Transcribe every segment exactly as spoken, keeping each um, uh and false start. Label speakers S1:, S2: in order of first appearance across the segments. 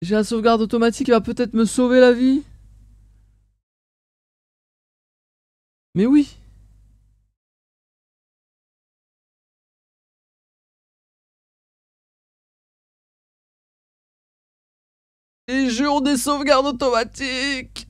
S1: J'ai la sauvegarde automatique qui va peut-être me sauver la vie. Mais oui. Les jours des sauvegardes automatiques.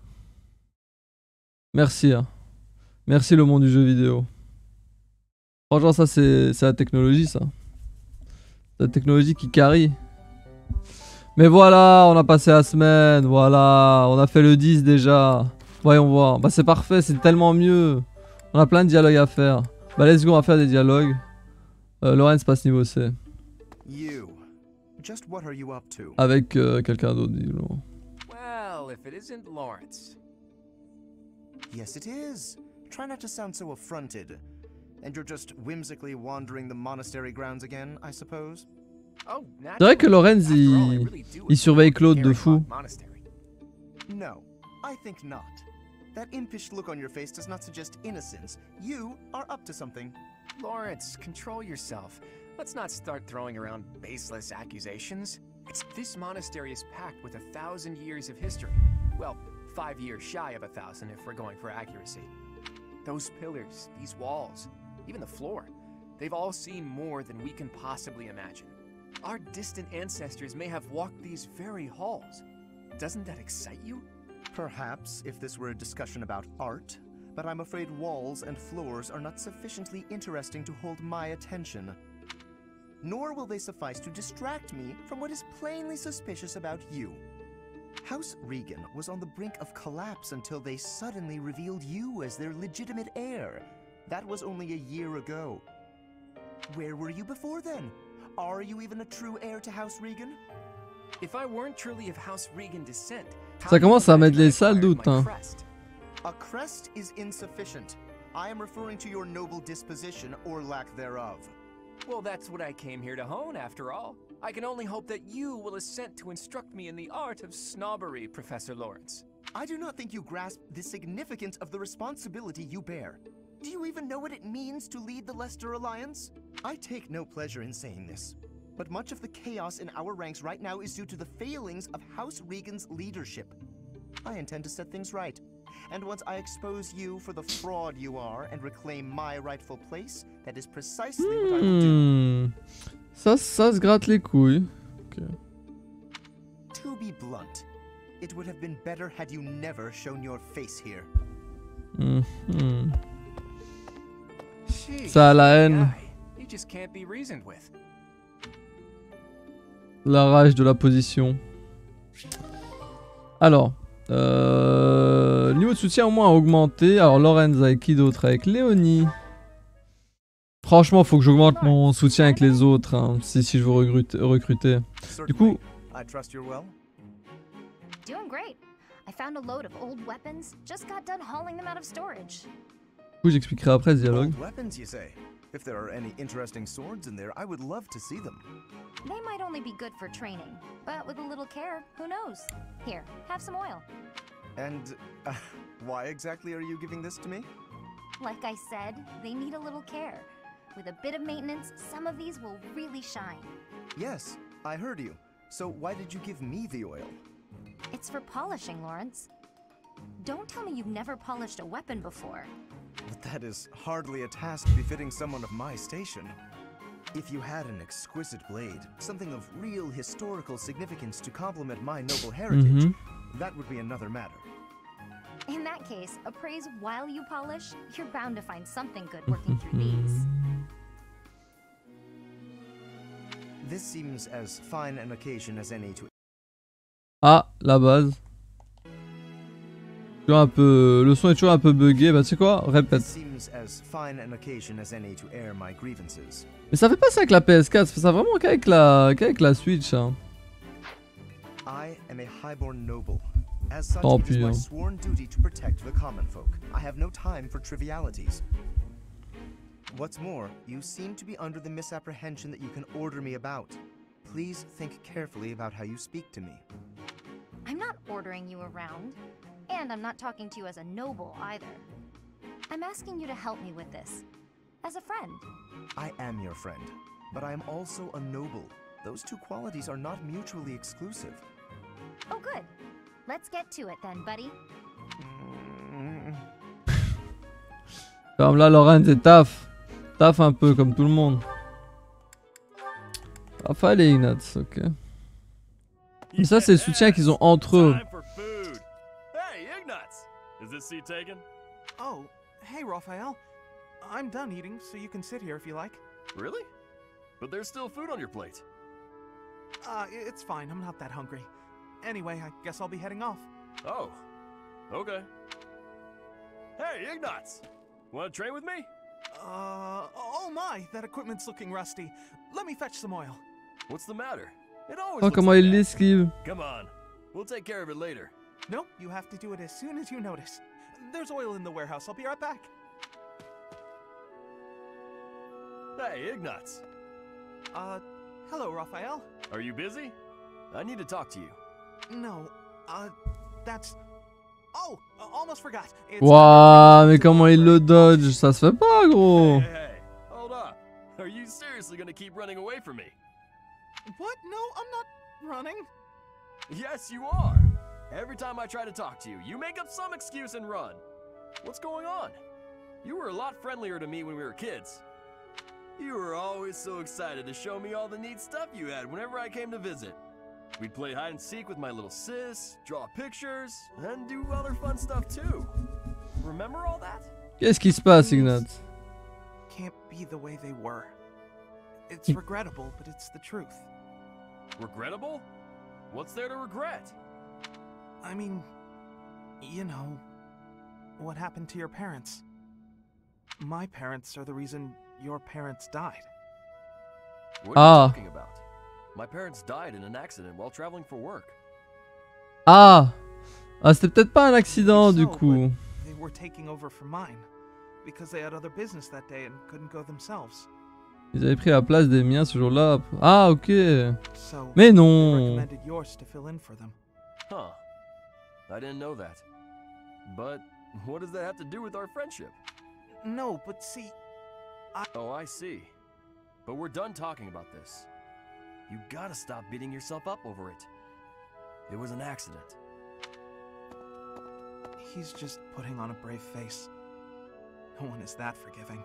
S1: Merci. Hein. Merci le monde du jeu vidéo. Franchement, ça c'est la technologie, ça. C'est la technologie qui carry. Mais voilà, on a passé la semaine, voilà. On a fait le dix déjà. Voyons voir. Bah c'est parfait, c'est tellement mieux. On a plein de dialogues à faire. Bah let's go, on va faire des dialogues. Euh, Lawrence passe niveau C.
S2: Just what are you up to?
S1: Avec euh, quelqu'un d'autre, dis-le.
S3: Well, if it isn't Lawrence.
S2: Yes, it is. Try not to sound so affronted. And you're just whimsically wandering the monastery grounds again, I suppose?
S3: Oh,
S1: c'est vrai que Lorenz, il, il surveille Claude de fou.
S2: No, I think not. That impish look on your face does not suggest innocence. You are up to something.
S3: Lawrence, control yourself. Let's not start throwing around baseless accusations. It's, this monastery is packed with a thousand years of history. Well, five years shy of a thousand if we're going for accuracy. Those pillars, these walls, even the floor, they've all seen more than we can possibly imagine. Our distant ancestors may have walked these very halls. Doesn't that excite you?
S2: Perhaps if this were a discussion about art, but I'm afraid walls and floors are not sufficiently interesting to hold my attention. Nor will they suffice to distract me from what is plainly suspicious about you. House Regan was on the brink of collapse until they suddenly revealed you as their legitimate heir. That was only a year ago. Where were you before then? Are you even a true heir to House Regan?
S3: If I weren't truly of House Regan descent,
S1: ça commence à mettre les sales doutes, hein.
S2: A crest is insufficient. I am referring to your noble disposition or lack thereof.
S3: Well, that's what I came here to hone, after all. I can only hope that you will assent to instruct me in the art of snobbery, Professor Lawrence.
S2: I do not think you grasp the significance of the responsibility you bear. Do you even know what it means to lead the Leicester Alliance? I take no pleasure in saying this, but much of the chaos in our ranks right now is due to the failings of House Regan's leadership. I intend to set things right. And once I expose you for the fraud you are and reclaim my rightful place, that is precisely
S1: hmm.
S2: what I will do.
S1: Ça, ça se gratte les couilles. Okay.
S2: To be blunt, it would have been better had you never shown your face here.
S1: Mm-hmm. Ça a la haine.
S3: He just can't be reasoned with.
S1: La rage de la position. Alors. Euh, niveau de soutien au moins a augmenté. Alors Lorenz avec qui d'autre? Avec Léonie. Franchement faut que j'augmente mon soutien avec les autres hein, si, si je veux recruter, recruter. Du coup Du coup j'expliquerai après ce dialogue.
S2: If there are any interesting swords in there, I would love to see them.
S4: They might only be good for training, but with a little care, who knows? Here, have some oil.
S2: And uh, why exactly are you giving this to me?
S4: Like I said, they need a little care. With a bit of maintenance, some of these will really shine.
S2: Yes, I heard you. So why did you give me the oil?
S4: It's for polishing, Lawrence. Don't tell me you've never polished a weapon before.
S2: But that is hardly a task befitting someone of my station. If you had an exquisite blade, something of real historical significance to complement my noble heritage, mm-hmm. that would be another matter.
S4: In that case, appraise while you polish, you're bound to find something good working through these.
S2: This seems as fine an occasion as any to...
S1: Ah, la base. Un peu, le son est toujours un peu bugué, bah tu sais quoi, répète. Mais ça fait pas ça avec la P S quatre, ça fait ça vraiment qu'avec la, qu'avec la Switch. Hein. Tant pis. Hein.
S2: What's more, you seem to be under the misapprehension that you can order me about. Please think carefully about how you speak to me.
S4: I'm not ordering you around. And I'm not talking to you as a noble either. I'm asking you to help me with this. As a friend.
S2: I am your friend, but I am also a noble. Those two qualities are not mutually exclusive.
S4: Oh, good. Let's get to it then, buddy.
S1: Comme là, Lorenz et taf. Taf un peu comme tout le monde. Raphaël et Ignatz, ok. Mais ça, c'est le soutien qu'ils ont entre eux.
S5: Hey, Ignatz! Is this seat taken?
S6: Oh, hey, Raphael. I'm done eating, so you can sit here if you like.
S5: Really? But there's still food on your plate.
S6: Uh, i- it's fine. I'm not that hungry. Anyway, I guess I'll be heading off.
S5: Oh, okay. Hey, Ignatz! Wanna train with me?
S6: Uh, oh my, that equipment's looking rusty. Let me fetch some oil.
S5: What's the matter? It always
S1: Oh,
S5: looks
S1: comment
S5: like
S1: il
S5: that.
S1: l'esquive.
S5: Come on, we'll take care of it later.
S6: Nope, you have to do it as soon as you notice. There's oil in the warehouse. I'll be right back.
S5: Hey, Ignatz!
S6: Uh, hello, Raphael.
S5: Are you busy? I need to talk to you.
S6: No, uh, that's... Oh, uh, almost forgot. It's
S1: Waouh, mais comment il le dodge? Ça se fait pas, gros.
S5: Hey, hey, hold up. Are you seriously gonna keep running away from me?
S6: What? No, I'm not running.
S5: Yes, you are. Every time I try to talk to you, you make up some excuse and run. What's going on? You were a lot friendlier to me when we were kids. You were always so excited to show me all the neat stuff you had whenever I came to visit. We'd play hide and seek with my little sis, draw pictures, and do other fun stuff too. Remember all that?
S1: Qu'est-ce qui se passe, Ignatz?
S6: Can't be the way they were. It's regrettable, but it's the truth.
S5: Regrettable? What's there to regret?
S6: I mean, you know, what happened to your parents. My parents are the reason your parents died.
S5: What are
S1: Ah.
S5: you talking about? My parents died in an accident while traveling for work.
S1: Ah. Ah, c'était peut-être pas un accident, du
S6: So,
S1: coup.
S6: but They were taking over for mine because they had other business that day and couldn't go themselves.
S1: Ils avaient pris la place des miens ce jour-là. Ah, ok.
S6: So
S1: Mais
S6: they
S1: non.
S6: recommended yours to fill in for them.
S5: Huh. I didn't know that. But what does that have to do with our friendship?
S6: No, but see,
S5: Oh, I see. But we're done talking about this. You gotta stop beating yourself up over it. It was an accident.
S6: he's just putting on a brave face. No one is that forgiving.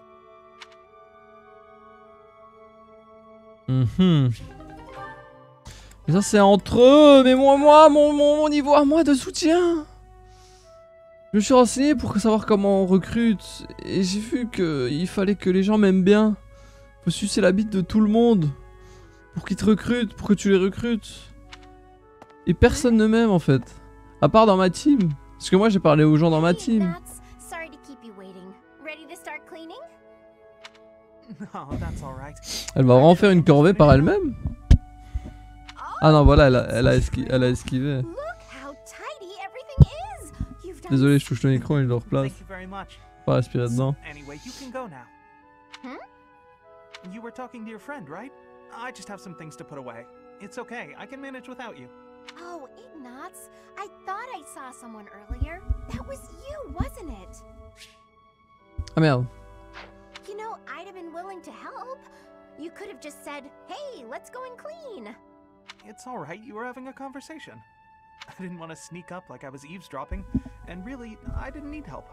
S1: Mhm. Mais ça, c'est entre eux. Mais moi, moi, mon, mon, mon niveau à moi de soutien. Je me suis renseigné pour savoir comment on recrute. Et j'ai vu qu'il fallait que les gens m'aiment bien. Faut sucer la bite de tout le monde. Pour qu'ils te recrutent, pour que tu les recrutes. Et personne ne m'aime en fait. À part dans ma team. Parce que moi j'ai parlé aux gens dans ma
S4: Hey,
S1: team.
S4: Ignatz. Sorry to keep you waiting. Ready to start cleaning?
S6: No, that's all right.
S1: Elle va vraiment faire une corvée par elle-même. Ah non, voilà, elle a, elle a, esqui- elle a esquivé.
S4: Look how tidy everything is. You've done
S1: Désolé, je touche le micro et je le replace.
S6: Thank you very much.
S1: Pas respirer dedans.
S6: Anyway, you can go now.
S4: Hmm?
S6: You were talking to your friend, right? I just have some things to put away. It's okay. I can manage without you.
S4: Oh, Ignatz, I thought I saw someone earlier. That was you, wasn't it?
S1: Ah merde.
S4: You know, I'd have been willing to help. You could have just said, hey, let's go and clean.
S6: It's all right. You were having a conversation. I didn't want to sneak up like I was eavesdropping, and really, I didn't need help.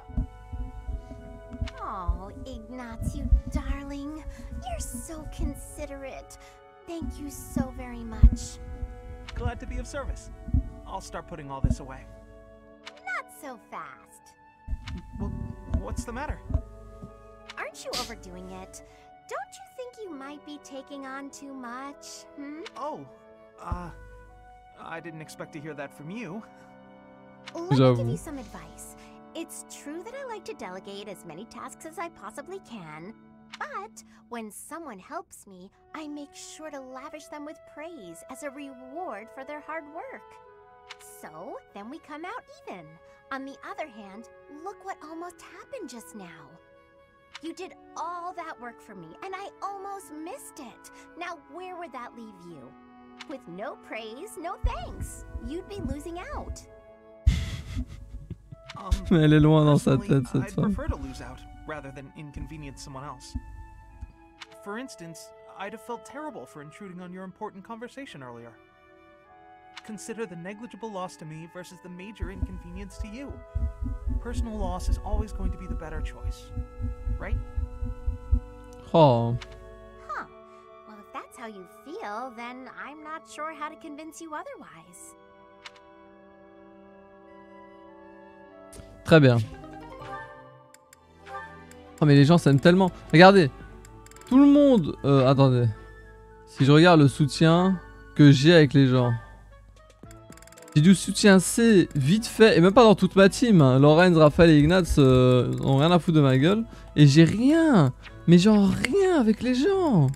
S4: Oh, Ignatz, you darling. You're so considerate. Thank you so very much.
S6: Glad to be of service. I'll start putting all this away.
S4: Not so fast.
S6: Well, what's the matter?
S4: Aren't you overdoing it? Don't you think you might be taking on too much? Hmm?
S6: Oh, uh, I didn't expect to hear that from you.
S4: Let me give
S1: J'avoue.
S4: you some advice. It's true that I like to delegate as many tasks as I possibly can, but when someone helps me, I make sure to lavish them with praise as a reward for their hard work. So, then we come out even. On the other hand, look what almost happened just now. You did all that work for me, and I almost missed it. Now, where would that leave you? With no praise, no thanks. You'd be losing out.
S6: Um,
S1: Mais elle est loin dans sa
S6: personally,
S1: tête, cette
S6: I'd
S1: femme.
S6: prefer to lose out rather than inconvenience someone else. For instance, I'd have felt terrible for intruding on your important conversation earlier. consider the negligible loss to me versus the major inconvenience to you. Personal loss is always going to be the better choice, right?
S1: Oh.
S4: Huh. Well, if that's how you feel, then I'm not sure how to convince you otherwise.
S1: Très bien. Oh mais les gens s'aiment tellement. Regardez. Tout le monde... Euh, attendez. Si je regarde le soutien que j'ai avec les gens. J'ai du soutien C vite fait. Et même pas dans toute ma team. Hein. Lorenz, Raphaël et Ignatz euh, ont rien à foutre de ma gueule. Et j'ai rien. Mais genre rien avec les gens.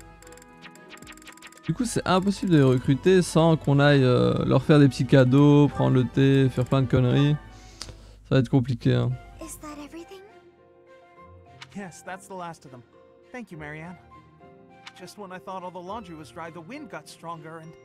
S1: Du coup c'est impossible de les recruter sans qu'on aille euh, leur faire des petits cadeaux, prendre le thé, faire plein de conneries. Ça va être compliqué. Hein.
S4: Is that everything?
S6: Yes, that's the last of them. Thank you, Marianne. Just when I thought all the laundry was dry, the wind got stronger and...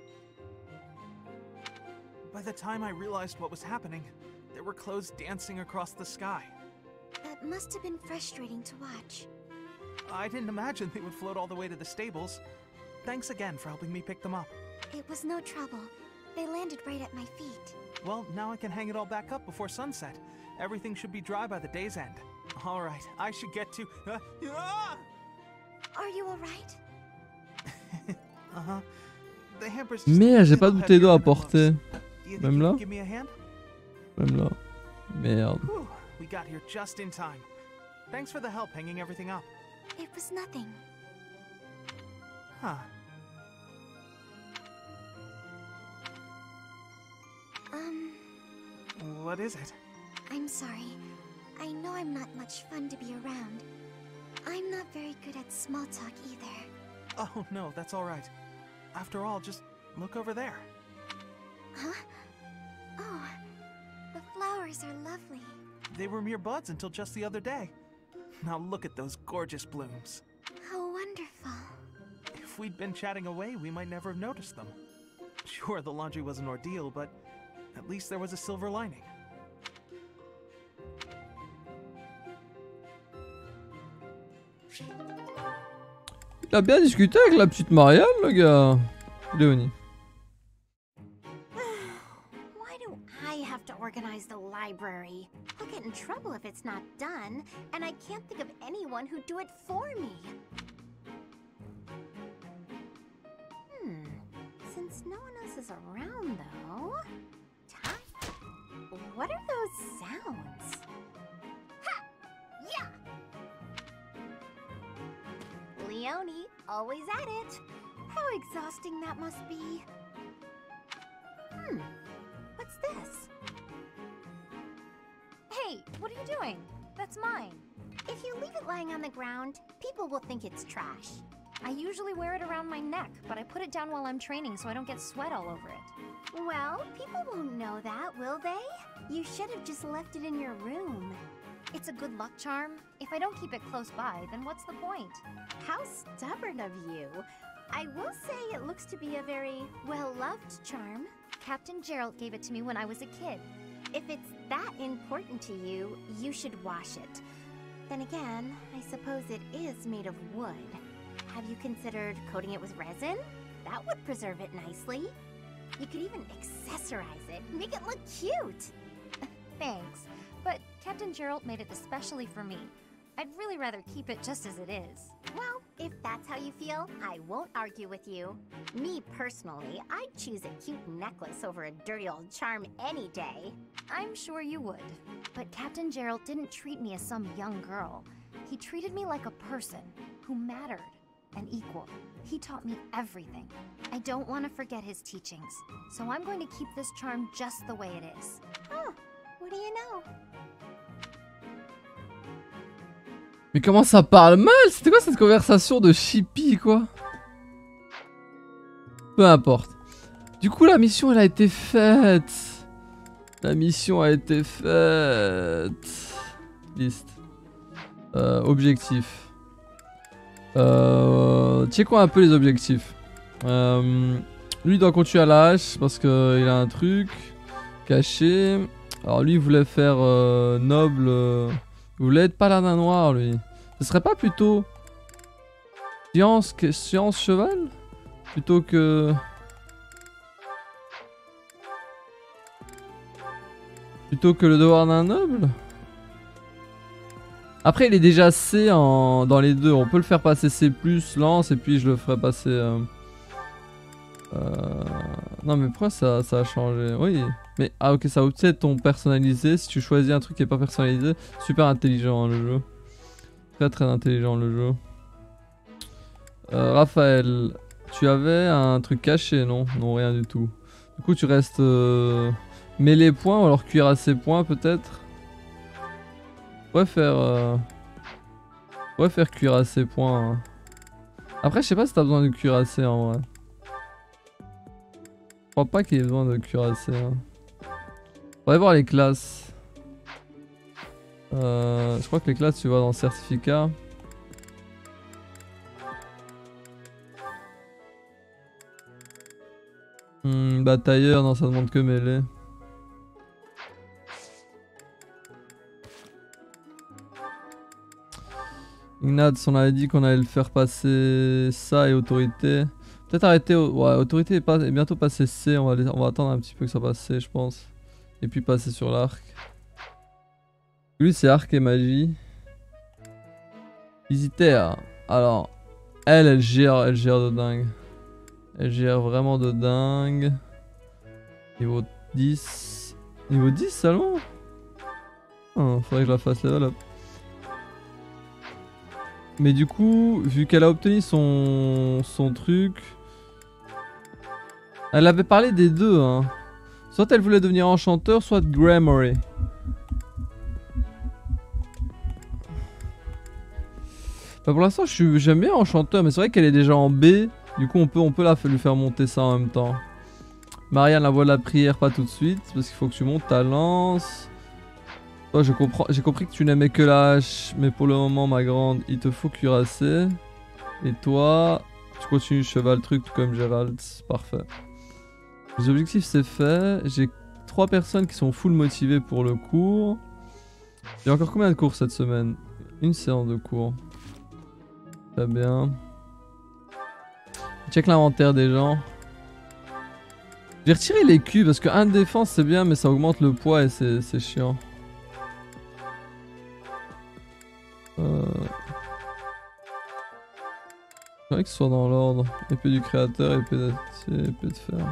S6: By the time I realized what was happening, there were clothes dancing across the sky.
S4: That must have been frustrating to watch.
S6: I didn't imagine they would float all the way to the stables. Thanks again for helping me pick them up.
S4: It was no trouble. They landed right at my feet.
S6: Well, now I can hang it all back up before sunset. Everything should be dry by the day's end. All right, I should get to... Uh, ah!
S4: Are you alright?
S6: Uh-huh. The hamper's just
S1: Merde,
S6: a
S1: j'ai pas de
S6: little
S1: bouteille d'eau à
S6: heavier than it
S1: porter.
S6: looks. Do you think
S1: Même
S6: you
S1: là?
S6: can give me a hand?
S1: Même là. Merde.
S6: Whew, we got here just in time. Thanks for the help hanging everything up.
S4: It was nothing.
S6: Huh.
S4: Um,
S6: What is it?
S4: I'm sorry. I know I'm not much fun to be around. I'm not very good at small talk either.
S6: Oh, no, that's all right. After all, just look over there.
S4: Huh? Oh, the flowers are lovely.
S6: They were mere buds until just the other day. Now look at those gorgeous blooms.
S4: How wonderful.
S6: If we'd been chatting away, we might never have noticed them. Sure, the laundry was an ordeal, but at least there was a silver lining.
S1: Il a bien discuté avec la petite Marianne, le gars. Léonie.
S4: Why do I have to organize the library? I'll get in trouble if it's not done, and I can't think of anyone who'd do it for me. Hmm. Since no one else is around, though... Time? What are those sounds? Ha! Yeah! Leonie, always at it. How exhausting that must be. Hmm. What's this?
S7: Hey, what are you doing? That's mine.
S4: If you leave it lying on the ground, people will think it's trash.
S7: I usually wear it around my neck, but I put it down while I'm training so I don't get sweat all over it.
S4: Well, people won't know that, will they? You should have just left it in your room.
S7: It's a good luck charm. If I don't keep it close by, then what's the point?
S4: How stubborn of you. I will say it looks to be a very well-loved charm.
S7: Captain Gerald gave it to me when I was a kid.
S4: If it's that important to you, you should wash it. Then again, I suppose it is made of wood. Have you considered coating it with resin? That would preserve it nicely. You could even accessorize it, make it look cute.
S7: Thanks, but Captain Gerald made it especially for me. I'd really rather keep it just as it is.
S4: Well, if that's how you feel, I won't argue with you. Me personally, I'd choose a cute necklace over a dirty old charm any day.
S7: I'm sure you would. But Captain Gerald didn't treat me as some young girl. He treated me like a person who mattered, an equal. He taught me everything. I don't want to forget his teachings, so I'm going to keep this charm just the way it is.
S4: Oh, what do you know?
S1: Mais comment ça parle mal? C'était quoi cette conversation de chippie, quoi? Peu importe. Du coup, la mission, elle a été faite. La mission a été faite. Liste. Euh, objectif. Euh, Checkons un peu les objectifs. Euh, lui doit continuer à la hache parce qu'il a un truc caché. Alors lui, il voulait faire euh, noble... Euh, il voulait être paladin noir, lui. Ce serait pas plutôt science, science cheval plutôt que Plutôt que le devoir d'un noble. Après il est déjà C en... dans les deux. On peut le faire passer C plus lance et puis je le ferai passer... Euh... Euh... Non mais pourquoi ça, ça a changé? Oui. Mais ah ok, ça obtient ton personnalisé. Si tu choisis un truc qui est pas personnalisé. Super intelligent hein, le jeu. Très très intelligent le jeu. Euh, Raphaël, tu avais un truc caché non? Non rien du tout. Du coup tu restes... Euh... mêler points ou alors cuirassé points peut-être. On pourrait faire... Euh... On pourrait faire cuirassé points. Hein. Après je sais pas si t'as besoin de cuirassé en vrai. Je crois pas qu'il y ait besoin de cuirassé. Hein. On va voir les classes. Euh... Je crois que les classes tu vois dans certificat. Hmm, batailleur, non ça demande que mêlée. Ignatz, on avait dit qu'on allait le faire passer ça et autorité. Peut-être arrêter. Ouais, autorité est, pas... est bientôt passé C. On va, les... on va attendre un petit peu que ça passe C, je pense. Et puis passer sur l'arc. Lui, c'est arc et magie. Visitaire. Alors, elle, elle gère, elle gère de dingue. Elle gère vraiment de dingue. Niveau dix. Niveau dix seulement? Oh, faudrait que je la fasse level up. Mais du coup, vu qu'elle a obtenu son, son truc... Elle avait parlé des deux, hein. Soit elle voulait devenir enchanteur, soit Gramarye. Bah pour l'instant, j'aime bien enchanteur, mais c'est vrai qu'elle est déjà en B. Du coup, on peut, on peut la, lui faire monter ça en même temps. Marianne, la voix de la prière, pas tout de suite, parce qu'il faut que tu montes ta lance. Oh, je comprends, j'ai compris que tu n'aimais que la hache, mais pour le moment, ma grande, il te faut cuirasser. Et toi, tu continues cheval truc tout comme Gérald, c'est parfait. Les objectifs c'est fait, j'ai trois personnes qui sont full motivées pour le cours. J'ai encore combien de cours cette semaine? Une séance de cours. Très bien. Check l'inventaire des gens. J'ai retiré les culs parce que un de défense c'est bien mais ça augmente le poids et c'est chiant. Euh... J'aimerais que ce soit dans l'ordre. Épée du créateur, épée d'acier, épée de fer.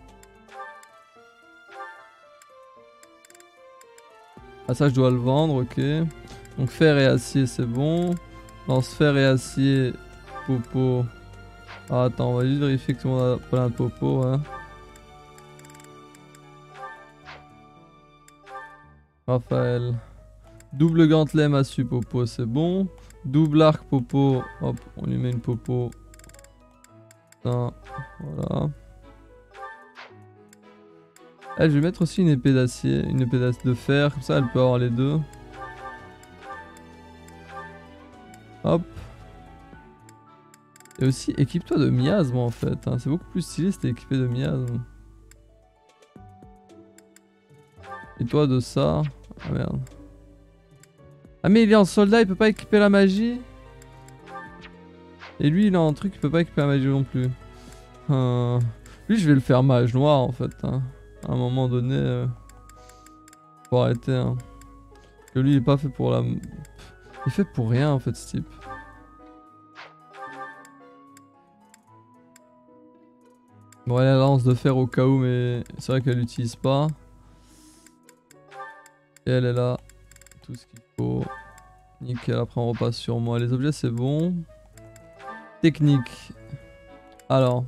S1: Ah ça je dois le vendre, ok. Donc fer et acier c'est bon. Lance fer et acier, popo. Ah attends, on va juste vérifier que tout le monde a plein de popo, hein. Raphaël. Double gantelet massue popo, c'est bon. Double arc popo, hop, on lui met une popo. Ça, voilà. Elle, je vais mettre aussi une épée d'acier, une épée de fer, comme ça elle peut avoir les deux. Hop. Et aussi, équipe-toi de miasme en fait, hein. C'est beaucoup plus stylé si t'es équipé de miasme. Et toi de ça. Ah merde. Ah mais il est en soldat, il peut pas équiper la magie. Et lui il est en truc, il peut pas équiper la magie non plus. Euh... Lui je vais le faire mage noir en fait, hein. À un moment donné, euh... faut arrêter, hein. Que lui il est pas fait pour la... Il est fait pour rien en fait ce type. Bon elle a la lance de fer au cas où mais c'est vrai qu'elle l'utilise pas. Et elle est là. Tout ce qu'il faut. Nickel, après on repasse sur moi. Les objets c'est bon. Technique. Alors.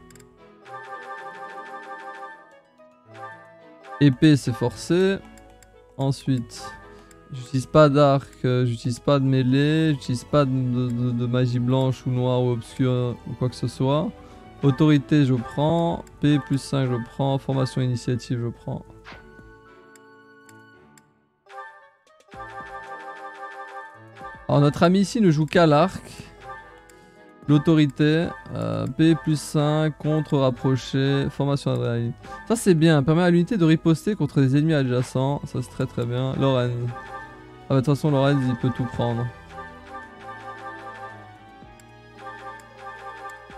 S1: Épée c'est forcé. Ensuite. J'utilise pas d'arc, j'utilise pas de mêlée, j'utilise pas de, de, de magie blanche ou noire ou obscure ou quoi que ce soit. Autorité je prends. P plus cinq je prends. Formation initiative je prends. Alors notre ami ici ne joue qu'à l'arc. L'autorité, euh, P plus cinq, contre rapproché, formation adrénaline. Ça c'est bien, permet à l'unité de riposter contre des ennemis adjacents. Ça c'est très très bien. Lorenz. Ah bah de toute façon Lorenz il peut tout prendre.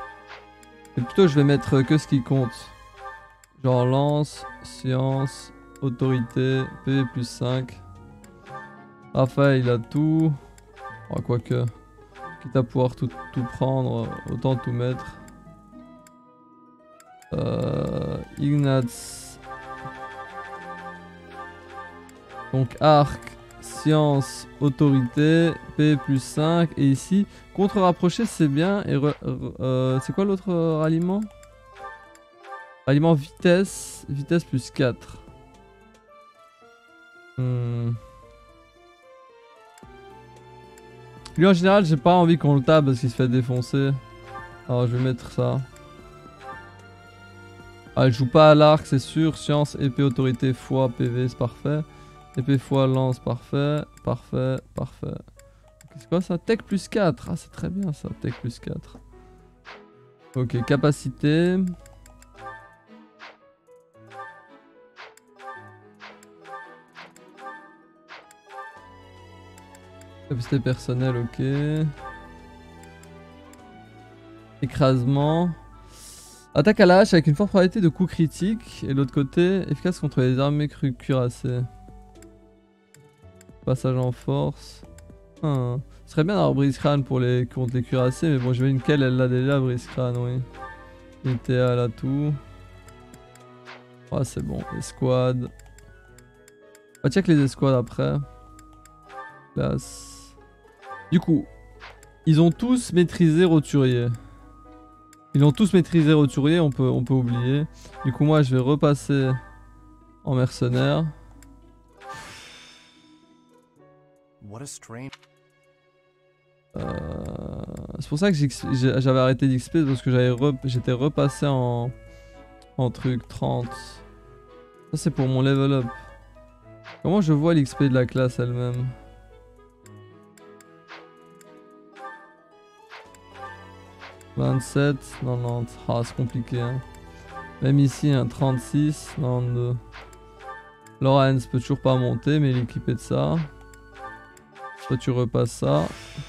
S1: Et plutôt je vais mettre que ce qui compte. Genre lance, science autorité, P V plus cinq. Raphaël il a tout. Oh, quoique, quitte à pouvoir tout, tout prendre, autant tout mettre. Euh, Ignatz. Donc arc, science, autorité, P plus cinq. Et ici, contre rapproché c'est bien. Et euh, c'est quoi l'autre ralliement? Ralliement vitesse, vitesse plus quatre. Hmm. Lui en général j'ai pas envie qu'on le tape parce qu'il se fait défoncer. Alors je vais mettre ça. Ah, elle joue pas à l'arc, c'est sûr. Science, épée, autorité, foi, P V, c'est parfait. Épée, foi, lance, parfait. Parfait, parfait. C'est quoi ça? Tech plus quatre. Ah, c'est très bien ça, Tech plus quatre. Ok, capacité. Capacité personnelle, ok. Écrasement. Attaque à la hache avec une forte probabilité de coup critique. Et l'autre côté, efficace contre les armées cru cuirassées. Passage en force. Ah. Ce serait bien d'avoir brise crâne pour les contre les cuirassés. Mais bon, j'imagine qu'elle, elle l'a déjà, brise crâne, oui. I T A, elle a tout. Ah, c'est bon. Escouade. On va check les escouades après. Classe. Du coup, ils ont tous maîtrisé Roturier. Ils ont tous maîtrisé Roturier, on peut, on peut oublier. Du coup, moi, je vais repasser en mercenaire.
S2: What a strange...
S1: Euh, c'est pour ça que j'avais arrêté d'X P, parce que j'étais re, repassé en, en truc trente. Ça, c'est pour mon level up. Comment je vois l'X P de la classe elle-même? vingt-sept, quatre-vingt-dix. Ah, c'est compliqué. Hein. Même ici, un trente-six, quatre-vingt-deux. Lorenz peut toujours pas monter, mais il est équipé de ça. Toi, tu repasses ça.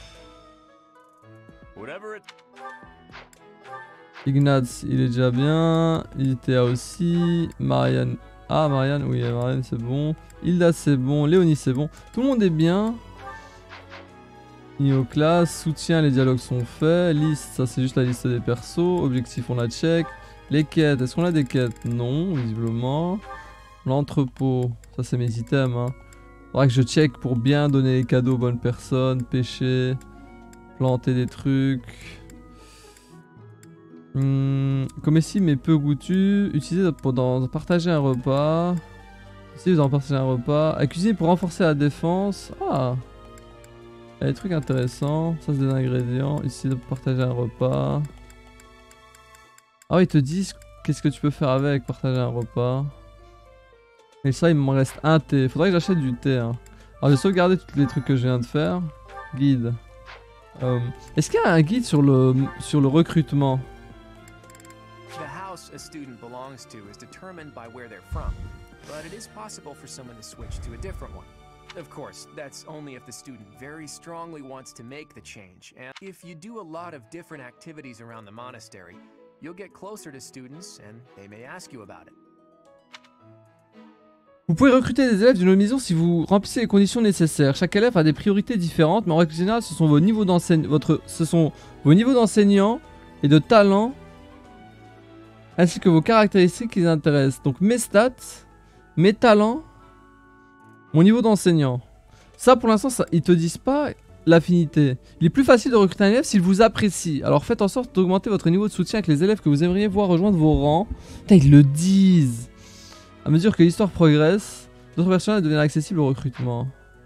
S1: Ignatz, il est déjà bien. I T A aussi. Marianne. Ah, Marianne, oui, Marianne, c'est bon. Hilda, c'est bon. Léonie, c'est bon. Tout le monde est bien. Niveau classe, soutien, les dialogues sont faits. Liste, ça c'est juste la liste des persos. Objectif, on la check. Les quêtes, est-ce qu'on a des quêtes? Non, visiblement. L'entrepôt, ça c'est mes items. Hein. Faudra que je check pour bien donner les cadeaux aux bonnes personnes. Pêcher, planter des trucs. Hum, comestible mais peu goûtu. Utiliser pour dans, partager un repas. Ici, vous en partagez un repas. À cuisiner pour renforcer la défense. Ah! Il y a des trucs intéressants. Ça, c'est des ingrédients. Ici, de partager un repas. Ah oui, ils te disent qu'est-ce que tu peux faire avec partager un repas. Et ça, il me reste un thé. Faudrait que j'achète du thé. Hein. Alors, je vais sauvegarder tous les trucs que je viens de faire. Guide. Euh, Est-ce qu'il y a un guide sur le, sur le recrutement?
S3: The house a student belongs to is determined by where they're from, but it is possible for someone to switch to a different one. Of course, that's only if the student very strongly wants to make the change, and if you do a lot of different activities around the monastery, you'll get closer to students and they may ask you about it.
S1: Vous pouvez recruter des élèves d'une autre maison si vous remplissez les conditions nécessaires. Chaque élève a des priorités différentes, mais en règle générale, ce sont vos niveaux d'enseignants, votre, ce sont vos niveaux d'enseignants et de talent, ainsi que vos caractéristiques qui les intéressent. Donc mes stats, mes talents, mon niveau d'enseignant. Ça pour l'instant, ça, ils te disent pas l'affinité. Il est plus facile de recruter un élève s'il vous apprécie. Alors faites en sorte d'augmenter votre niveau de soutien avec les élèves que vous aimeriez voir rejoindre vos rangs. Putain, ils le disent. À mesure que l'histoire progresse, d'autres personnages deviennent accessibles au recrutement.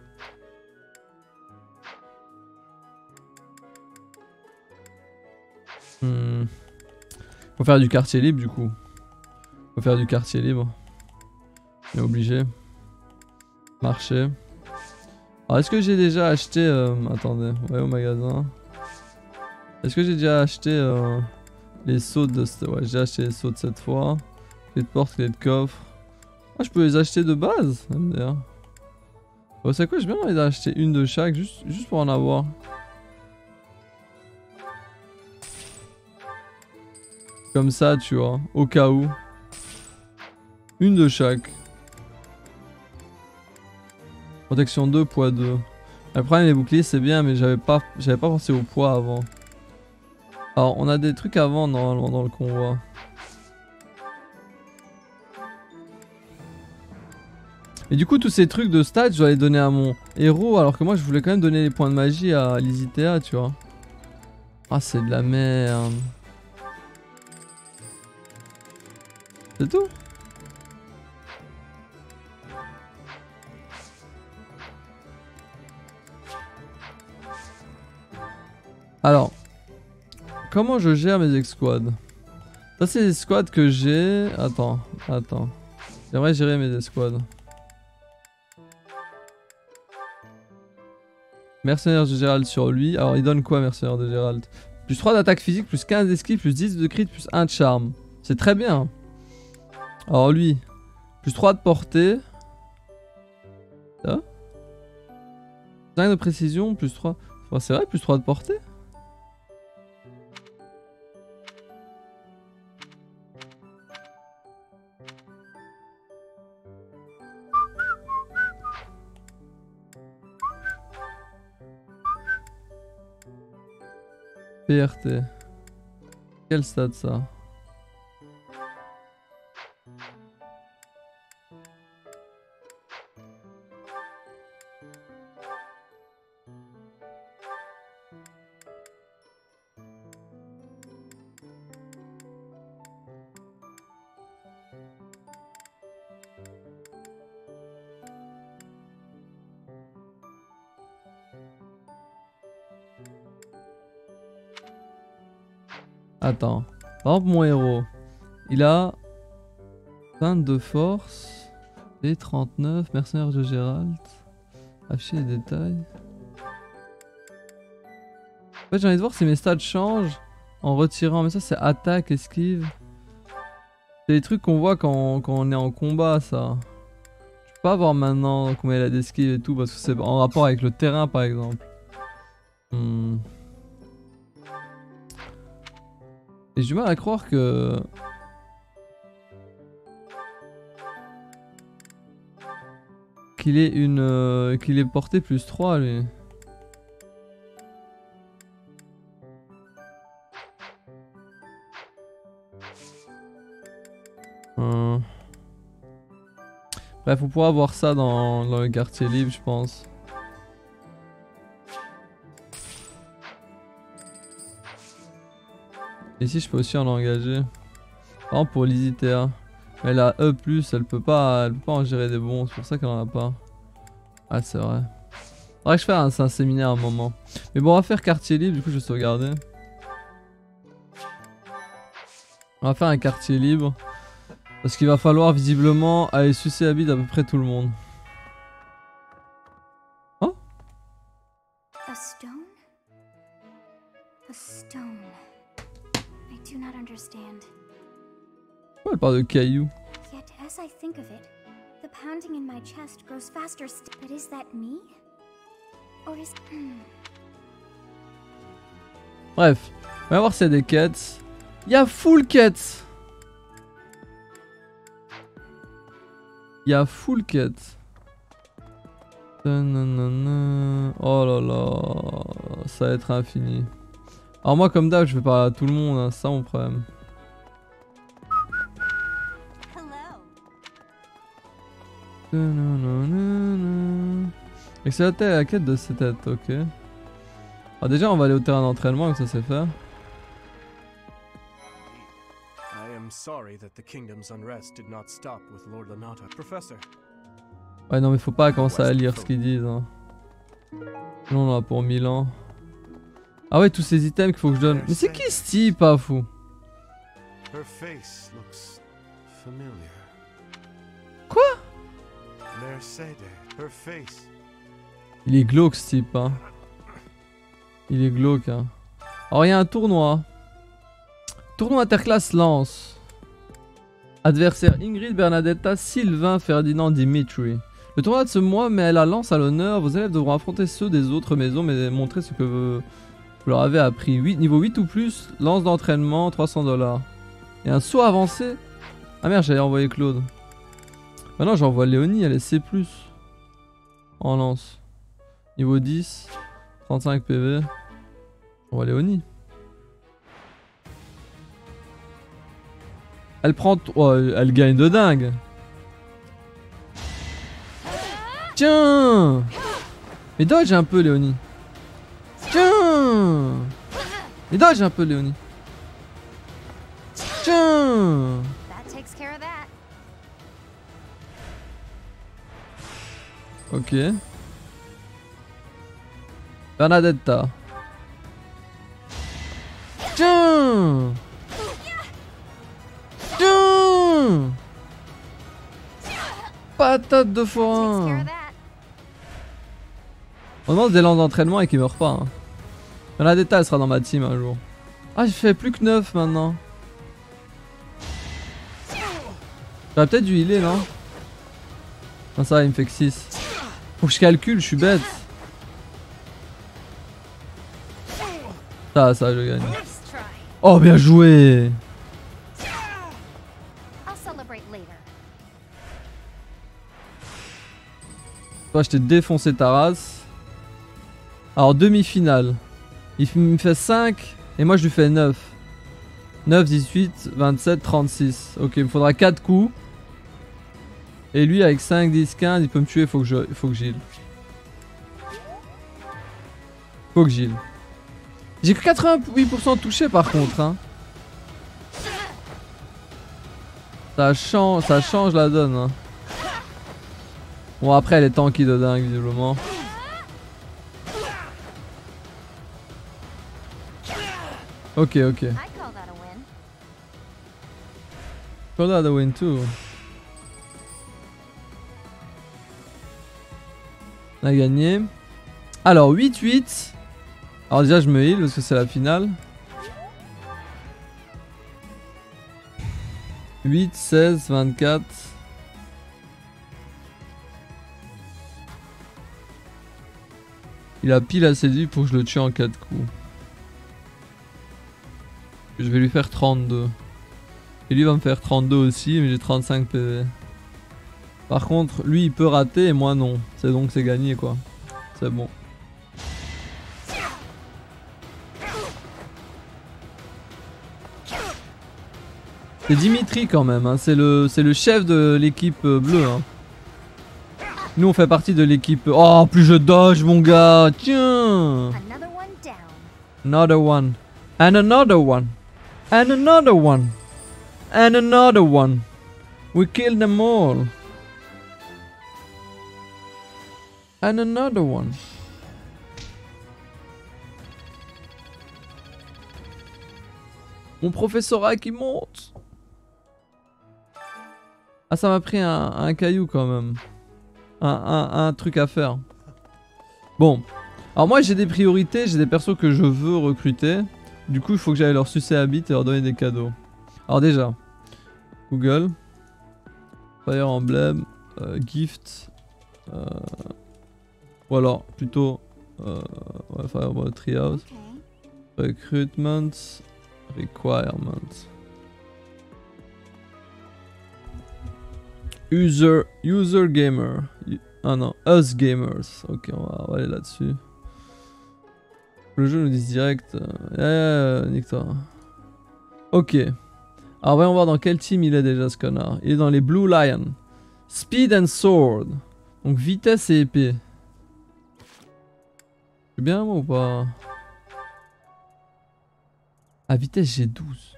S1: Hmm. Faut faire du quartier libre du coup. Faut faire du quartier libre. On est obligé. Marché. Alors est-ce que j'ai déjà acheté... Euh... Attendez, ouais au magasin. Est-ce que j'ai déjà acheté euh, les sauts de... Ouais, j'ai acheté les sauts de cette fois. Clé de porte, clé de coffre. Ah, je peux les acheter de base, d'ailleurs. Bon, c'est quoi, j'ai bien envie d'acheter une de chaque, juste, juste pour en avoir. Comme ça, tu vois, au cas où. Une de chaque. Protection deux, poids deux. Le problème, les boucliers, c'est bien, mais j'avais pas, j'avais pas pensé au poids avant. Alors, on a des trucs à vendre normalement dans le convoi. Et du coup, tous ces trucs de stats, je dois les donner à mon héros, alors que moi, je voulais quand même donner les points de magie à Lizithea, tu vois. Ah, c'est de la merde. C'est tout? Alors, comment je gère mes escouades? Ça, c'est les escouades que j'ai. Attends, attends. J'aimerais gérer mes escouades. Mercenaire de Gérald sur lui. Alors, il donne quoi, mercenaire de Gérald? Plus trois d'attaque physique, plus quinze d'esquive, plus dix de crit, plus un de charme. C'est très bien. Alors, lui, plus trois de portée. Ça. cinq de précision, plus trois. Enfin, c'est vrai, plus trois de portée? P R T. Quel stade ça? Attends. Par exemple, mon héros, il a vingt-deux force et trente-neuf. Mercenaire de Gérald. Afficher les détails. En fait, j'ai envie de voir si mes stats changent en retirant. Mais ça, c'est attaque, esquive. C'est des trucs qu'on voit quand, quand on est en combat, ça. Je peux pas voir maintenant combien il a d'esquive et tout parce que c'est en rapport avec le terrain, par exemple. Hmm. Et j'ai du mal à croire que... Qu'il ait une... Euh, qu'il ait porté plus trois, lui. Hum. Bref, on pourra voir ça dans, dans le quartier libre, je pense. Ici, je peux aussi en engager. Par exemple, pour Lizithea. Elle a E plus, elle peut pas, elle peut pas en gérer des bons, c'est pour ça qu'elle en a pas. Ah, c'est vrai. Faudrait que je fasse un, un séminaire à un moment. Mais bon, on va faire quartier libre, du coup, je vais sauvegarder. On va faire un quartier libre. Parce qu'il va falloir visiblement aller sucer la bite d'à peu près tout le monde. Oh?
S7: A stone? A stone. I do not understand.
S1: Pourquoi elle parle de cailloux?
S7: Yet, as I think of it, the pounding in my chest grows faster. St but is that me? Or is... Hmm.
S1: Bref, on va voir s'il y a des quêtes. Il y a full quêtes. Il y a full quêtes. Oh là là, ça va être infini. Alors moi comme d'hab je vais parler à tout le monde, hein, c'est ça mon problème. Et c'est la, tête, la quête de ces têtes, ok. Alors déjà on va aller au terrain d'entraînement, comme ça c'est fait.
S8: I am sorry that the kingdom's unrest did not stop with Lord Lanata. Professor.
S1: Ouais non mais faut pas commencer à lire ce qu'ils disent. Hein. Non on en a pour mille ans. Ah ouais tous ces items qu'il faut que je donne. Mais c'est qui ce type pas fou?
S8: Her face looks familiar.
S1: Quoi?
S8: Mercedes, her face.
S1: Il est glauque ce type hein. Il est glauque hein. Alors il y a un tournoi. Tournoi interclasse lance. Adversaire Ingrid, Bernadetta, Sylvain, Ferdinand, Dimitri. Le tournoi de ce mois met la lance à l'honneur. Vos élèves devront affronter ceux des autres maisons mais montrer ce que vous, vous leur avez appris. huit, niveau huit ou plus, lance d'entraînement, trois cents dollars. Et un saut avancé. Ah merde, j'allais envoyer Claude. Maintenant j'envoie Léonie, elle est C plus. En lance. Niveau dix. trente-cinq P V. On va Léonie. Elle prend... Oh, elle gagne de dingue. Tiens. Mais dodge un peu Léonie. Tiens. Mais dodge un peu Léonie. Tiens.
S7: That takes care of that.
S1: Ok. Bernadetta. Tiens. Tiens. Patate de
S7: Takes care
S1: forain.
S7: of that.
S1: On demande des lances d'entraînement et qu'il meurt pas. Hein. Bernadetta elle sera dans ma team un jour. Ah, je fais plus que neuf maintenant. J'aurais peut-être dû healer, non? Non, ça va, il me fait que six. Faut que je calcule, je suis bête. Ça, ça, je gagne.
S7: Nice try.
S1: Oh, bien joué!
S7: I'll celebrate later.
S1: Toi, je t'ai défoncé ta race. Alors, demi-finale. Il me fait cinq et moi je lui fais neuf. neuf, dix-huit, vingt-sept, trente-six. Ok, il me faudra quatre coups. Et lui, avec cinq, dix, quinze, il peut me tuer, faut que je, faut que j'heal. Faut que j'heal. J'ai que quatre-vingt-huit pour cent touché par contre. Hein. Ça change, ça change la donne. Hein. Bon, après, elle est tanky de dingue, visiblement. Ok, ok.
S7: I call that a win.
S1: Call that a win too. On a gagné. Alors, huit huit. Alors déjà, je me heal parce que c'est la finale. huit, seize, vingt-quatre. Il a pile assez de vie pour que je le tue en quatre coups. Je vais lui faire trente-deux. Et lui va me faire trente-deux aussi, mais j'ai trente-cinq P V. Par contre, lui il peut rater et moi non. C'est donc c'est gagné quoi. C'est bon. C'est Dimitri quand même, hein. C'est le, c'est le chef de l'équipe bleue. Hein. Nous on fait partie de l'équipe... Oh, plus je dodge mon gars. Tiens.
S7: Another one down.
S1: Another one. And another one. And another one. And another one. We killed them all. And another one. Mon professorat qui monte. Ah, ça m'a pris un, un caillou quand même. Un, un, un truc à faire. Bon. Alors moi j'ai des priorités, j'ai des persos que je veux recruter. Du coup il faut que j'aille leur sucer la bite et leur donner des cadeaux. Alors déjà. Google. Fire Emblem. Euh, gift. Euh, ou alors plutôt. Euh, ouais, Fire Emblem Treehouse.
S7: Okay.
S1: Recruitment. Requirements. User. User gamer. Ah non. Us gamers. Ok, on va, on va aller là-dessus. Le jeu nous dit direct. Euh, yeah, nique-toi. Ok. Alors voyons voir dans quel team il est déjà ce connard. Il est dans les Blue Lion. Speed and Sword. Donc vitesse et épée. C'est bien moi ou pas? À vitesse j'ai douze.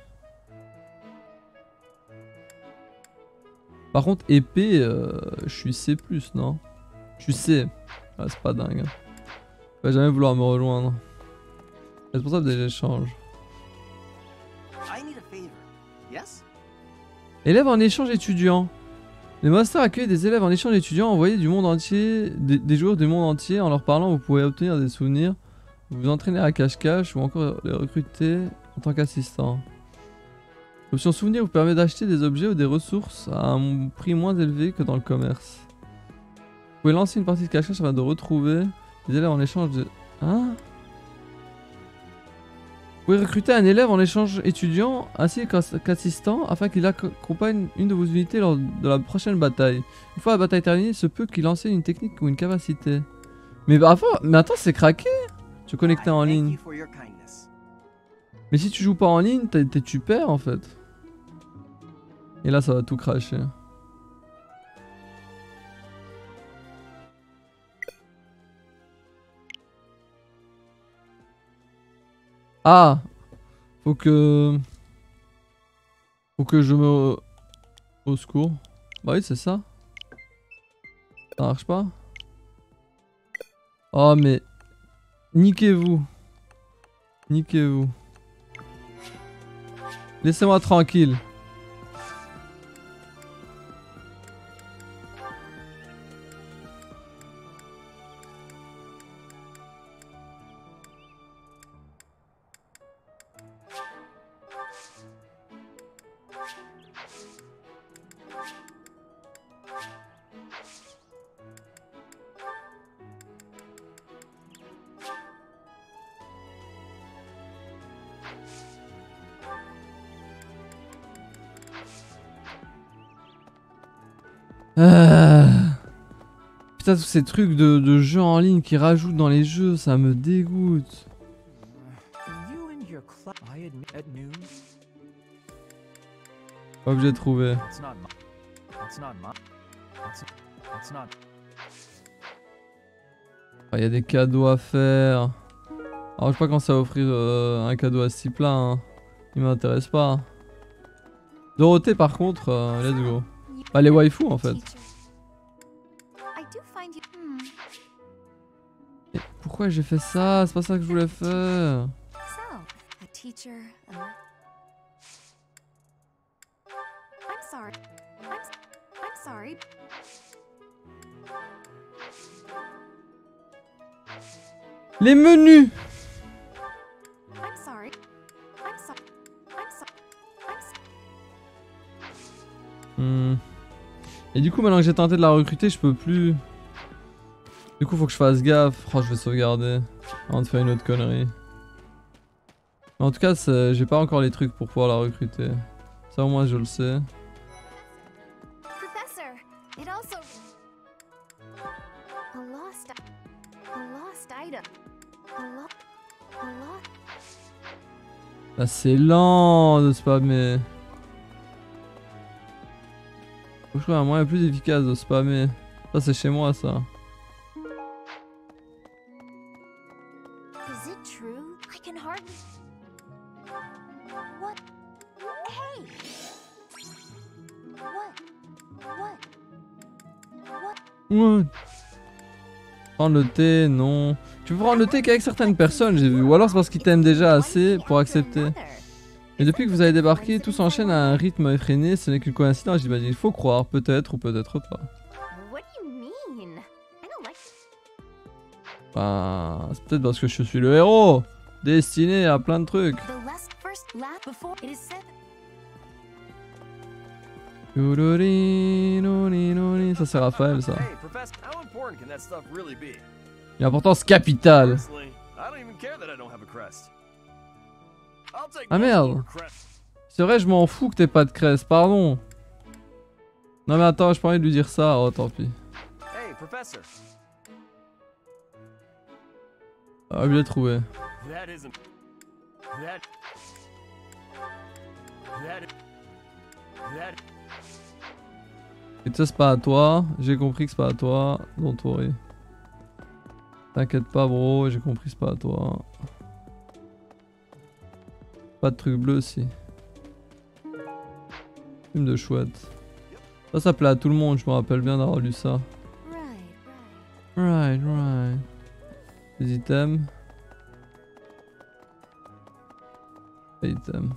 S1: Par contre épée, euh, je suis C plus, non? Je suis C. Ah, c'est pas dingue. Hein. Il va jamais vouloir me rejoindre. Responsable des échanges.
S2: I need a favor. Yes?
S1: Élèves en échange étudiant. Les masters accueillent des élèves en échange étudiants envoyés du monde entier, des, des joueurs du monde entier. En leur parlant, vous pouvez obtenir des souvenirs, vous vous entraîner à cache-cache ou encore les recruter en tant qu'assistant. L'option souvenir vous permet d'acheter des objets ou des ressources à un prix moins élevé que dans le commerce. Vous pouvez lancer une partie de cache-cache afin de retrouver des élèves en échange de... Hein? pouvez recruter un élève en échange étudiant ainsi qu'assistant afin qu'il accompagne une de vos unités lors de la prochaine bataille. Une fois la bataille terminée, il se peut qu'il enseigne une technique ou une capacité. Mais bah, mais attends, c'est craqué. Tu es connecté en ligne. Mais si tu joues pas en ligne, t'es tu perds en fait. Et là, ça va tout cracher. Ah, faut que... Faut que je me... Au secours. Bah oui, c'est ça. Ça marche pas. Oh mais... Niquez-vous. Niquez-vous. Laissez-moi tranquille. Euh... Putain, tous ces trucs de, de jeux en ligne qui rajoutent dans les jeux, ça me dégoûte. Pas obligé de trouver. Il y a des cadeaux à faire. Alors je sais pas quand ça va offrir euh, un cadeau à ce type là. Hein. Il m'intéresse pas. Dorothée par contre, euh, let's go. Bah les waifus en fait. Et pourquoi j'ai fait ça? C'est pas ça que je voulais faire. Les menus. Hmm. Et du coup maintenant que j'ai tenté de la recruter, je peux plus. Du coup faut que je fasse gaffe. Oh, je vais sauvegarder avant de faire une autre connerie. Mais en tout cas j'ai pas encore les trucs pour pouvoir la recruter. Ça au moins je le sais. Là c'est lent de spammer. Faut que je trouve un moyen plus efficace de spammer. Ça c'est chez moi ça. Ouais. Prendre le thé, non. Tu peux prendre le thé qu'avec certaines personnes, j'ai vu. Ou alors c'est parce qu'ils t'aiment déjà assez pour accepter. Et depuis que vous avez débarqué, tout s'enchaîne à un rythme effréné. Ce n'est qu'une coïncidence, j'imagine. Il faut croire, peut-être ou peut-être pas. Bah, c'est peut-être parce que je suis le héros, destiné à plein de trucs. Ça c'est Raphaël ça. Une importance capitale. Ah merde. C'est vrai, je m'en fous que t'aies pas de crèse, pardon. Non mais attends, j'ai pas envie de lui dire ça, oh tant pis. Ah, je l'ai trouvé. Et ça c'est pas à toi, j'ai compris que c'est pas à toi, don't worry. T'inquiète pas bro, j'ai compris que c'est pas à toi. Pas de truc bleu aussi. Film de chouette. Ça ça plaît à tout le monde, je me rappelle bien d'avoir lu ça. Right, right. Les items. Les items.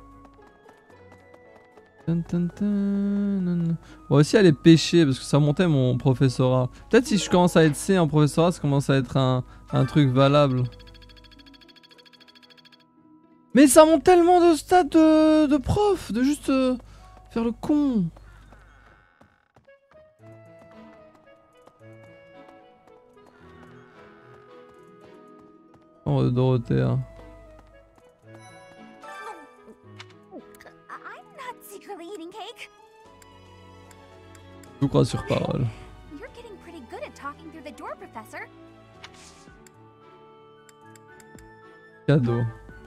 S1: Bon aussi aller pêcher parce que ça montait mon professorat. Peut-être si je commence à être C en professorat, ça commence à être un, un truc valable. Mais ça monte tellement de stade de, de prof, de juste euh, faire le con. Oh de Dorothée. Hein.
S7: really eating cake?
S1: Je vous crois sur parole.
S7: You're getting pretty good at talking through the door, Professor.
S1: Cadeau.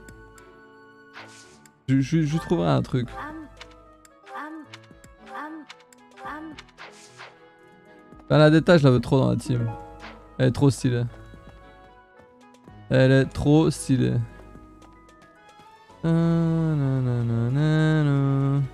S1: Je, je, je trouverai un truc.
S7: Um, um, um, um.
S1: Bernadetta, je la veux trop dans la team. Elle est trop stylée. Elle est trop stylée. Nananana.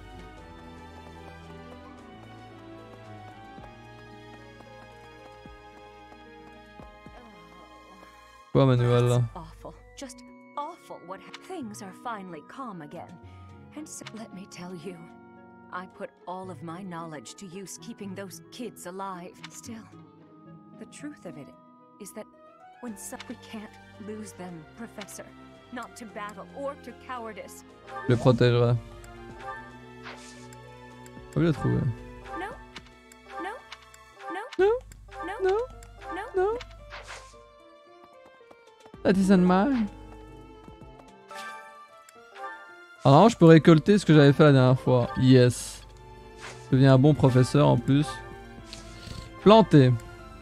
S1: Quoi, Manuel là?
S9: Awful. Just awful what ha- things are finally calm again. And so let me tell you, I put all of my knowledge to use keeping those kids alive. Still, the truth of it is that when so we can't lose them, Professor. Not to battle or to cowardice.
S1: Je les protégerai. Faut le trouver.
S9: No. No. No.
S1: No.
S9: No.
S1: No.
S9: No.
S1: No. That isn't mine. Alors je peux récolter ce que j'avais fait la dernière fois. Yes. Je deviens un bon professeur en plus. Planter.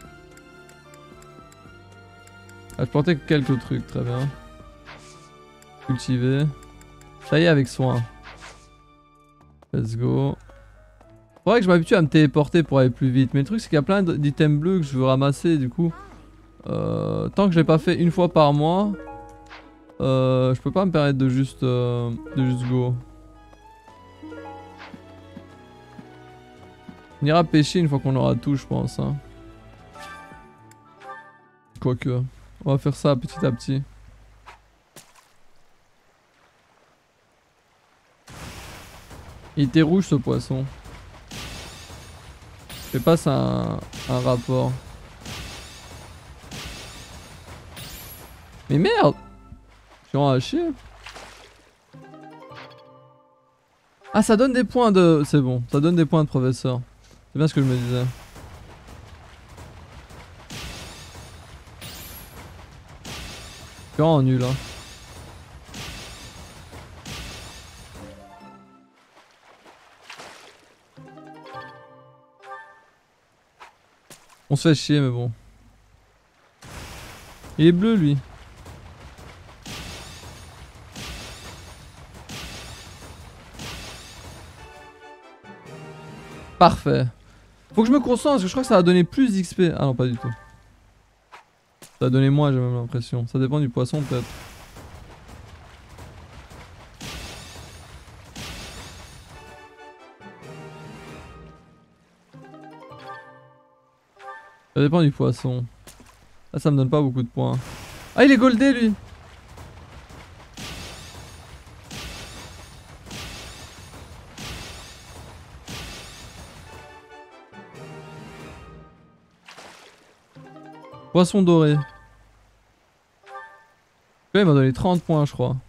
S1: Ah, je plantais quelques trucs, très bien. Cultiver. Ça y est, avec soin. Let's go. Faudrait que je m'habitue à me téléporter pour aller plus vite. Mais le truc, c'est qu'il y a plein d'items bleus que je veux ramasser. Du coup, euh, tant que je l'ai pas fait une fois par mois, euh, je peux pas me permettre de juste, euh, de juste go. On ira pêcher une fois qu'on aura tout, je pense. Hein. Quoique, on va faire ça petit à petit. Il était rouge ce poisson. Je sais pas, c'est un, un rapport. Mais merde! Je suis en à chier. Ah, ça donne des points de... C'est bon, ça donne des points de professeur. C'est bien ce que je me disais. Je suis vraiment nul, hein. On se fait chier, mais bon. Il est bleu, lui. Parfait. Faut que je me concentre parce que je crois que ça va donner plus d'X P. Ah non, pas du tout. Ça va donner moins, j'ai même l'impression. Ça dépend du poisson, peut-être. Ça dépend du poisson. Là, ça me donne pas beaucoup de points. Ah, il est goldé, lui. Poisson doré. Là, il m'a donné trente points, je crois.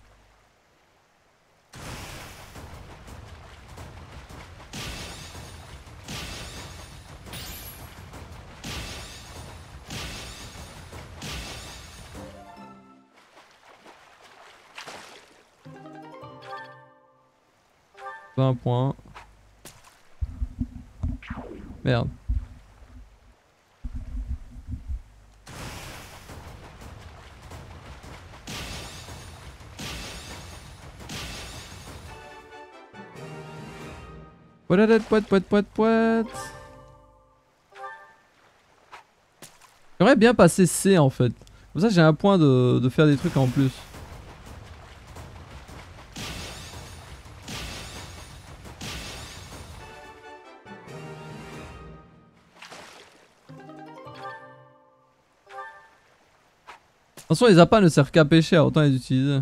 S1: vingt points. Merde. Poit poit poit poit poit. J'aimerais bien passer C en fait. Comme ça j'ai un point de, de faire des trucs en plus. Attention, les appâts ne servent qu'à pêcher, autant les utiliser.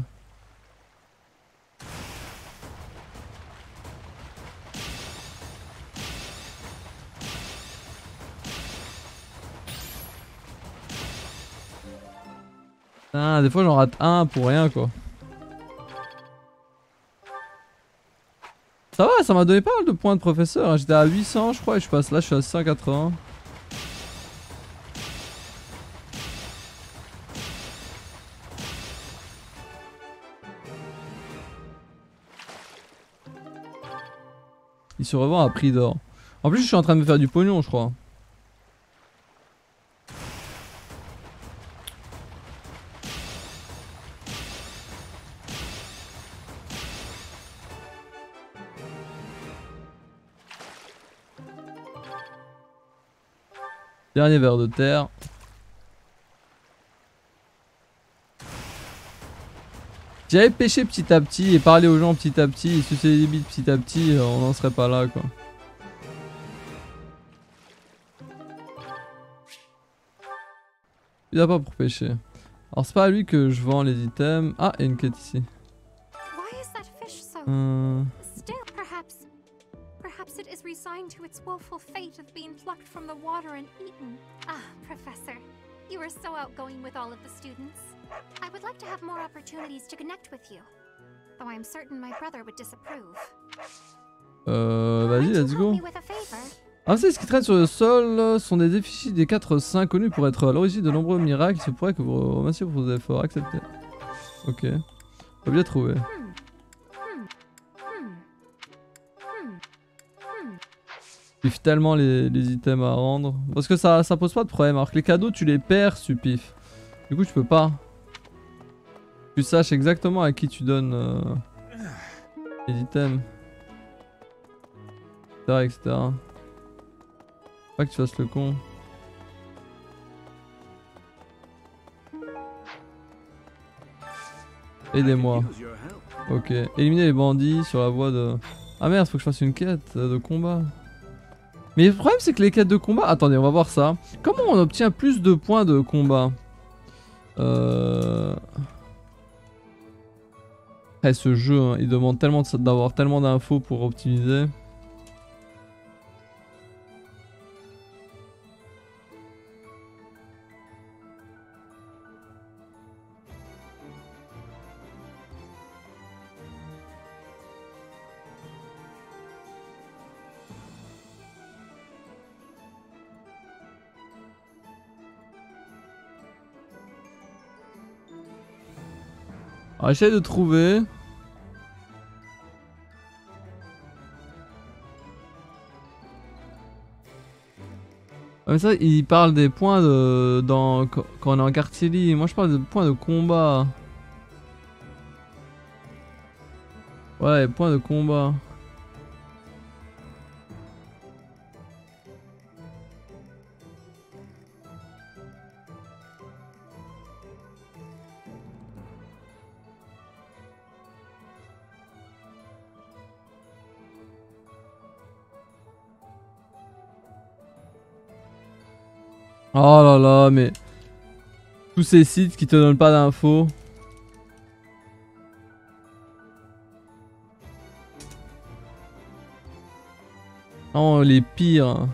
S1: Ah, des fois j'en rate un pour rien quoi. Ça va, ça m'a donné pas mal de points de professeur. J'étais à huit cents je crois et je passe là, je suis à six cent quatre-vingts. Il se revend à prix d'or. En plus je suis en train de me faire du pognon je crois. Dernier ver de terre. J'avais pêché petit à petit et parlé aux gens petit à petit et sucer les bites petit à petit, on n'en serait pas là quoi. Il a pas pour pêcher. Alors c'est pas à lui que je vends les items. Ah, il y a une quête ici.
S10: Why is that fish so
S1: Hum...
S10: still? Perhaps, perhaps it is resigned to its woeful fate of being plucked from the water and eaten.
S7: Ah, Professor, you are so outgoing with all of the students. I would like to have more opportunities to connect with you, though I am certain my brother would disapprove.
S1: Euh, vas-y,
S7: Might you
S1: let's
S7: help
S1: go.
S7: me with a favor?
S1: Ah, c'est ce qui traîne sur le sol sont des effigies des quatre saints connus pour être à l'origine de nombreux miracles. Il se pourrait que vous remerciez pour vos efforts. Acceptez. Ok. On va bien trouver. Il kiffe tellement les, les items à rendre. Parce que ça, ça pose pas de problème. Alors que les cadeaux, tu les perds, Supif. Du coup, tu peux pas. Tu saches exactement à qui tu donnes euh, les items. Etc. etc. Pas que tu fasses le con. Aidez-moi. Ok. Éliminer les bandits sur la voie de... Ah merde, faut que je fasse une quête de combat. Mais le problème c'est que les quêtes de combat... Attendez, on va voir ça. Comment on obtient plus de points de combat? Euh... Eh, ce jeu, hein, il demande tellement d'avoir tellement d'infos pour optimiser. Alors, j'essaie de trouver. Mais ça, il parle des points de dans quand on est en quartier libre. Moi, je parle des points de combat. Voilà, les points de combat. Oh là là, mais tous ces sites qui te donnent pas d'infos. Oh, les pires.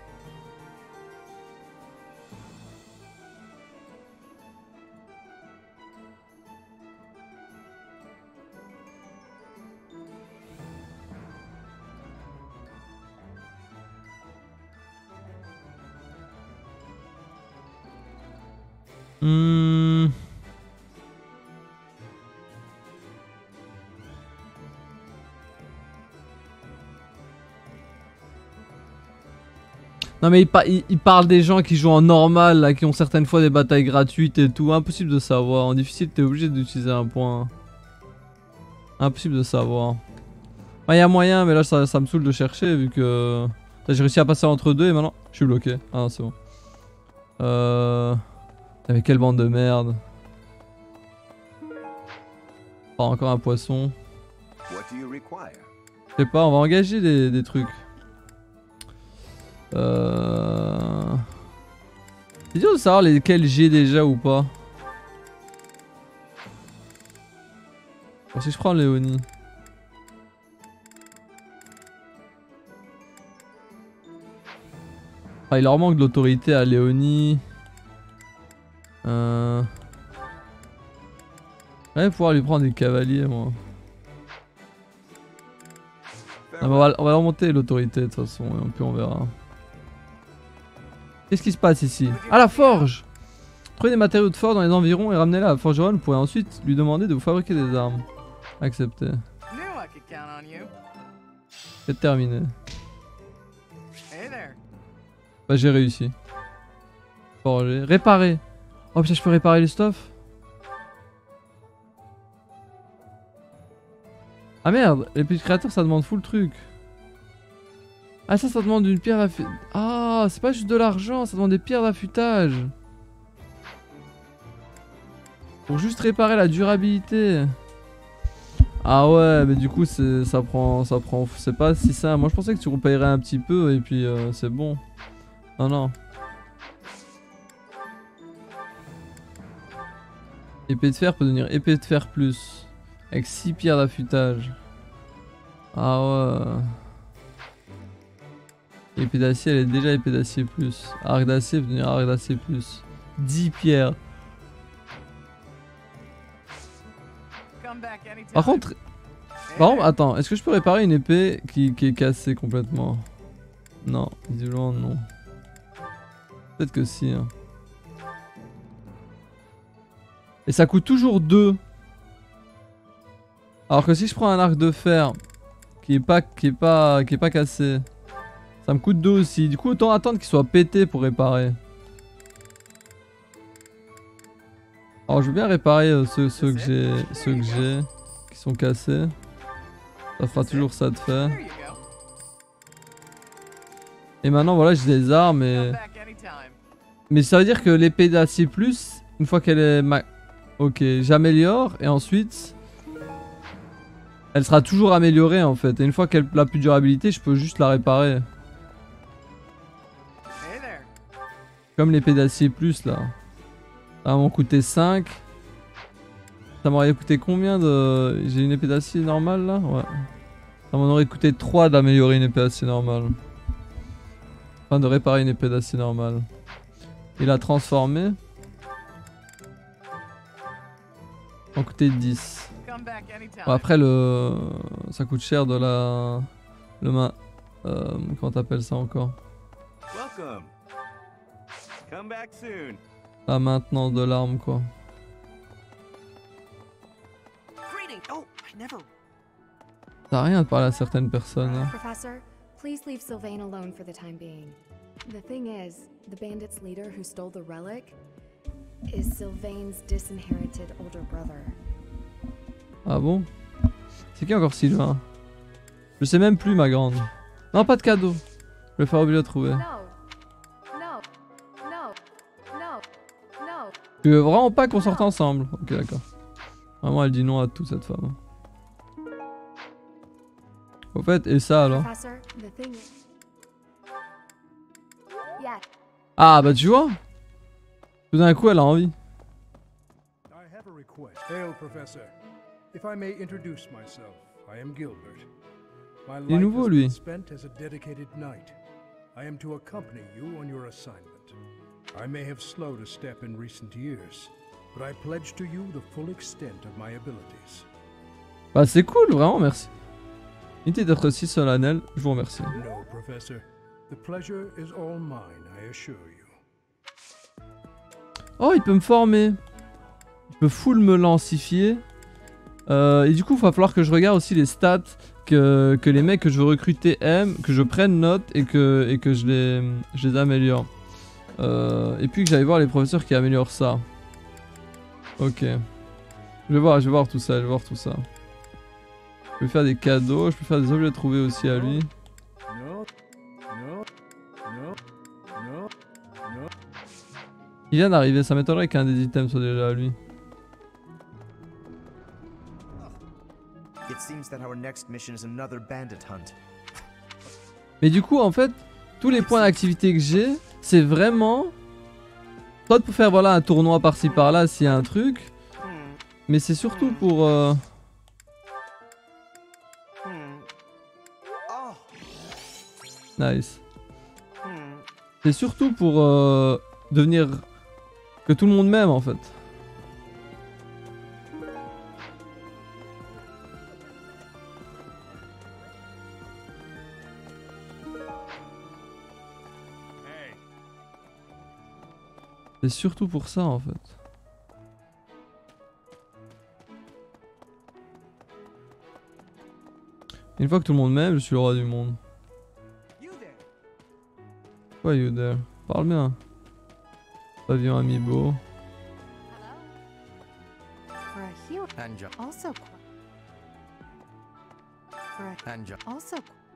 S1: Hmm. Non mais il, pa il, il parle des gens qui jouent en normal, là, qui ont certaines fois des batailles gratuites et tout. Impossible de savoir. En difficile, t'es obligé d'utiliser un point. Impossible de savoir. Il y a moyen, mais là ça, ça me saoule de chercher vu que j'ai réussi à passer entre deux et maintenant je suis bloqué. Ah non, c'est bon. Euh... Mais quelle bande de merde. Oh, encore un poisson. Je sais pas, on va engager des, des trucs. Euh... C'est dur de savoir lesquels j'ai déjà ou pas. Bon, si je prends Léonie. Ah, il leur manque de l'autorité à Léonie. Euh... Je vais pouvoir lui prendre des cavaliers, moi. Non, on, va, on va remonter l'autorité de toute façon, et puis on verra. Qu'est-ce qui se passe ici? Ah, la forge! Trouvez des matériaux de forge dans les environs et ramenez-la à la forgeronne. Vous pourrez ensuite lui demander de vous fabriquer des armes. Accepté. Quête C'est terminé. Bah j'ai réussi. Forger. Réparer. Oh putain, je peux réparer les stuff. Ah merde, les petits créateurs ça demande full truc. Ah ça, ça demande une pierre d'affûtage. Ah, c'est pas juste de l'argent, ça demande des pierres d'affûtage. Pour juste réparer la durabilité. Ah ouais, mais du coup c'est ça prend ça prend c'est pas si ça. Moi je pensais que tu repayerais un petit peu et puis euh, c'est bon. Non non. Épée de fer peut devenir épée de fer plus avec six pierres d'affûtage. Ah ouais. Épée d'acier, elle est déjà épée d'acier plus. Arc d'acier peut devenir arc d'acier plus. dix pierres. Par contre, par contre, attends, est-ce que je peux réparer une épée qui, qui est cassée complètement? Non, visiblement non. Peut-être que si. Hein. Et ça coûte toujours deux. Alors que si je prends un arc de fer qui est pas, qui est pas, qui est pas cassé, ça me coûte deux aussi. Du coup, autant attendre qu'il soit pété pour réparer. Alors je veux bien réparer euh, ceux, ceux que j'ai, ceux que j'ai qui sont cassés. Ça fera toujours ça de fait. Et maintenant voilà, j'ai des armes et... Mais ça veut dire que l'épée d'acier plus, une fois qu'elle est... Ma... Ok, j'améliore et ensuite... Elle sera toujours améliorée en fait. Et une fois qu'elle a plus de durabilité, je peux juste la réparer. Comme l'épée d'acier plus là. Ça m'a coûté cinq. Ça m'aurait coûté combien de... J'ai une épée d'acier normale là? Ouais. Ça m'en aurait coûté trois d'améliorer une épée d'acier normale. Enfin de réparer une épée d'acier normale. Et la transformer. Ça m'a coûté dix. Bon, après le... Ça coûte cher de la... Le main... Euh... Comment t'appelles ça encore? La maintenance de l'arme quoi. T'as rien de parler à certaines personnes hein.
S11: Professor, please leave Sylvain alone for the time being. The thing is, the bandit's leader who stole the relic is Sylvain's disinherited older brother.
S1: Ah bon? C'est qui encore Sylvain? Je sais même plus ma grande. Non, pas de cadeau. Je vais faire oublier de trouver. Tu veux vraiment pas qu'on sorte ensemble? Ok d'accord. Vraiment elle dit non à tout cette femme. Au fait, et ça alors? Ah bah tu vois? Tout d'un coup elle a envie. Il est nouveau lui.
S12: I may have slowed a step in recent years, but I pledge to you the full extent of my abilities.
S1: Bah c'est cool, vraiment merci. Inutile d'être si solennel, je vous remercie.
S12: No, Professor. The pleasure is all mine, I assure you.
S1: Oh, il peut me former. Il peut full me lancifier. Euh, et du coup, il va falloir que je regarde aussi les stats que, que les mecs que je veux recruter aiment, que je prenne note et que, et que je, les, je les améliore. Euh, et puis que j'aille voir les professeurs qui améliorent ça. Ok. Je vais voir, je vais voir tout ça, je vais voir tout ça. Je peux faire des cadeaux, je peux faire des objets trouvés aussi à lui. Il vient d'arriver, ça m'étonnerait qu'un des items soit déjà à lui. Mais du coup, en fait, tous les points d'activité que j'ai, c'est vraiment... Soit pour faire voilà, un tournoi par-ci par-là s'il y a un truc. Mais c'est surtout pour... Euh... Nice. C'est surtout pour euh, devenir... Que tout le monde m'aime en fait. C'est surtout pour ça en fait. Une fois que tout le monde m'aime, je suis le roi du monde. Quoi, you there? Parle bien. Pavillon amiibo.
S13: For a hero, also for a also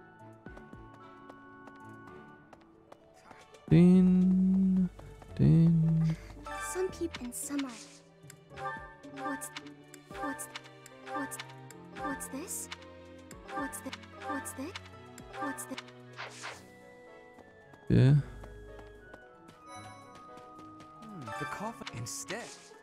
S1: Din, din.
S4: Some people and some are. What's what's what's what's this? What's the what's this? What's the
S1: Yeah.
S3: Hmm, the coffin instead.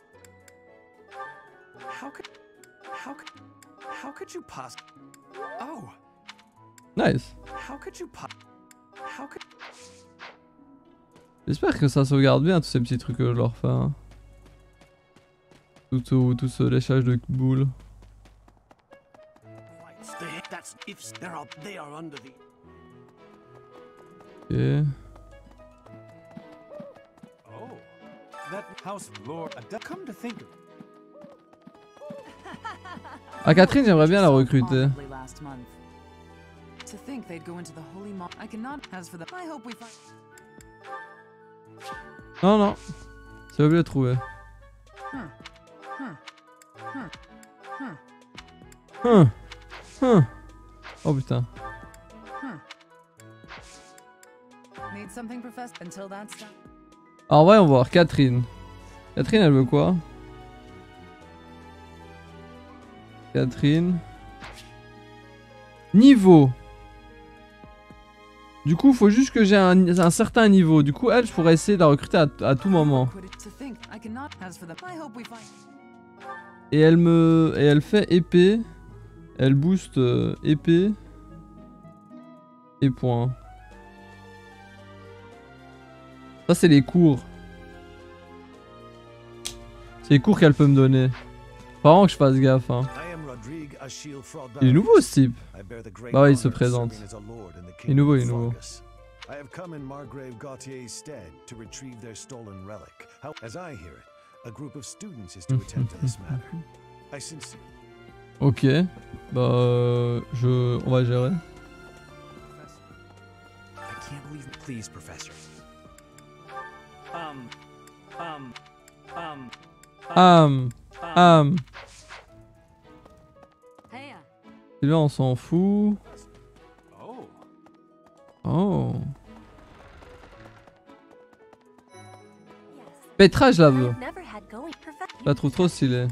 S3: How could how could how could you pass? Oh.
S1: Nice.
S3: How could you pass? How could
S1: J'espère que ça sauvegarde bien tous ces petits trucs que je leur fais. Hein. Tout, tout, tout ce léchage de boules.
S14: That's if they are they are under the.
S1: Ok.
S14: Oh, that house lord. Come to think of.
S1: Ah, Catherine, j'aimerais bien la recruter.
S15: Last month. To think they'd go into the holy mo I cannot. As for the, I hope we find.
S1: Non, non. C'est obligé de trouver.
S15: Huh. Huh. Huh. Huh.
S1: Hum. Hum. Oh putain.
S15: Huh. Need something, Professor, until that's done.
S1: Alors, voyons voir. Catherine. Catherine, elle veut quoi? Catherine. Niveau. Du coup, il faut juste que j'ai un, un certain niveau. Du coup, elle, je pourrais essayer de la recruter à, à tout moment. Et elle me, et elle fait épée. Elle booste euh, épée. Et point. Ça, c'est les cours. C'est les cours qu'elle peut me donner. Faut vraiment que je fasse gaffe. Hein. Il est nouveau ce type. Bah ouais, il se présente. Il est nouveau, il est nouveau.
S16: I have come in Margrave Gautier's stead to retrieve their stolen relic. How, as I hear it, a group of students is to attend to this matter. I sincerely.
S1: Ok, bah euh, je, on va gérer.
S14: I can't believe. Please, Professor. Um, um, um.
S1: Am, am. Et là, on s'en fout. Oh. Petra, je la veux. Je la trouve trop stylée.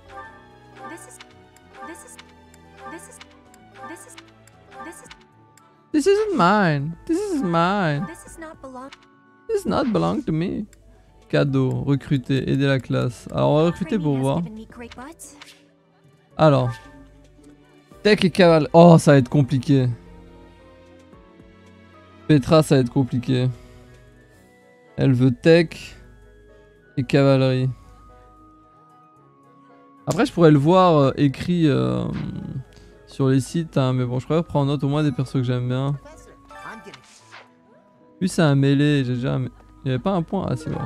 S1: This isn't mine. This is mine. This does not belong to me. Cadeau, recruter, aider la classe. Alors on va recruter pour voir. Alors. Tech et cavalerie. Oh, ça va être compliqué. Petra, ça va être compliqué. Elle veut tech et cavalerie. Après, je pourrais le voir euh, écrit euh, sur les sites, hein, mais bon, je préfère prendre note au moins des persos que j'aime bien. Lui, c'est un mêlé. J'ai déjà. Un... Il n'y avait pas un point. Ah, c'est vrai.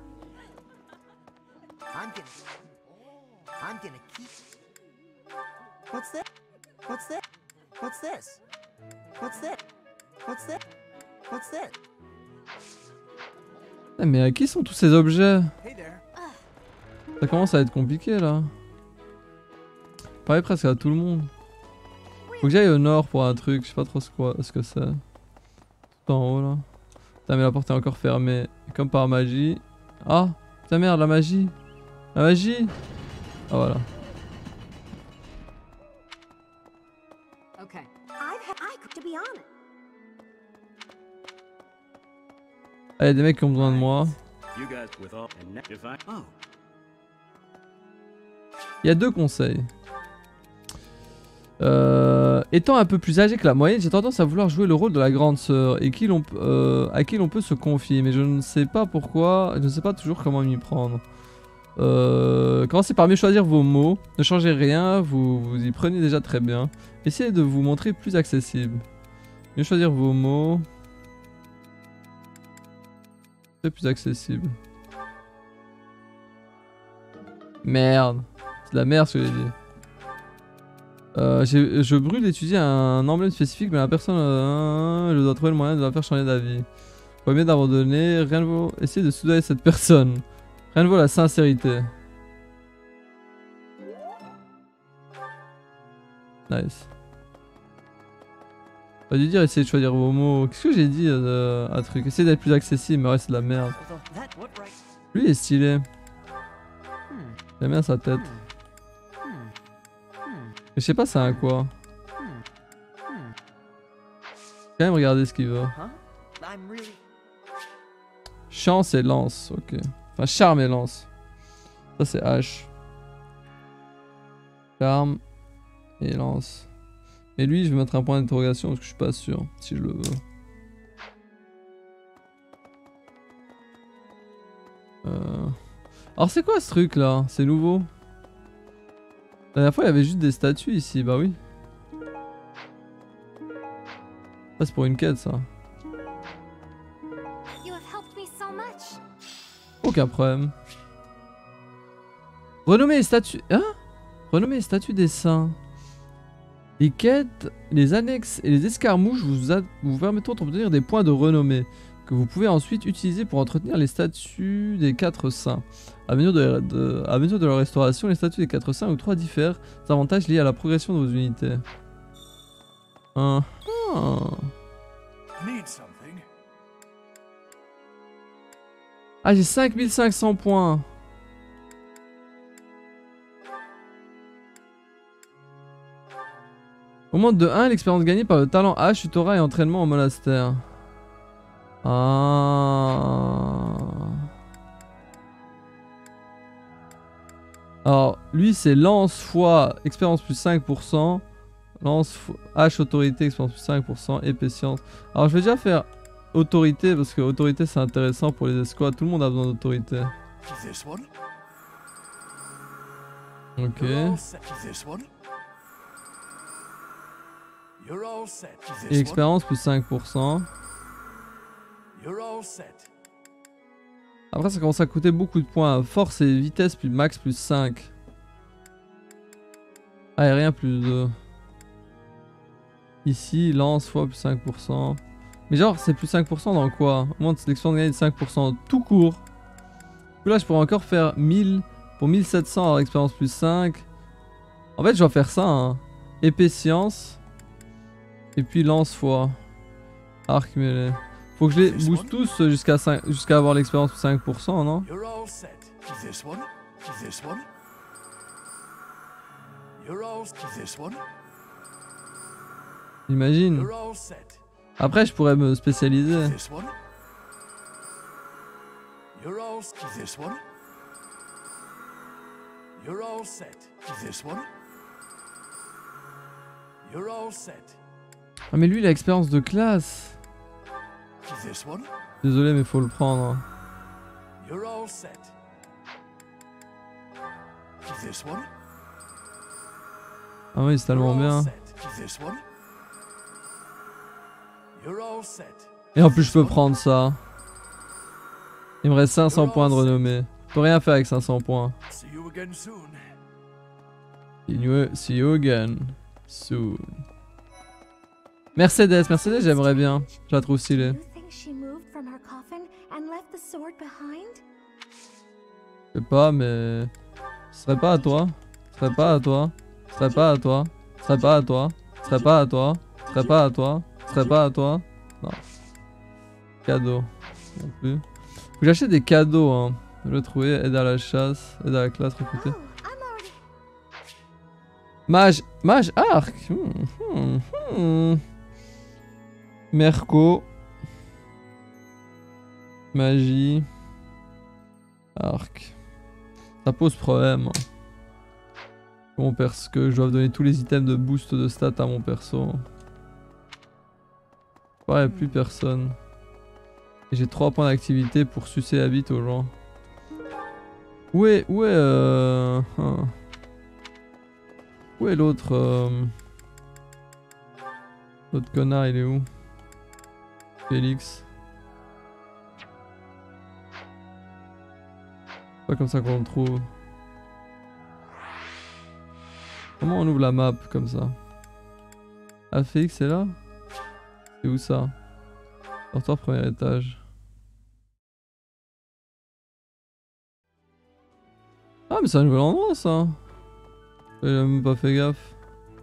S2: What's this? What's this? What's this? What's this? What's this? What's this?
S1: Ah, mais à qui sont tous ces objets? Ça commence à être compliqué là. Pareil presque à tout le monde. Faut que j'aille au nord pour un truc, je sais pas trop ce, quoi, ce que c'est. Tout en haut là. Putain mais la porte est encore fermée. Et comme par magie. Ah putain merde, la magie. La magie. Ah voilà. Ah, y a des mecs qui ont besoin de moi. Il y a deux conseils. Euh, étant un peu plus âgé que la moyenne, j'ai tendance à vouloir jouer le rôle de la grande sœur et qui l'on, euh, à qui l'on peut se confier. Mais je ne sais pas pourquoi, je ne sais pas toujours comment m'y prendre. Euh, commencez par mieux choisir vos mots. Ne changez rien, vous, vous y prenez déjà très bien. Essayez de vous montrer plus accessible. Mieux choisir vos mots. C'est plus accessible. Merde. C'est de la merde ce que j'ai dit. Euh, je brûle d'étudier un emblème spécifique, mais la personne, euh, je dois trouver le moyen de la faire changer d'avis. Pas mieux d'abandonner, rien ne vaut essayer de soudoyer cette personne. Rien ne vaut la sincérité. Nice. Pas dû dire essayer de choisir vos mots. Qu'est-ce que j'ai dit euh, à truc? Essayer d'être plus accessible, mais ouais, c'est de la merde. Lui il est stylé. J'aime bien sa tête. Mais je sais pas c'est un quoi. Quand même regarder ce qu'il veut. Chance et lance, ok. Enfin charme et lance. Ça c'est H. Charme et lance. Et lui je vais mettre un point d'interrogation parce que je suis pas sûr si je le veux. Euh... Alors c'est quoi ce truc là? C'est nouveau? La dernière fois il y avait juste des statues ici, bah oui. Ça c'est pour une quête ça. Aucun problème. Renommer les statues... Hein? Renommer les statues des saints. Les quêtes, les annexes et les escarmouches vous, a... vous permettront d'obtenir des points de renommée que vous pouvez ensuite utiliser pour entretenir les statues des quatre saints. À mesure de, de... à mesure de leur restauration, les statues des quatre saints ou trois diffèrent avantages liés à la progression de vos unités. Uh -huh. Ah, j'ai cinq mille cinq cents points. Augmente de un l'expérience gagnée par le talent H, tutorat et entraînement au monastère. Ah. Alors, lui, c'est lance fois expérience plus cinq pour cent. Lance H autorité, expérience plus cinq pour cent. Épée science. Alors, je vais déjà faire autorité parce que autorité c'est intéressant pour les escouades. Tout le monde a besoin d'autorité. Ok. Et expérience plus cinq pour cent. Après ça commence à coûter beaucoup de points. Force et vitesse plus max plus cinq. Aérien plus deux. Ici lance fois plus cinq pour cent. Mais genre c'est plus cinq pour cent dans quoi? Au moins l'expérience gagnée de cinq pour cent tout court. Là je pourrais encore faire mille pour mille sept cents alors expérience plus cinq. En fait je dois faire ça hein. Épée science. Et puis lance fois arc mêlé. Faut que je les booste tous jusqu'à jusqu'à avoir l'expérience plus cinq pour cent non? Imagine. Après, je pourrais me spécialiser. Ah mais lui il a l'expérience de classe. Désolé mais faut le prendre. Ah oui c'est tellement bien. Et en plus je peux prendre ça. Il me reste cinq cents points de renommée. Je peux rien faire avec cinq cents points. See you again soon. Mercedes, Mercedes j'aimerais bien. Je la trouve stylée. Je sais pas mais... Ce serait pas à toi. Ce serait pas à toi. Ce serait pas à toi. Ce serait pas à toi. Ce serait pas à toi. Ce serait pas à toi. Ce serait pas à toi. Non. Cadeau. Non plus. Faut que j'achète des cadeaux hein. Je vais le trouver. Aide à la chasse. Aide à la classe. Recruter. Mage. Mage arc. Hmm, hmm, hmm. Merco. Magie. Arc. Ça pose problème. Mon perso, que je dois donner tous les items de boost de stats à mon perso. Ouais, plus personne. Et j'ai trois points d'activité pour sucer la bite aux gens. Où est... Où est... Euh... Hein. Où est l'autre euh... L'autre connard, il est où? Félix. Pas comme ça qu'on le trouve. Comment on ouvre la map comme ça? Ah, Félix c'est là? C'est où ça? Porteur premier étage. Ah mais c'est un nouvel endroit ça. J'ai même pas fait gaffe.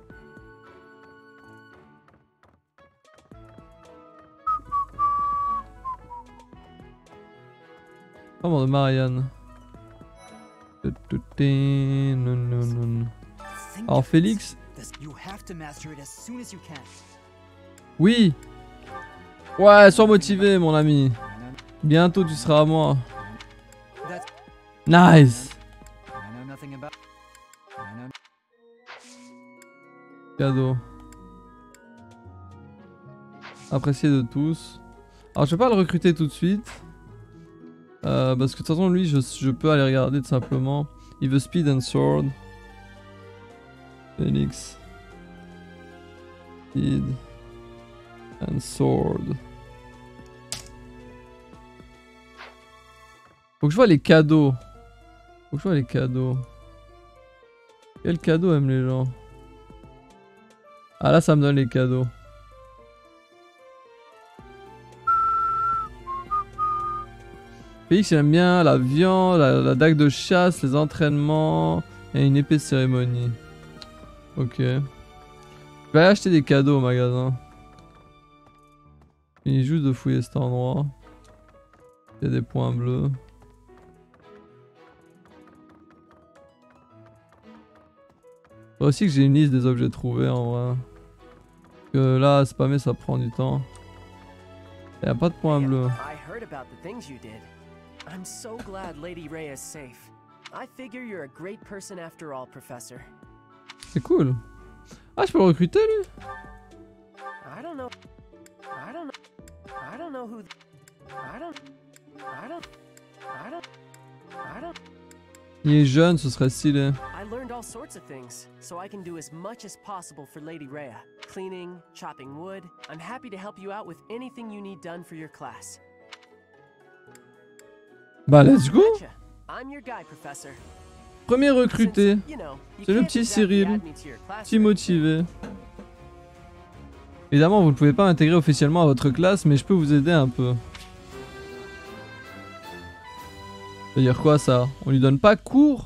S1: Comment de Marianne. Non, non, non. Alors Félix. Oui. Ouais, sois motivé mon ami. Bientôt tu seras à moi. Nice. Cadeau. Apprécié de tous. Alors je vais pas le recruter tout de suite. Euh, parce que de toute façon lui je, je peux aller regarder tout simplement. Il veut speed and sword. Phoenix. Speed and sword. Faut que je vois les cadeaux. Faut que je vois les cadeaux. Quel cadeau aiment les gens? Ah là ça me donne les cadeaux. Félix il aime bien la viande, la, la dague de chasse, les entraînements et une épée de cérémonie. Ok. Je vais aller acheter des cadeaux au magasin. Il juste de fouiller cet endroit. Il y a des points bleus. Faut aussi que j'ai une liste des objets trouvés en vrai. Parce que là, spammer ça prend du temps. Il n'y a pas de points bleus.
S3: I'm so glad Lady Rhea is safe. I figure you're a great person after all, Professor.
S1: C'est cool. Ah, je peux le recruter lui?
S3: I don't know. I don't know. I don't know who. I don't. I don't. I don't. I don't.
S1: Il est jeune, ce serait stylé.
S3: I learned all sorts of things, so I can do as much as possible for Lady Rhea. Cleaning, chopping wood. I'm happy to help you out with anything you need done for your class.
S1: Bah let's go. Premier recruté. C'est le petit Cyril. Petit motivé. Évidemment vous ne pouvez pas intégrer officiellement à votre classe, mais je peux vous aider un peu. Ça veut dire quoi ça? On lui donne pas cours?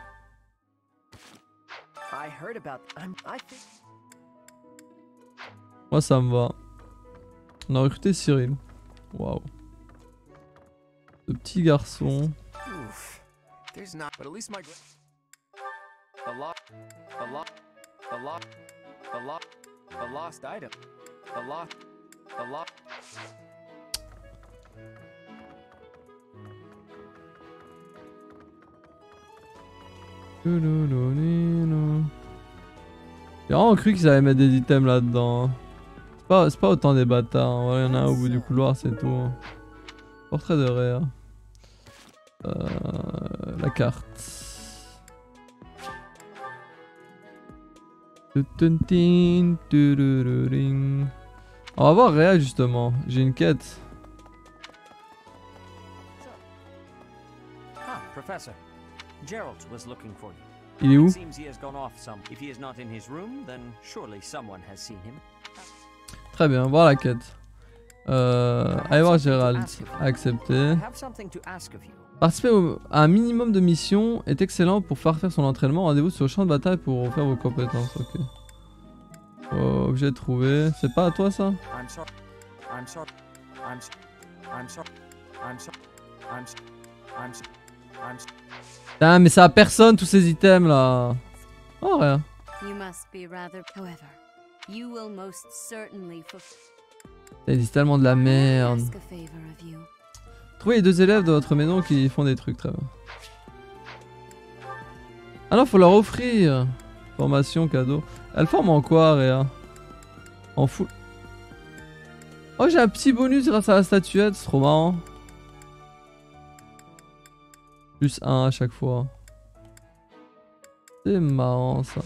S1: Moi ça me va. On a recruté Cyril. Waouh. Le petit garçon.
S3: There's not, but at least my a lot, a lot, a lot, a lot, a lost item, a lot, a lot. J'ai vraiment cru qu'ils allaient mettre des items là-dedans. C'est pas, c'est pas autant des bâtards. Il y en a un au bout du couloir, c'est tout. Portrait de Rhea. Euh, la carte. On va voir Rhea justement. J'ai une quête.
S17: Ah, Professor. Geralt was looking for you.
S1: Il est où?
S17: It seems he has gone off some. If he is not in his room, then surely someone has seen him.
S1: Très bien, voir la quête. Euh, allez voir Gérald. Accepter. Participer au, à un minimum de missions est excellent pour faire faire son entraînement. Rendez-vous sur le champ de bataille pour faire vos compétences. Ok. Oh, objet trouvé. C'est pas à toi ça? Putain, mais ça a personne tous ces items là. Oh rien.
S18: You must be rather, however, you will most certainly
S1: Ils disent tellement de la merde. Trouvez les deux élèves de votre maison qui font des trucs très bien. Ah non, faut leur offrir. Formation, cadeau. Elle forme en quoi, Rhea? En full. Oh, j'ai un petit bonus grâce à la statuette, c'est trop marrant. Plus un à chaque fois. C'est marrant ça.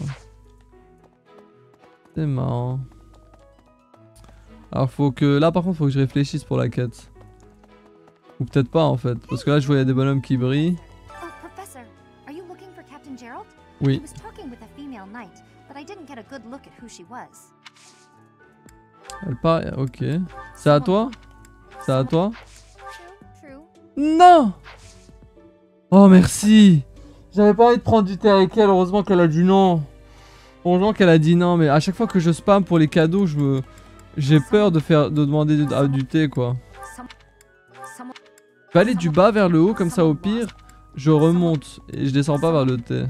S1: C'est marrant. Alors faut que... Là par contre faut que je réfléchisse pour la quête. Ou peut-être pas en fait. Parce que là je vois il y a des bonhommes qui brillent.
S7: Oh, Professor, are you looking for Captain Geralt?
S1: Oui.
S7: He was talking with a female knight. but I didn't get a good look at who she was.
S1: Elle part. Ok. C'est à toi? C'est à toi?
S7: True.
S1: Non! Oh merci! J'avais pas envie de prendre du thé avec elle, heureusement qu'elle a dit non. Heureusement qu'elle a dit non, mais à chaque fois que je spam pour les cadeaux, je me... j'ai peur de faire de demander du, ah, du thé quoi. Je vais aller du bas vers le haut, comme ça au pire, je remonte et je descends pas vers le thé.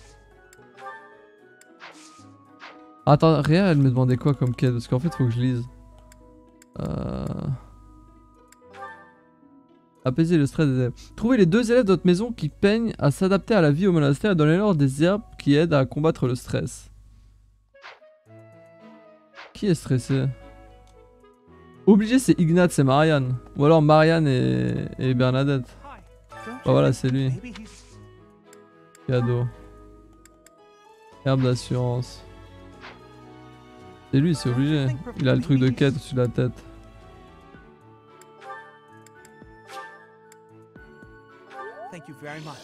S1: Attends, Réa, elle me demandait quoi comme quête? Parce qu'en fait, faut que je lise. Euh... Apaiser le stress des élèves. Trouvez les deux élèves de votre maison qui peignent à s'adapter à la vie au monastère et donnez-leur des herbes qui aident à combattre le stress. Qui est stressé? Obligé, c'est Ignat, c'est Marianne. Ou alors Marianne et, et Bernadette. Bah voilà, c'est lui. Cadeau. Herbe d'assurance. C'est lui, c'est obligé. Il a le truc de quête au-dessus de la tête.
S6: Thank you very much.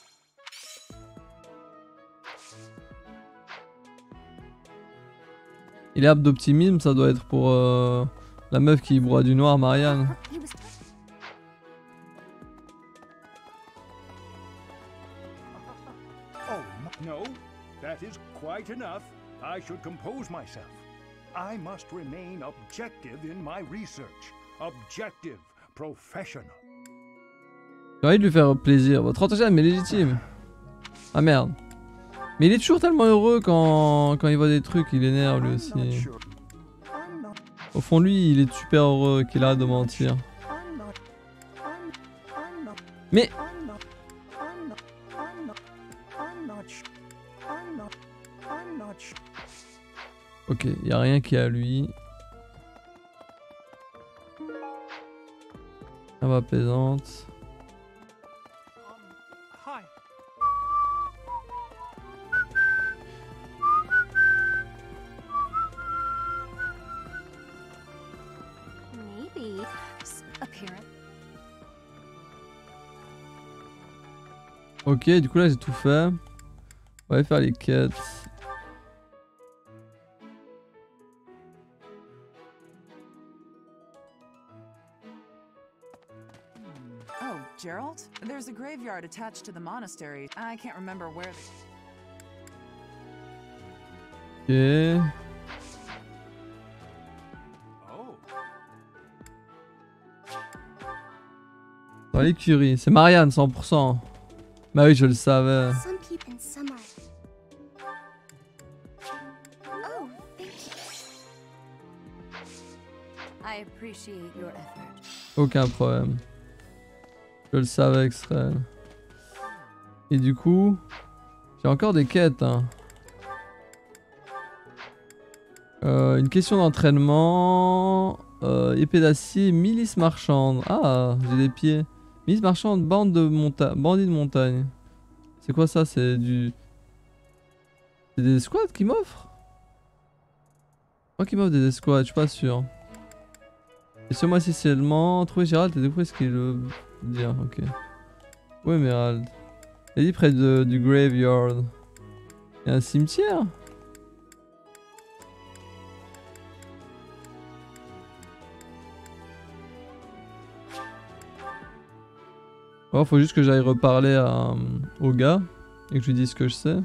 S1: Et l'herbe d'optimisme, ça doit être pour euh, la meuf qui broie du noir, Marianne.
S12: Oh, no, that is quite enough. I should compose myself. I must remain objective in my research. Objective, professional.
S1: J'ai envie de lui faire plaisir. Votre enthousiasme est légitime. Ah merde. Mais il est toujours tellement heureux quand, quand il voit des trucs, il énerve lui aussi. Au fond de lui, il est super heureux qu'il arrête de mentir. Mais... Ok, il n'y a rien qui est à lui. Ça va plaisante.
S7: Maybe. Just appearance.
S1: Ok, du coup là j'ai tout fait. On va aller faire les quêtes.
S15: Oh, Gerald? There's a graveyard attached to the monastery. I can't remember where.
S1: Ok. Dans l'écurie, c'est Marianne cent pour cent. Bah oui, je le savais.
S4: Some people and some are. Oh, thank you.
S18: I appreciate your effort.
S1: Aucun problème. Je le savais, Extrême. Et du coup, j'ai encore des quêtes. Hein. Euh, une question d'entraînement. Euh, épée d'acier, milice marchande. Ah, j'ai des pieds. Milice marchande, bande de montagne, bandit de montagne. C'est quoi ça? C'est du... C'est des escouades qui m'offrent? Je crois qu'ils m'offrent des escouades, je suis pas sûr. Et ce mois-ci seulement, trouver Gérald et découvrir ce qu'il veut dire, ok. Où est Mérald? Il est dit près de, du graveyard. Il y a un cimetière? Oh, faut juste que j'aille reparler à, au gars et que je lui dise ce que je sais.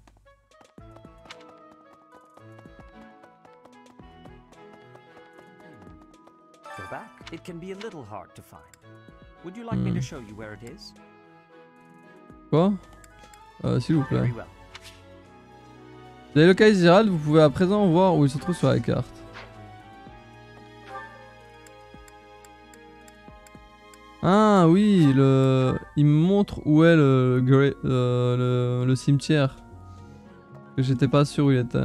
S17: Go back. It can be a little hard to find. Would you like me to show you where it is?
S1: Quoi? euh, S'il vous plaît.
S17: Very well.
S1: Vous avez localisé Gérald, vous pouvez à présent voir où il se trouve sur la carte. Ah oui, le... il me montre où est le, le, le, le cimetière. Que j'étais pas sûr où il était.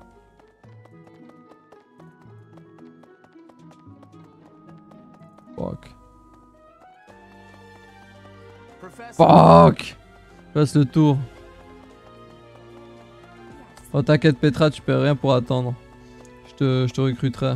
S1: Fuck. Fuck. Je passe le tour. Oh t'inquiète Petra, tu perds rien pour attendre. Je te, je te recruterai.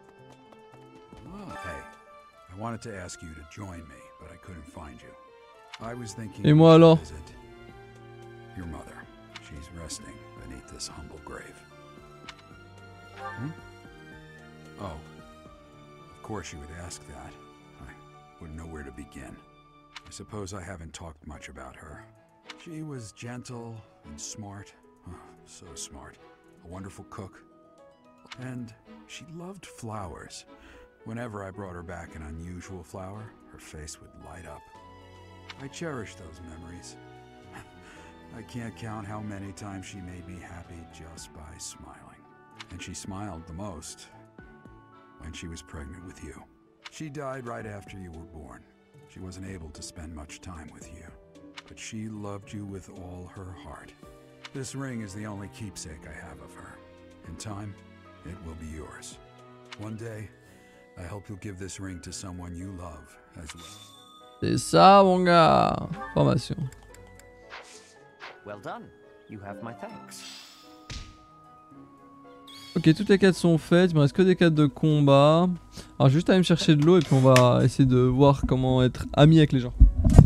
S12: I wanted to ask you to join me, but I couldn't find you.
S19: I was thinking
S1: Et moi alors?
S19: visit your mother. She's resting beneath this humble grave. Hmm? Oh. Of course you would ask that. I wouldn't know where to begin. I suppose I haven't talked much about her. She was gentle and smart. Oh, so smart. A wonderful cook. And she loved flowers. Whenever I brought her back an unusual flower, her face would light up. I cherish those memories. I can't count how many times she made me happy just by smiling. And she smiled the most when she was pregnant with you. She died right after you were born. She wasn't able to spend much time with you, but she loved you with all her heart. This ring is the only keepsake I have of her. In time, it will be yours. One day, I hope you'll give this ring to someone you love as well.
S1: C'est ça, mon gars. Formation.
S17: Well done. You have my thanks.
S1: Ok, toutes les quêtes sont faites. Il me reste que des quêtes de combat. Alors, juste à aller me chercher de l'eau et puis on va essayer de voir comment être ami avec les gens.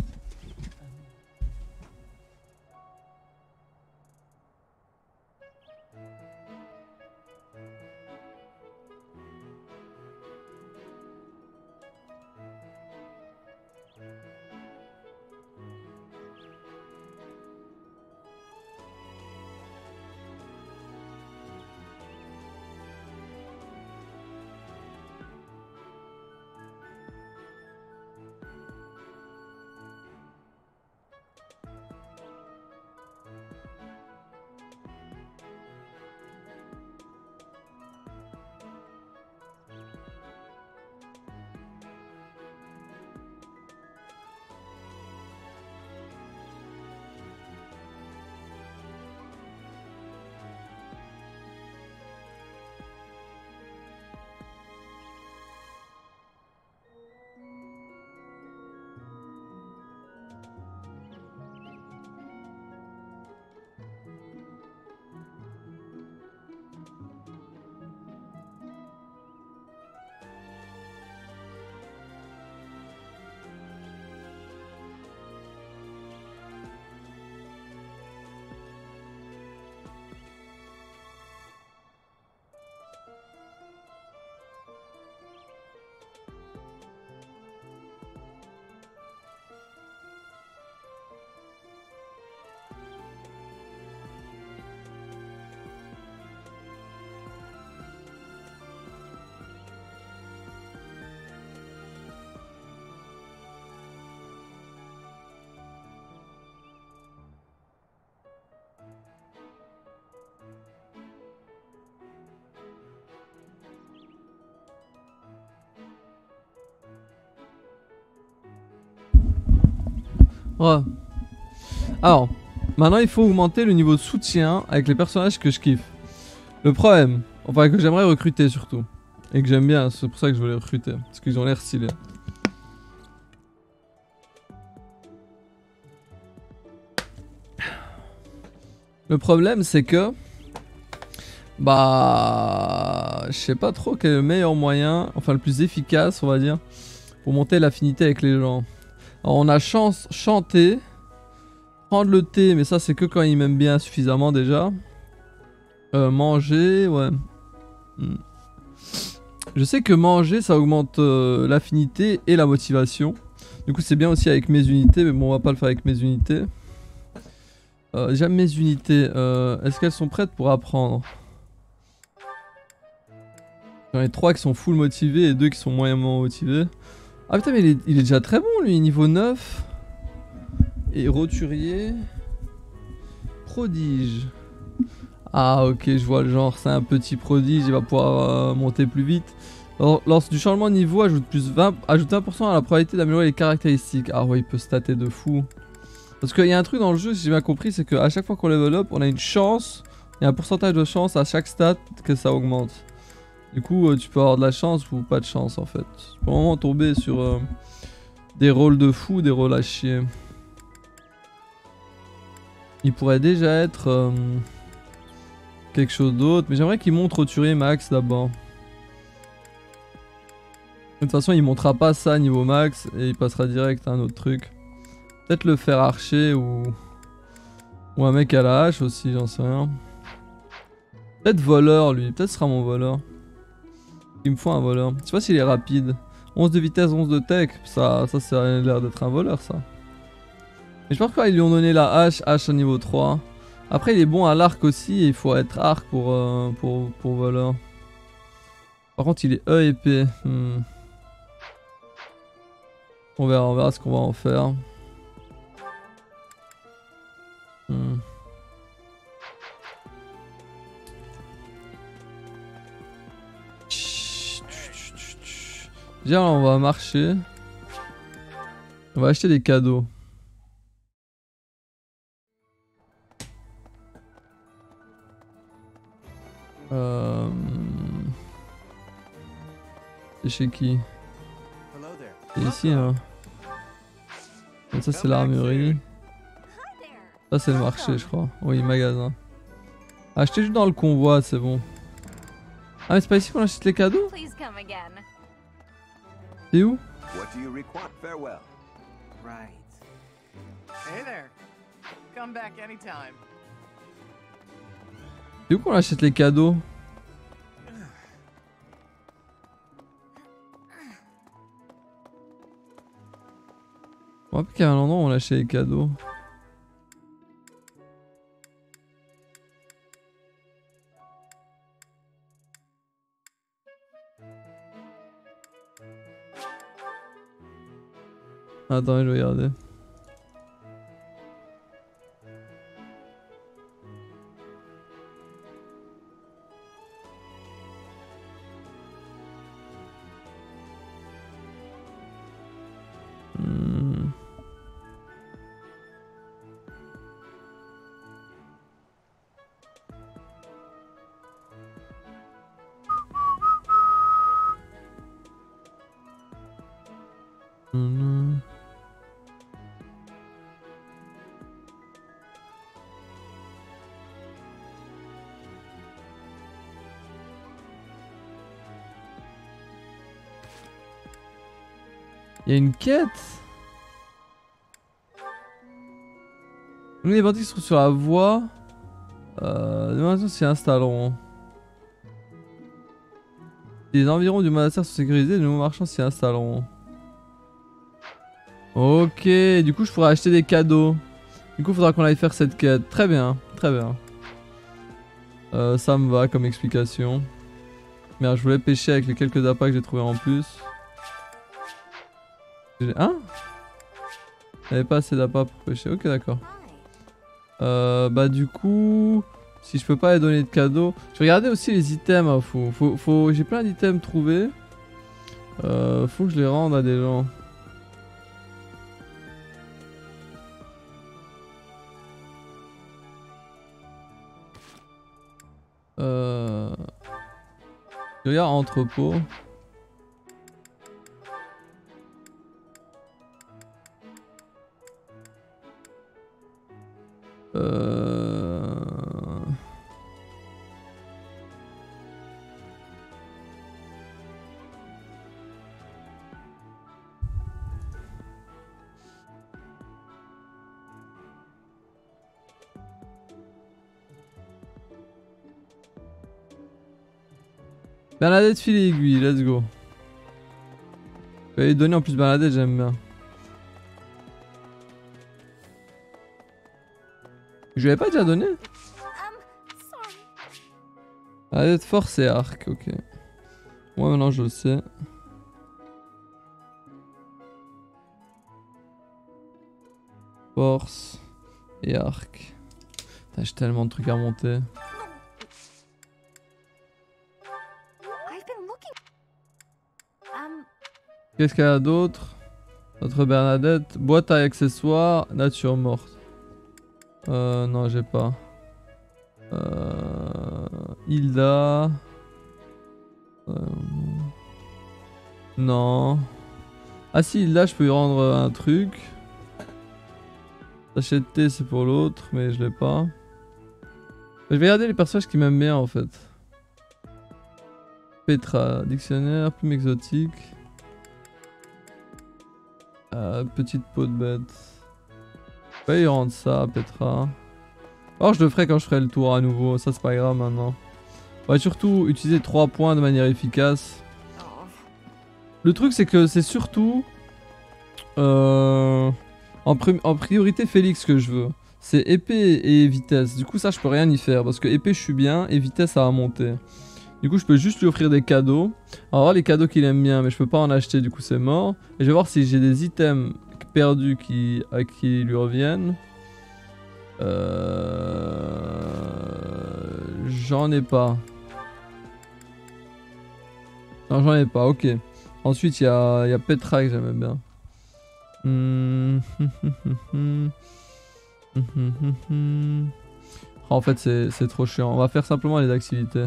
S1: Ouais. Alors, maintenant il faut augmenter le niveau de soutien avec les personnages que je kiffe. Le problème, enfin que j'aimerais recruter surtout. Et que j'aime bien, c'est pour ça que je veux les recruter. Parce qu'ils ont l'air stylés. Le problème c'est que... Bah... Je sais pas trop quel est le meilleur moyen, enfin le plus efficace on va dire, pour monter l'affinité avec les gens. Alors on a chance, chanter, prendre le thé, mais ça c'est que quand ils m'aiment bien suffisamment déjà. Euh, manger, ouais. Hmm. Je sais que manger ça augmente euh, l'affinité et la motivation. Du coup c'est bien aussi avec mes unités, mais bon on va pas le faire avec mes unités. Euh, déjà mes unités, euh, est-ce qu'elles sont prêtes pour apprendre? J'en ai trois qui sont full motivés et deux qui sont moyennement motivés. Ah putain mais il est, il est déjà très bon lui, niveau neuf. Et roturier. Prodige. Ah ok, je vois le genre, c'est un petit prodige, il va pouvoir euh, monter plus vite. Alors, lors du changement de niveau, ajoute plus vingt, ajoute vingt pour cent à la probabilité d'améliorer les caractéristiques. Ah ouais, il peut stater de fou. Parce qu'il y a un truc dans le jeu, si j'ai bien compris, c'est qu'à chaque fois qu'on level up, on a une chance, il y a un pourcentage de chance à chaque stat que ça augmente. Du coup, euh, tu peux avoir de la chance ou pas de chance en fait. Tu peux vraiment tomber sur euh, des rôles de fou, des rôles à chier. Il pourrait déjà être euh, quelque chose d'autre, mais j'aimerais qu'il montre Roturier max d'abord. De toute façon, il montrera pas ça niveau max et il passera direct à un autre truc. Peut-être le fer archer ou... Ou un mec à la hache aussi, j'en sais rien. Peut-être voleur lui, peut-être ce sera mon voleur. Il me faut un voleur. Je sais pas s'il est rapide. onze de vitesse, onze de tech, ça, ça, ça a l'air d'être un voleur ça. Mais je pense qu'ils lui ont donné la hache, hache à niveau trois. Après il est bon à l'arc aussi et il faut être arc pour, euh, pour, pour voleur. Par contre il est E épée. Hmm. On verra, on verra ce qu'on va en faire. Hmm. Déjà on va marcher. On va acheter des cadeaux. Euh... C'est chez qui? C'est ici hein. Et ça c'est l'armurerie. Ça c'est le marché je crois. Oui magasin. Acheter juste dans le convoi c'est bon. Ah mais c'est pas ici qu'on achète les cadeaux? C'est où?
S20: What do you require? Farewell.
S21: Right. Hey there. Come back anytime.
S1: C'est où qu'on achète les cadeaux? Je me rappelle qu'il y a un endroit où on achète les cadeaux. Attends, je vais regarder. Hmm. Hmm. Il y a une quête. Les bandits se trouvent sur la voie. Euh, les marchands s'y installeront. Les environs du monastère sont sécurisés, les nouveaux marchands s'y installeront. Ok, du coup je pourrais acheter des cadeaux. Du coup il faudra qu'on aille faire cette quête. Très bien, très bien. Euh, ça me va comme explication. Merde, je voulais pêcher avec les quelques appâts que j'ai trouvé en plus. Hein? J'avais pas assez d'appâts pour pêcher. Ok, d'accord. Euh, bah du coup, si je peux pas les donner de cadeaux, je regardais aussi les items. Hein, faut, faut, faut, j'ai plein d'items trouvés. Euh, faut que je les rende à des gens. Euh, je regarde entrepôt. Euh... Bernadette file aiguille, let's go. Je vais lui donner en plus Bernadette, j'aime bien. Je lui avais pas déjà donné? Bernadette force et arc, ok. Moi maintenant je le sais. Force et arc. Putain, j'ai tellement de trucs à monter. Qu'est-ce qu'il y a d'autre? Notre Bernadette. Boîte à accessoires, nature morte. Euh, non, j'ai pas. Euh, Hilda. Euh, non. Ah si, Hilda, je peux lui rendre un truc. Sachet de thé, c'est pour l'autre, mais je l'ai pas. Je vais regarder les personnages qui m'aiment bien en fait. Petra, dictionnaire, plume exotique. Euh, petite peau de bête. Pas y rendre ça, Petra. Or, je le ferai quand je ferai le tour à nouveau. Ça, c'est pas grave maintenant. On va surtout utiliser trois points de manière efficace. Le truc, c'est que c'est surtout euh, en, en priorité Félix que je veux. C'est épée et vitesse. Du coup, ça, je peux rien y faire parce que épée, je suis bien et vitesse, ça va monter. Du coup, je peux juste lui offrir des cadeaux. On va voir les cadeaux qu'il aime bien, mais je peux pas en acheter. Du coup, c'est mort. Et je vais voir si j'ai des items perdus qui, à qui lui reviennent. Euh... J'en ai pas. Non, j'en ai pas, ok. Ensuite, il y a, y a Petra que j'aimais bien. Hmm. Oh, en fait, c'est trop chiant. On va faire simplement les activités.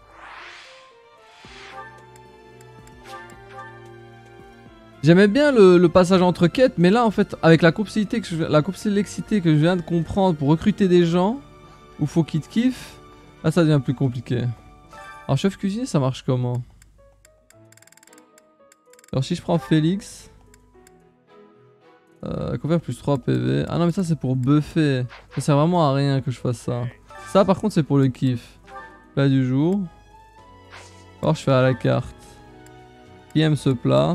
S1: J'aimais bien le, le passage entre quêtes, mais là, en fait, avec la complexité que je, la complexité que je viens de comprendre pour recruter des gens, où faut qu'ils te kiffent, là, ça devient plus compliqué. Alors, chef cuisinier, ça marche comment? Alors, si je prends Félix... Euh, confère plus trois P V. Ah non, mais ça, c'est pour buffer. Ça sert vraiment à rien que je fasse ça. Ça, par contre, c'est pour le kiff. Plat du jour. Alors, je fais à la carte. Qui aime ce plat?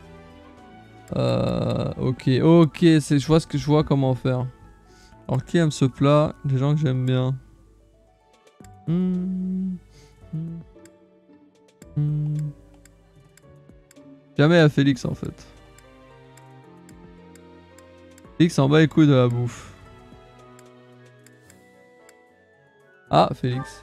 S1: Euh, ok, ok, je vois ce que je vois comment faire. Alors qui aime ce plat? Des gens que j'aime bien. Mmh. Mmh. Jamais à Félix en fait. Félix en bas les couilles de la bouffe. Ah, Félix.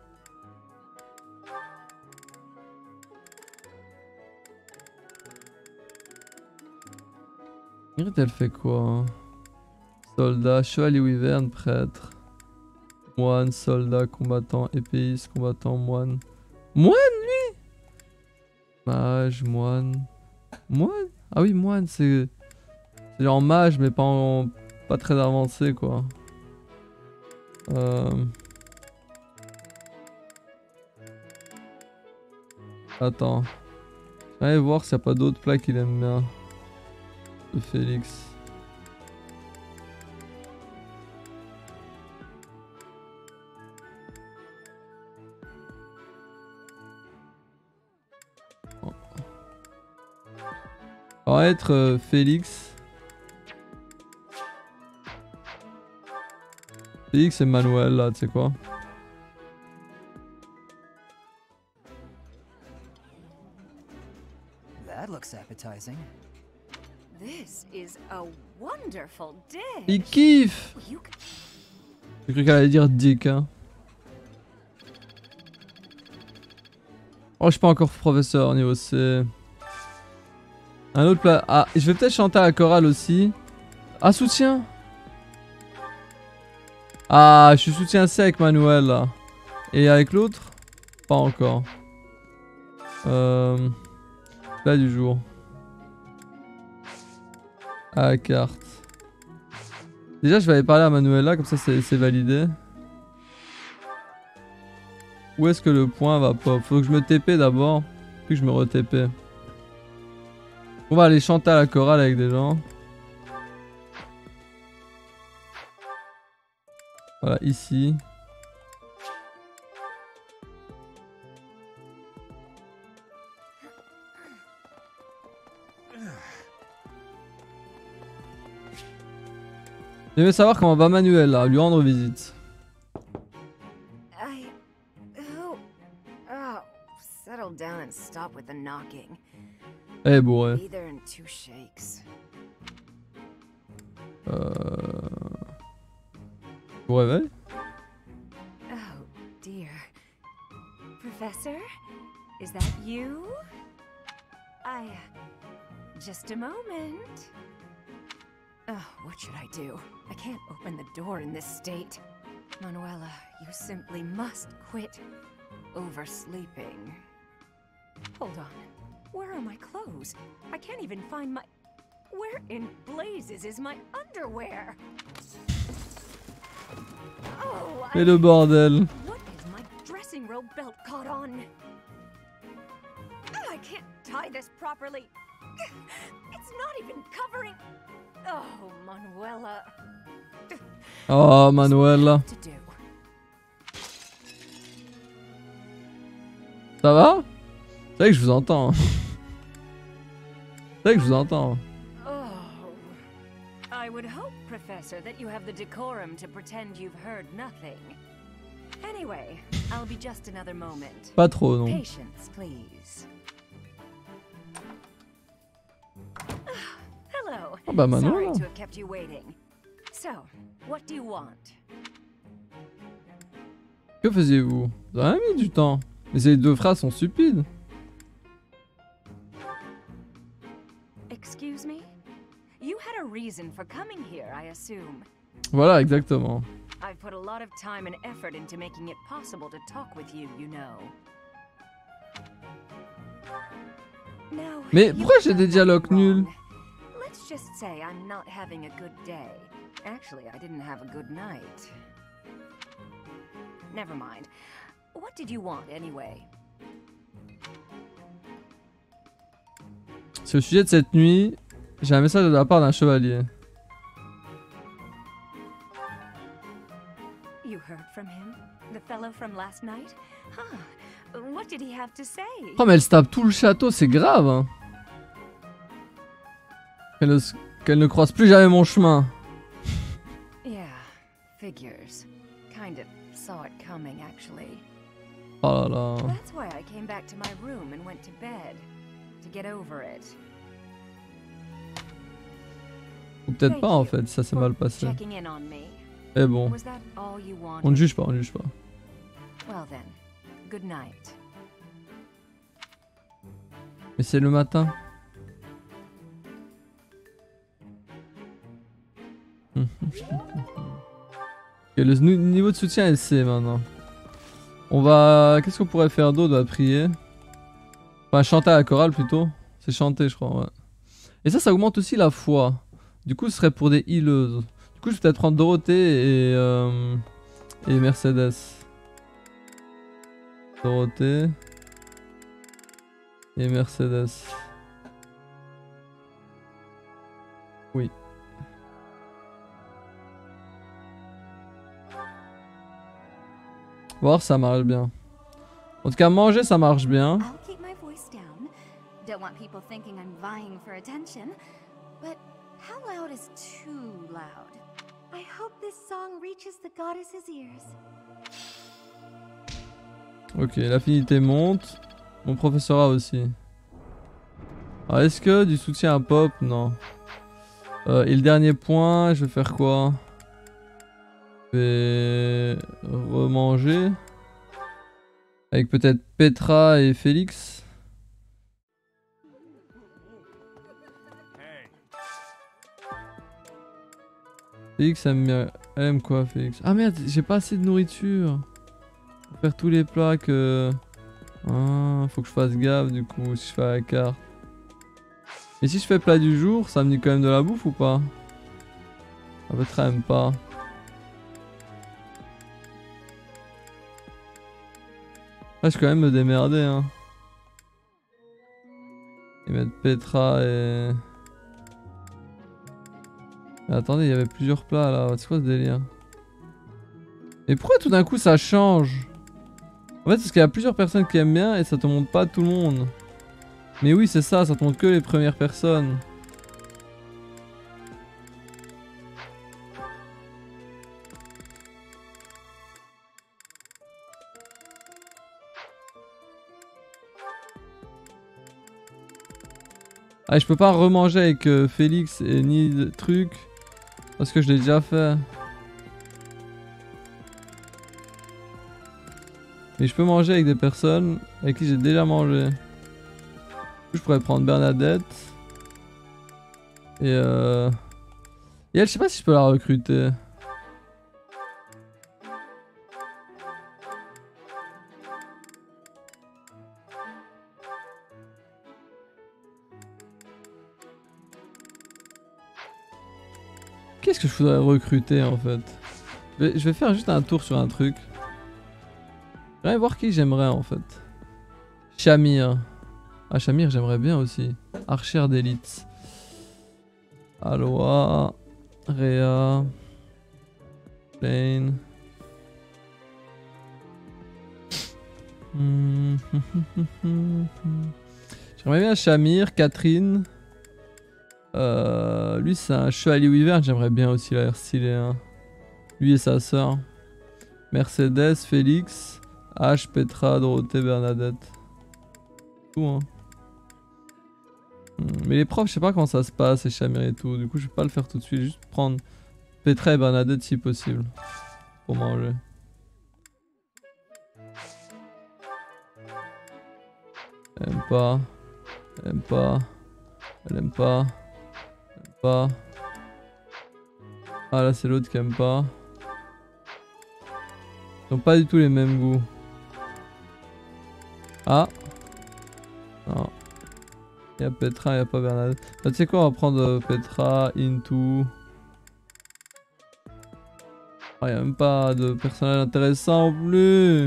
S1: Ingrid, elle fait quoi hein? Soldat, chevalier wyvern, prêtre. Moine, soldat, combattant, épéiste, combattant, moine. Moine, lui? Mage, moine. Moine? Ah oui, moine, c'est... C'est genre mage, mais pas, en... pas très avancé, quoi. Euh... Attends. Je vais aller voir s'il n'y a pas d'autres plats qu'il aime bien. De Félix. Oh. On va être euh, Félix. Félix et Manuel là, tu sais quoi.
S5: That looks appetizing.
S9: This is a wonderful dish.
S1: Il kiffe. J'ai cru qu'elle allait dire dick hein. Oh je suis pas encore professeur au niveau C. Un autre plat. Ah je vais peut-être chanter à la chorale aussi. Ah soutien. Ah je suis soutien C avec Manuel là. Et avec l'autre? Pas encore. Euh... Plat du jour. À la carte. Déjà je vais aller parler à Manuela comme ça c'est validé. Où est-ce que le point va pop? Faut que je me T P d'abord. Puis que je me re-T P. On va aller chanter à la chorale avec des gens. Voilà ici. J'aimerais savoir comment va Manuel là, lui rendre visite.
S7: I... Oh... Oh... Settle down and stop with the knocking.
S1: Eh bourré.
S7: Be there in two shakes.
S1: Euh... Vous réveille?
S9: Oh dear. Professor? Is that you? I... Just a moment. Oh, what should I do? I can't open the door in this state. Manuela, you simply must quit oversleeping. Hold on. Where are my clothes? I can't even find my... Where in blazes is my underwear? Oh,
S1: Et le bordel.
S9: What is my dressing robe belt caught on? I can't tie this properly. It's not even covering... Oh, Manuela.
S1: Oh, Manuela. Ça va? C'est vrai que je vous entends. C'est vrai que je vous entends.
S9: Oh, I would hope, Professor, that you have the decorum to pretend you've heard nothing. Anyway, I'll be just another moment.
S1: Pas trop, non.
S9: Patience, please. Hello.
S1: Oh, bah, Manon,
S9: Sorry
S1: là.
S9: to have kept you waiting. So, what do you want?
S1: Que faisiez-vous? Vous avez mis du temps. Mais ces deux phrases sont stupides.
S9: Excuse me? You had a reason for coming here, I assume.
S1: Voilà, exactement.
S9: I've put a lot of time and effort into making it possible to talk with you, you know. Now,
S1: Mais
S9: you've
S1: pourquoi j'ai
S9: done
S1: des dialogues
S9: nothing
S1: nuls?
S9: wrong. Let's just say I'm not having a good day. Actually, I didn't have a good night. Never mind. What did you want anyway?
S1: C'est au sujet de cette nuit. J'ai un message de la part d'un chevalier.
S9: You heard from him? The fellow from last night? Huh. What did he have to say?
S1: Oh, mais elle se tape tout le château, c'est grave. Hein. Qu'elle ne, qu'elle ne croise plus jamais mon chemin.
S9: Yeah, figures. Kind of saw it coming, actually.
S1: Oh là là.
S9: That's why I came back to my room and went to bed. To get over it.
S1: Ou peut-être pas en fait, ça s'est mal passé.
S9: Checking in on me.
S1: Mais bon.
S9: Was that all you wanted?
S1: On ne juge pas, on ne juge pas.
S9: Well then, good night.
S1: Mais c'est le matin. Okay, le niveau de soutien est C maintenant. On va... Qu'est-ce qu'on pourrait faire d'autre? On va prier. Enfin, chanter à la chorale plutôt. C'est chanter, je crois, ouais. Et ça, ça augmente aussi la foi. Du coup, ce serait pour des healeuses. Du coup, je vais peut-être prendre Dorothée et... Euh, et Mercedes. Dorothée. Et Mercedes. Oui. Voir, ça marche bien. En tout cas, manger, ça marche bien.
S11: I'll keep my voice down. Don't want people thinking I'm vying for attention. But how loud is too loud?
S4: I hope this song reaches the goddess's ears.
S1: Ok, l'affinité monte. Mon professorat aussi. Alors, est-ce que du soutien à Pop? Non. Euh, et le dernier point, je vais faire quoi? Je vais remanger. Avec peut-être Petra et Félix. Félix aime bien. Elle aime quoi, Félix? Ah merde, j'ai pas assez de nourriture. Pour faire tous les plats que... Ah, faut que je fasse gaffe du coup si je fais à la carte. Et si je fais plat du jour, ça me dit quand même de la bouffe ou pas? Ah, Petra aime pas. Ah, je vais quand même me démerder, hein. Et mettre Petra et... Mais attendez, il y avait plusieurs plats là. C'est quoi ce délire? Mais pourquoi tout d'un coup ça change? En fait, c'est parce qu'il y a plusieurs personnes qui aiment bien et ça te montre pas tout le monde. Mais oui, c'est ça, ça te montre que les premières personnes. Ah, je peux pas remanger avec euh, Félix et ni de trucs parce que je l'ai déjà fait. Mais je peux manger avec des personnes avec qui j'ai déjà mangé. Je pourrais prendre Bernadette. Et euh... Et elle, je sais pas si je peux la recruter. Qu'est-ce que je voudrais recruter en fait? Je vais, je vais faire juste un tour sur un truc. J'aimerais voir qui j'aimerais en fait. Shamir. Ah, Shamir, j'aimerais bien aussi. Archer d'élite. Aloha. Réa. Plain. Hmm. J'aimerais bien Shamir, Catherine. Euh, lui c'est un chevalier wyvern, j'aimerais bien aussi, il a l'air stylé. Hein. Lui et sa sœur. Mercedes, Félix, Ash, Petra, Dorothée, Bernadette. Tout hein. Mais les profs, je sais pas comment ça se passe, et Shamir et tout. Du coup, je vais pas le faire tout de suite. Juste prendre Petra et Bernadette si possible. Pour manger. Elle aime pas. Elle aime pas. Elle aime pas. Elle aime pas. Ah là, c'est l'autre qui aime pas. Ils ont pas du tout les mêmes goûts. Ah. Non. Il y a Petra, il n'y a pas Bernadette. Bah, tu sais quoi, on va prendre euh, Petra, Into. Ah, il n'y a même pas de personnage intéressant en plus.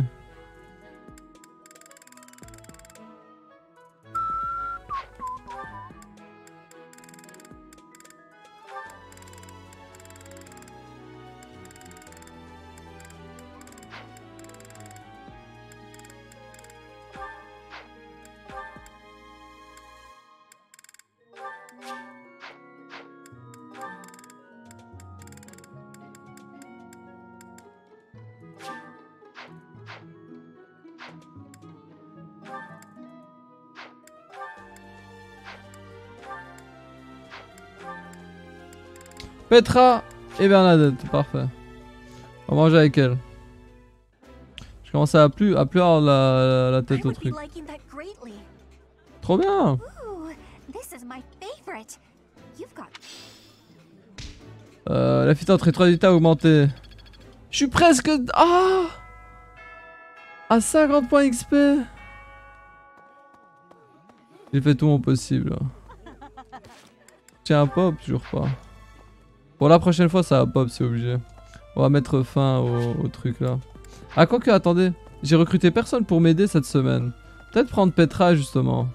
S1: Petra et Bernadette, parfait. On va manger avec elle. Je commence à plus, à plus avoir la, la, la tête au truc. Trop bien. Euh, la vitesse entre trois unités a augmenté. Je suis presque... Ah à cinquante points X P. J'ai fait tout mon possible. Tiens, un pop, toujours pas. Pour la prochaine fois, ça va pop, c'est obligé. On va mettre fin au, au truc là. Ah, quoique, attendez. J'ai recruté personne pour m'aider cette semaine. Peut-être prendre Petra, justement.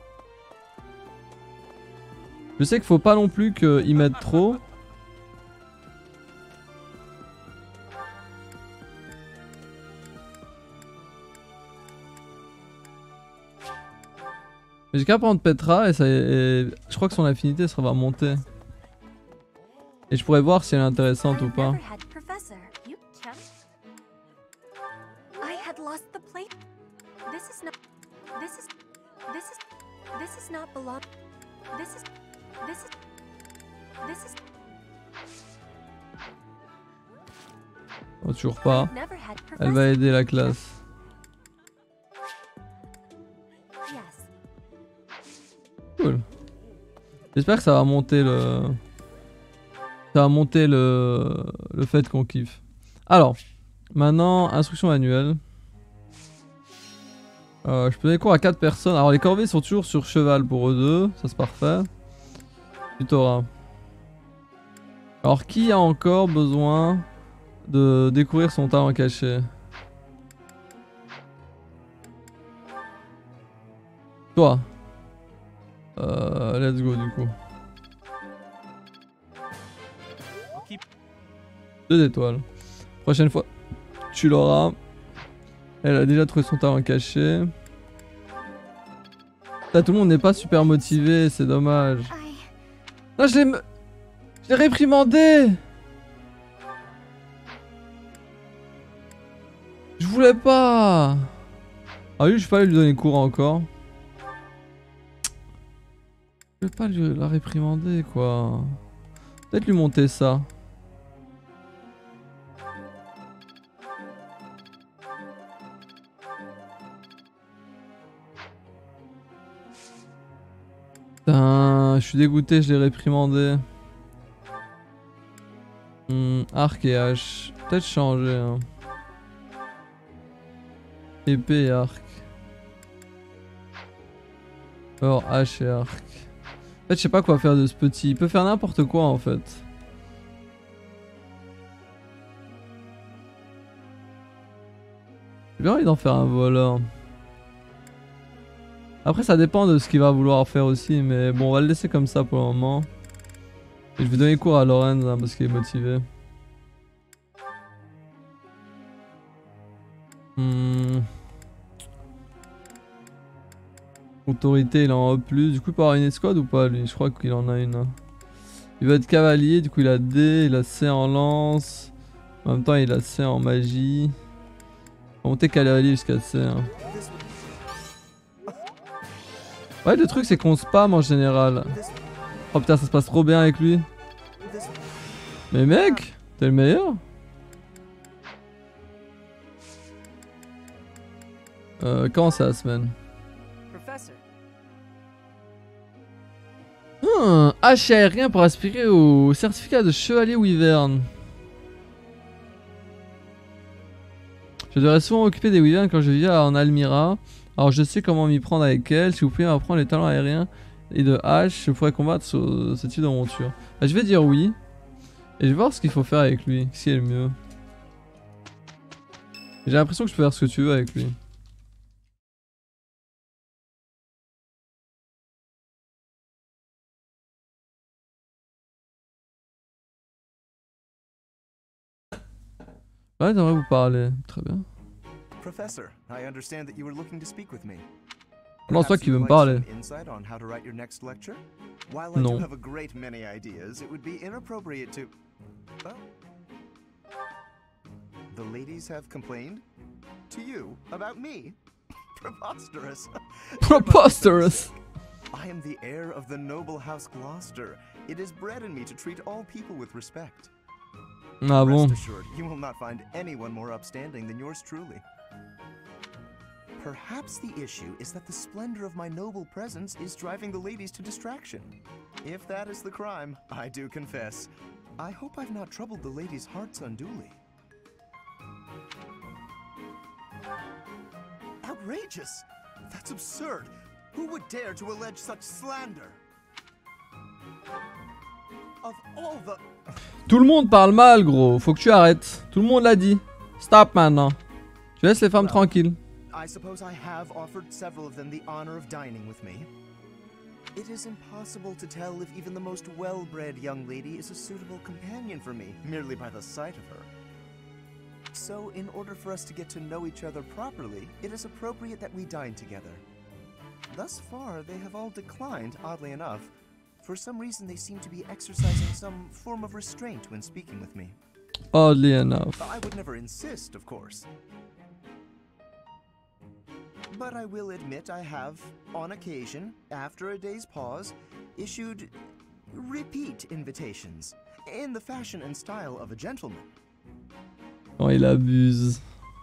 S1: Je sais qu'il faut pas non plus qu'ils m'aident trop. Mais j'ai qu'à prendre Petra et, ça, et je crois que son affinité ça va monter. Et je pourrais voir si elle est intéressante ou pas. Oh, toujours pas. Elle va aider la classe. Cool. J'espère que ça va monter le... Ça va monter le, le fait qu'on kiffe. Alors, maintenant, instruction manuelle. Euh, je peux donner cours à quatre personnes. Alors, les corvées sont toujours sur cheval pour eux deux. Ça, c'est parfait. Tutorat. Alors, qui a encore besoin de découvrir son talent caché? Toi. Euh, let's go, du coup. Deux étoiles. Prochaine fois, tu l'auras. Elle a déjà trouvé son talent caché. Là, tout le monde n'est pas super motivé, c'est dommage. Non, je l'ai... Je l'ai réprimandé. Je voulais pas. Ah oui, je vais pas lui donner cours encore. Je vais pas lui la réprimander, quoi. Peut-être lui monter ça. Putain, je suis dégoûté, je l'ai réprimandé. Hmm, arc et hache. Peut-être changer. Hein. Épée et arc. Alors hache et arc. En fait, je sais pas quoi faire de ce petit. Il peut faire n'importe quoi en fait. J'ai bien envie d'en faire un voleur. Après ça dépend de ce qu'il va vouloir faire aussi, mais bon on va le laisser comme ça pour le moment. Et je vais donner cours à Lorenz hein, parce qu'il est motivé. Autorité, il en a plus. Du coup, il peut avoir une escouade ou pas, lui? Je crois qu'il en a une. Il va être cavalier, du coup, il a D, il a C en lance. En même temps, il a C en magie. Il va monter cavalier jusqu'à C. Hein. Ouais, le truc, c'est qu'on spam en général. Oh putain, ça se passe trop bien avec lui. Mais mec, t'es le meilleur. Euh, quand c'est la semaine? Hmm, H aérien pour aspirer au certificat de chevalier wyvern. Je devrais souvent m'occuper des wyverns quand je vis en Almira. Alors je sais comment m'y prendre avec elle. Si vous pouvez m'apprendre les talents aériens et de H, je pourrais combattre ce, ce type de monture. Bah, je vais dire oui. Et je vais voir ce qu'il faut faire avec lui. Ce qui est le mieux. J'ai l'impression que je peux faire ce que tu veux avec lui. Ouais, j'aimerais vous parler. Très bien.
S2: Professor, I understand that you were looking to speak with me.
S1: Non, c'est toi qui veux me parler.
S2: Non. The ladies have complained to you about me. Preposterous.
S1: Preposterous.
S2: I am the heir of the noble house Gloucester. It is bred in me to treat all people with respect.
S1: Ah bon.
S2: Rest assured, you will not find anyone more upstanding than yours truly. Perhaps the issue is that the splendor of my noble presence is driving the ladies to distraction. If that is the crime, I do confess. I hope I've not troubled the ladies' hearts unduly. Outrageous! That's absurd! Who would dare to allege such slander? Of all the...
S1: Tout le monde parle mal, gros. Faut que tu arrêtes. Tout le monde l'a dit. Stop maintenant. Tu laisses les femmes tranquilles.
S2: I suppose I have offered several of them the honor of dining with me. It is impossible to tell if even the most well-bred young lady is a suitable companion for me, merely by the sight of her. So, in order for us to get to know each other properly, it is appropriate that we dine together. Thus far, they have all declined, oddly enough. For some reason, they seem to be exercising some form of restraint when speaking with me.
S1: Oddly enough.
S2: I would never insist, of course. But I will admit I have, on occasion, after a day's pause, issued repeat invitations, in the fashion and style of a gentleman.
S1: Oh, il abuse.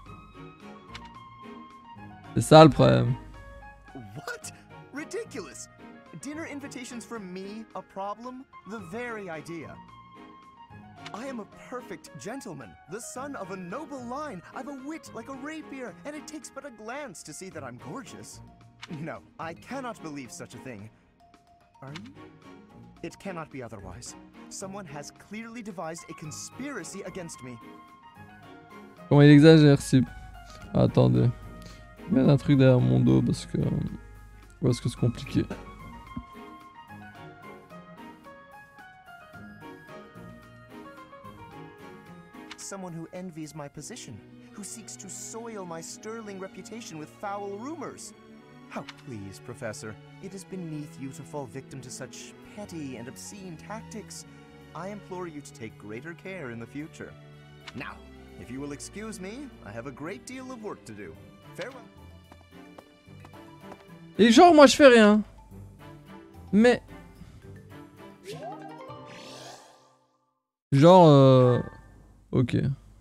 S1: C'est ça le problème.
S2: What? Ridiculous! Dinner invitations from me a problem? The very idea. I am a perfect gentleman, the son of a noble line. I've a wit like a rapier, and it takes but a glance to see that I'm gorgeous. No, I cannot believe such a thing. Are you? It cannot be otherwise. Someone has clearly devised a conspiracy against me.
S1: Comment il exagère, si... Ah, attendez. Il y a un truc derrière mon dos parce que... Parce que c'est compliqué.
S2: Someone who envies my position, who seeks to soil my sterling reputation with foul rumors. How please, Professor, it is beneath you to fall victim to such petty and obscene tactics. I implore you to take greater care in the future. Now, if you will excuse me, I have a great deal of work to do. Farewell.
S1: Et genre, moi je fais rien. Mais... Genre, euh... Ok.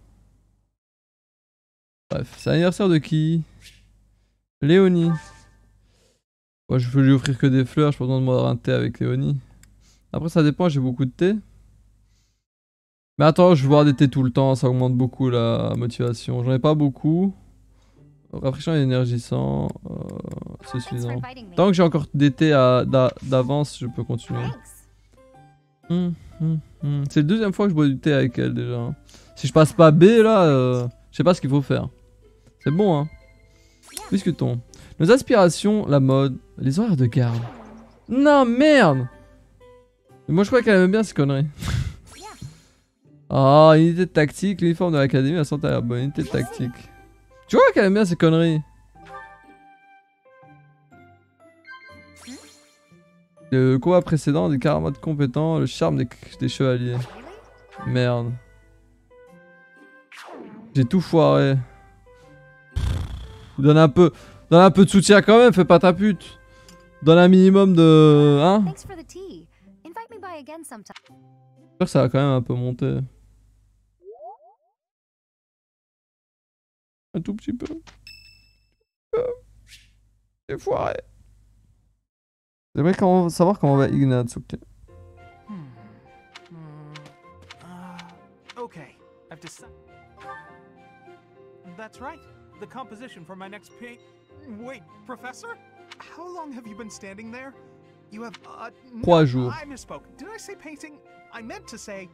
S1: Bref, c'est l'anniversaire de qui? Léonie. Moi, je peux lui offrir que des fleurs, je peux pas besoin de boire un thé avec Léonie. Après, ça dépend, j'ai beaucoup de thé. Mais attends, je vais boire des thés tout le temps, ça augmente beaucoup la motivation. J'en ai pas beaucoup. Rafraîchissant et énergisant, euh, c'est suffisant. Tant que j'ai encore des thés d'avance, je peux continuer. Hum, hum, hum. C'est la deuxième fois que je bois du thé avec elle déjà. Si je passe pas B là, euh, je sais pas ce qu'il faut faire. C'est bon hein. Discutons. Nos aspirations, la mode, les horaires de garde. Non merde. Mais moi je crois qu'elle aime bien ces conneries. Ah, oh, unité de tactique, l'uniforme de l'académie, la santé à la bonne unité de tactique. Tu vois qu'elle aime bien ces conneries. Le combat précédent, des camarades compétents, le charme des, des chevaliers. Merde. J'ai tout foiré. Donne un peu, donne un peu de soutien quand même, fais pas ta pute. Donne un minimum de... Hein? J'espère que ça va quand même un peu monter. Un tout petit peu. J'ai foiré. J'aimerais comment, savoir comment va Ignatz, ok.
S6: Hmm. Hmm. Uh, okay, I've decided. That's right. The composition for my next paint. Wait, Professor? How long have you been standing there? You have. Uh,
S1: Trois
S6: no,
S1: jours.
S6: I misspoke. Did I say painting? I meant to say.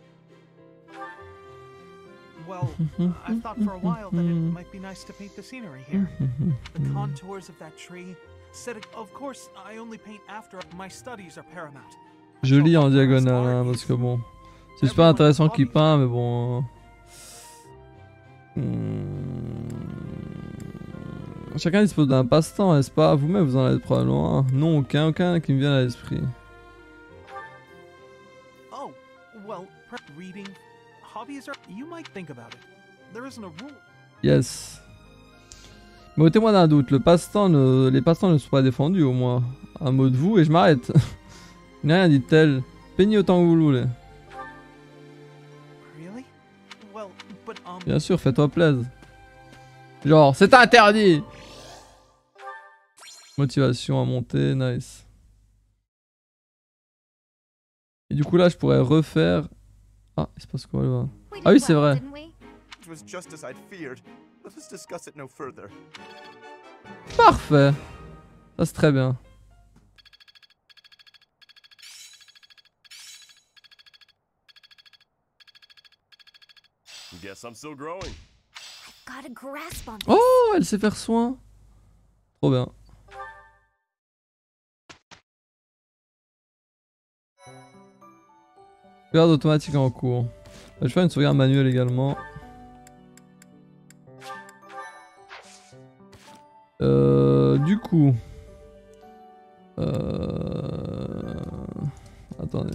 S6: Well, I've thought for a while that it might be nice to paint the scenery here. The contours of that tree. Said, of course, I only paint after my studies are paramount.
S1: Je lis en diagonale, hein, parce que bon. C'est super intéressant qu'il peint, mais bon. Hmm. Chacun dispose d'un passe-temps, n'est-ce pas? Vous-même, vous en avez probablement un. Non, aucun, aucun qui me vient à l'esprit.
S6: Oh, well, reading, hobbies are. You might think about it. There isn't a rule.
S1: Yes. Mais ôtez-moi d'un doute, le passe-temps ne... les passe-temps ne sont pas défendus au moins. Un mot de vous et je m'arrête. Il n'a rien dit de tel. Peignez autant que vous le voulez.
S6: Really? Well, but, um...
S1: Bien sûr, fais-toi plaisir. Genre, c'est interdit. Motivation à monter, nice. Et du coup là, je pourrais refaire... Ah, il se passe quoi là? Ah oui, c'est vrai. Parfait. Ça c'est très bien. Oh, elle sait faire soin. Trop bien. Sauvegarde automatique en cours. Je vais faire une sauvegarde manuelle également. Euh, du coup... Euh... Attendez.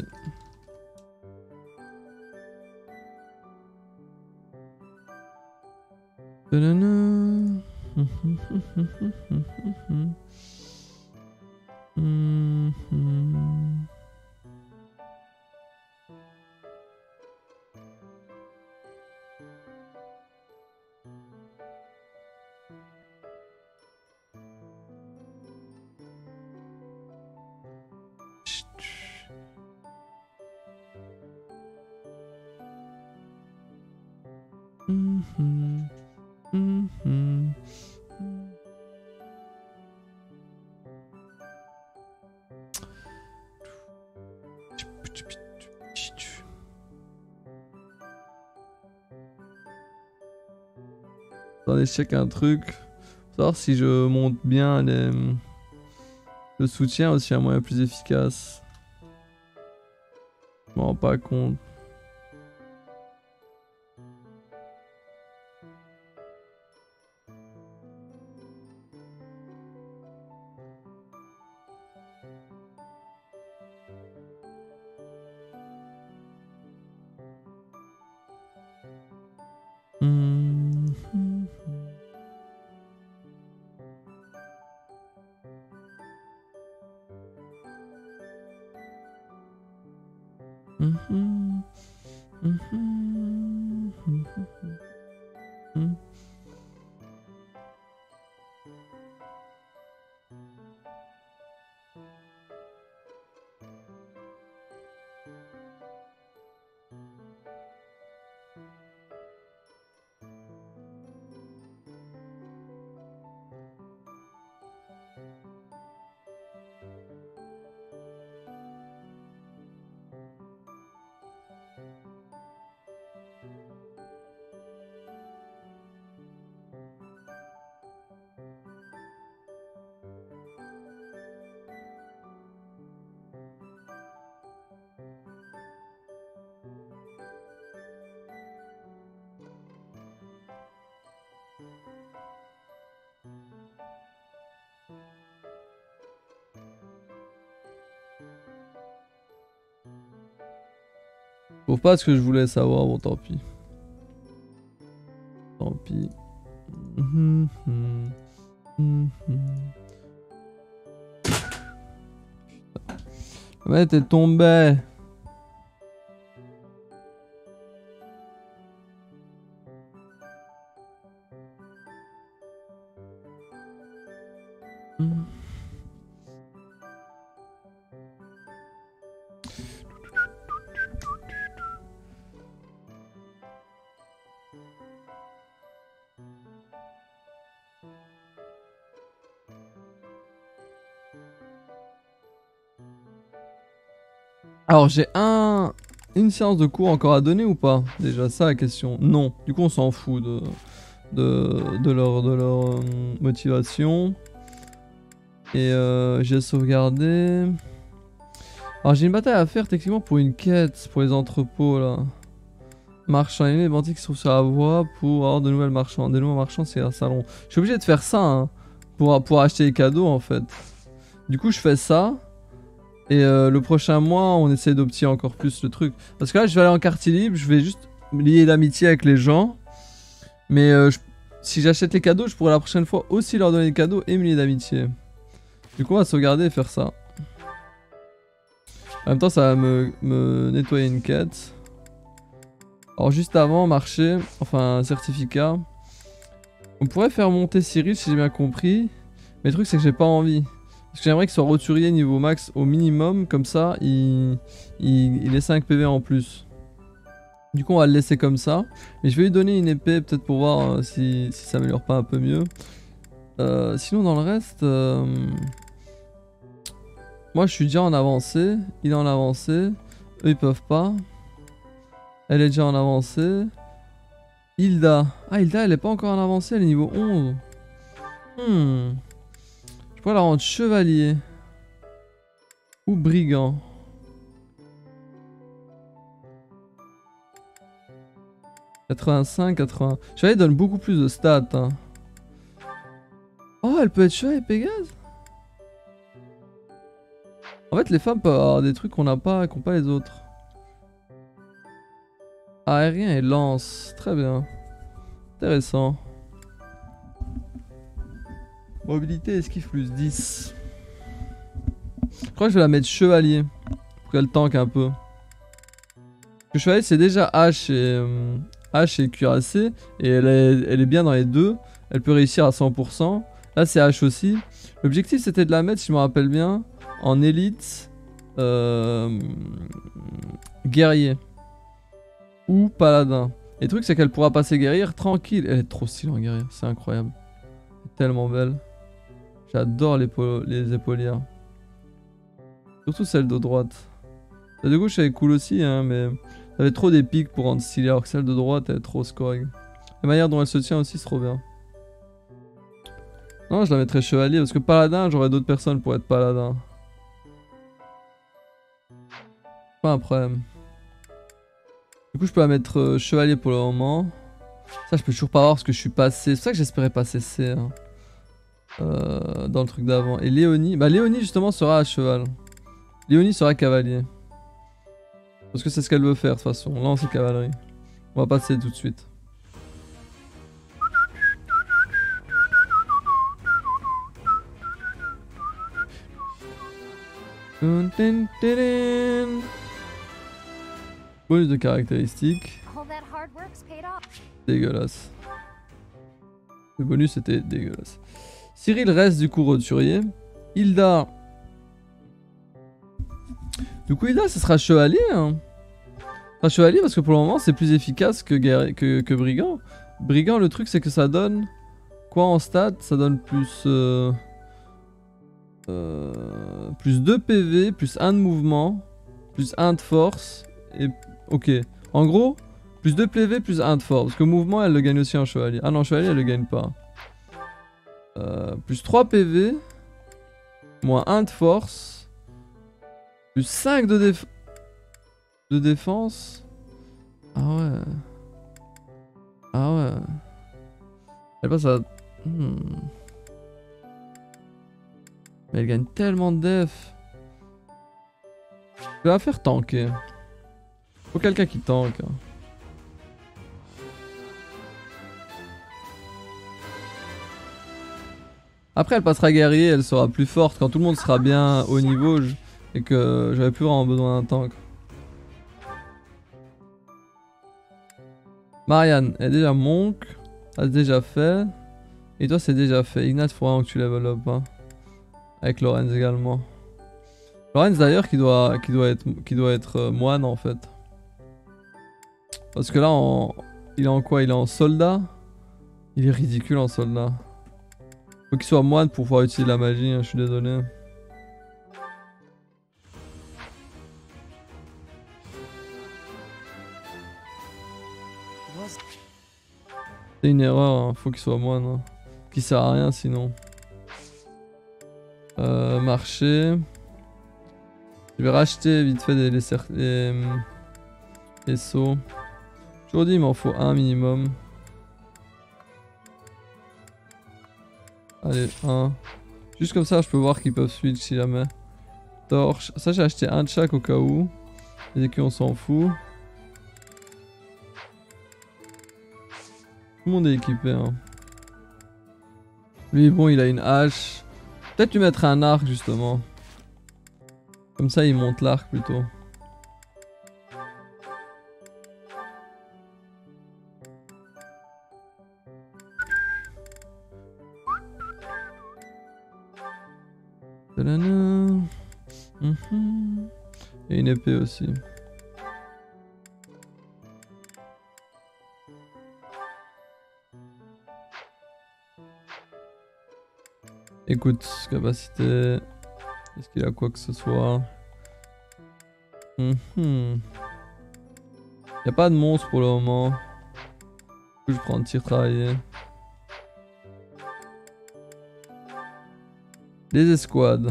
S1: Mhm. Mhm. Attendez, je check un truc. Faut savoir si je monte bien les... le soutien aussi un moyen plus efficace. Je m'en rends pas compte. Je trouve pas ce que je voulais savoir, bon tant pis. Tant pis. Hum, hum, hum, hum. Ouais, t'es tombé. Hum. Alors j'ai un... une séance de cours encore à donner ou pas? Déjà ça la question. Non. Du coup on s'en fout de, de, de leur, de leur euh, motivation. Et euh, j'ai sauvegardé. Alors j'ai une bataille à faire techniquement pour une quête, pour les entrepôts là. Marchand, les bandits qui se trouvent sur la voie pour avoir de nouvelles marchands. Des nouveaux marchands c'est un salon. Je suis obligé de faire ça hein, pour, pour acheter les cadeaux en fait. Du coup je fais ça. Et euh, le prochain mois, on essaie d'optimiser encore plus le truc. Parce que là, je vais aller en quartier libre, je vais juste lier l'amitié avec les gens. Mais euh, je, si j'achète les cadeaux, je pourrais la prochaine fois aussi leur donner des cadeaux et me lier d'amitié. Du coup, on va sauvegarder et faire ça. En même temps, ça va me, me nettoyer une quête. Alors, juste avant, marché, enfin, certificat. On pourrait faire monter Cyril si j'ai bien compris. Mais le truc, c'est que j'ai pas envie. Parce que j'aimerais qu'il soit roturier niveau max au minimum, comme ça il, il, il est cinq P V en plus. Du coup on va le laisser comme ça. Mais je vais lui donner une épée peut-être pour voir euh, si, si ça améliore pas un peu mieux. Euh, sinon dans le reste... Euh... Moi je suis déjà en avancée, il est en avancée. Eux ils peuvent pas. Elle est déjà en avancée. Hilda. Ah Hilda elle est pas encore en avancée, elle est niveau onze. Hmm... Je pourrais la rendre chevalier. Ou brigand. quatre-vingt-cinq, quatre-vingts. Chevalier donne beaucoup plus de stats. Hein. Oh, elle peut être chevalier Pégase. En fait, les femmes peuvent avoir des trucs qu'on n'a pas, qu'on pas les autres. Aérien et lance. Très bien. Intéressant. Mobilité, esquive plus dix. Je crois que je vais la mettre chevalier. Pour qu'elle tank un peu. Le chevalier c'est déjà H et, euh, H et cuirassé. Et elle est, elle est bien dans les deux. Elle peut réussir à cent pour cent. Là c'est H aussi. L'objectif c'était de la mettre, si je me rappelle bien, en élite euh, guerrier. Ou paladin. Et le truc c'est qu'elle pourra passer guerrière tranquille. Elle est trop stylée en guerrière, c'est incroyable. Elle est tellement belle. J'adore les, les épaulières. Surtout celle de droite. Celle de gauche elle est cool aussi hein, mais elle avait trop des pics pour rendre stylé alors que celle de droite elle est trop scoring. La manière dont elle se tient aussi c'est trop bien. Non je la mettrais chevalier parce que paladin j'aurais d'autres personnes pour être paladin. Pas un problème. Du coup je peux la mettre euh, chevalier pour le moment. Ça je peux toujours pas voir parce que je suis passé. C'est pour ça que j'espérais passer C hein. Euh, dans le truc d'avant. Et Léonie, bah Léonie justement sera à cheval. Léonie sera cavalier. Parce que c'est ce qu'elle veut faire de toute façon. Là c'est cavalerie. On va passer tout de suite. Bonus de caractéristiques. Dégueulasse. Le bonus était dégueulasse. Cyril reste du coup roturier. Hilda. Du coup Hilda ce sera chevalier hein. Ce sera chevalier parce que pour le moment c'est plus efficace que, que, que brigand. Brigand le truc c'est que ça donne quoi en stats? Ça donne plus euh, euh, plus deux P V, plus un de mouvement, plus un de force et ok. En gros plus deux P V plus un de force. Parce que mouvement elle le gagne aussi en chevalier. Ah non chevalier elle le gagne pas. Euh, plus trois P V, moins un de force, plus cinq de, déf de défense. Ah ouais. Ah ouais. Elle passe à... Hmm. Mais elle gagne tellement de def. Je vais la faire tanker. Faut quelqu'un qui tank. Hein. Après, elle passera guerrier, elle sera plus forte quand tout le monde sera bien au niveau je... et que j'avais plus vraiment besoin d'un tank. Marianne est déjà monk, a déjà fait. Et toi, c'est déjà fait. Ignat, faut vraiment que tu level up. Hein. Avec Lorenz également. Lorenz d'ailleurs qui doit, qui doit être, qui doit être euh, moine en fait. Parce que là, en... il est en quoi? Il est en soldat. Il est ridicule en soldat. Faut qu'il soit moine pour pouvoir utiliser la magie, hein, je suis désolé. C'est une erreur, hein. Faut qu'il soit moine. Hein. Qui sert à rien sinon. Euh, marché. Je vais racheter vite fait les, les, les, les sauts. Aujourd'hui il m'en faut un minimum. Allez, un. Juste comme ça, je peux voir qu'ils peuvent switch si jamais. Torche. Ça, j'ai acheté un de chaque au cas où. Les écus, on s'en fout. Tout le monde est équipé. Hein. Lui, bon, il a une hache. Peut-être lui mettre un arc, justement. Comme ça, il monte l'arc plutôt. Mm-hmm. Et une épée aussi. Écoute, capacité. Est-ce qu'il a quoi que ce soit? Mm-hmm. Y a pas de monstre pour le moment. Du coup, je prends un tir travaillé. Les escouades.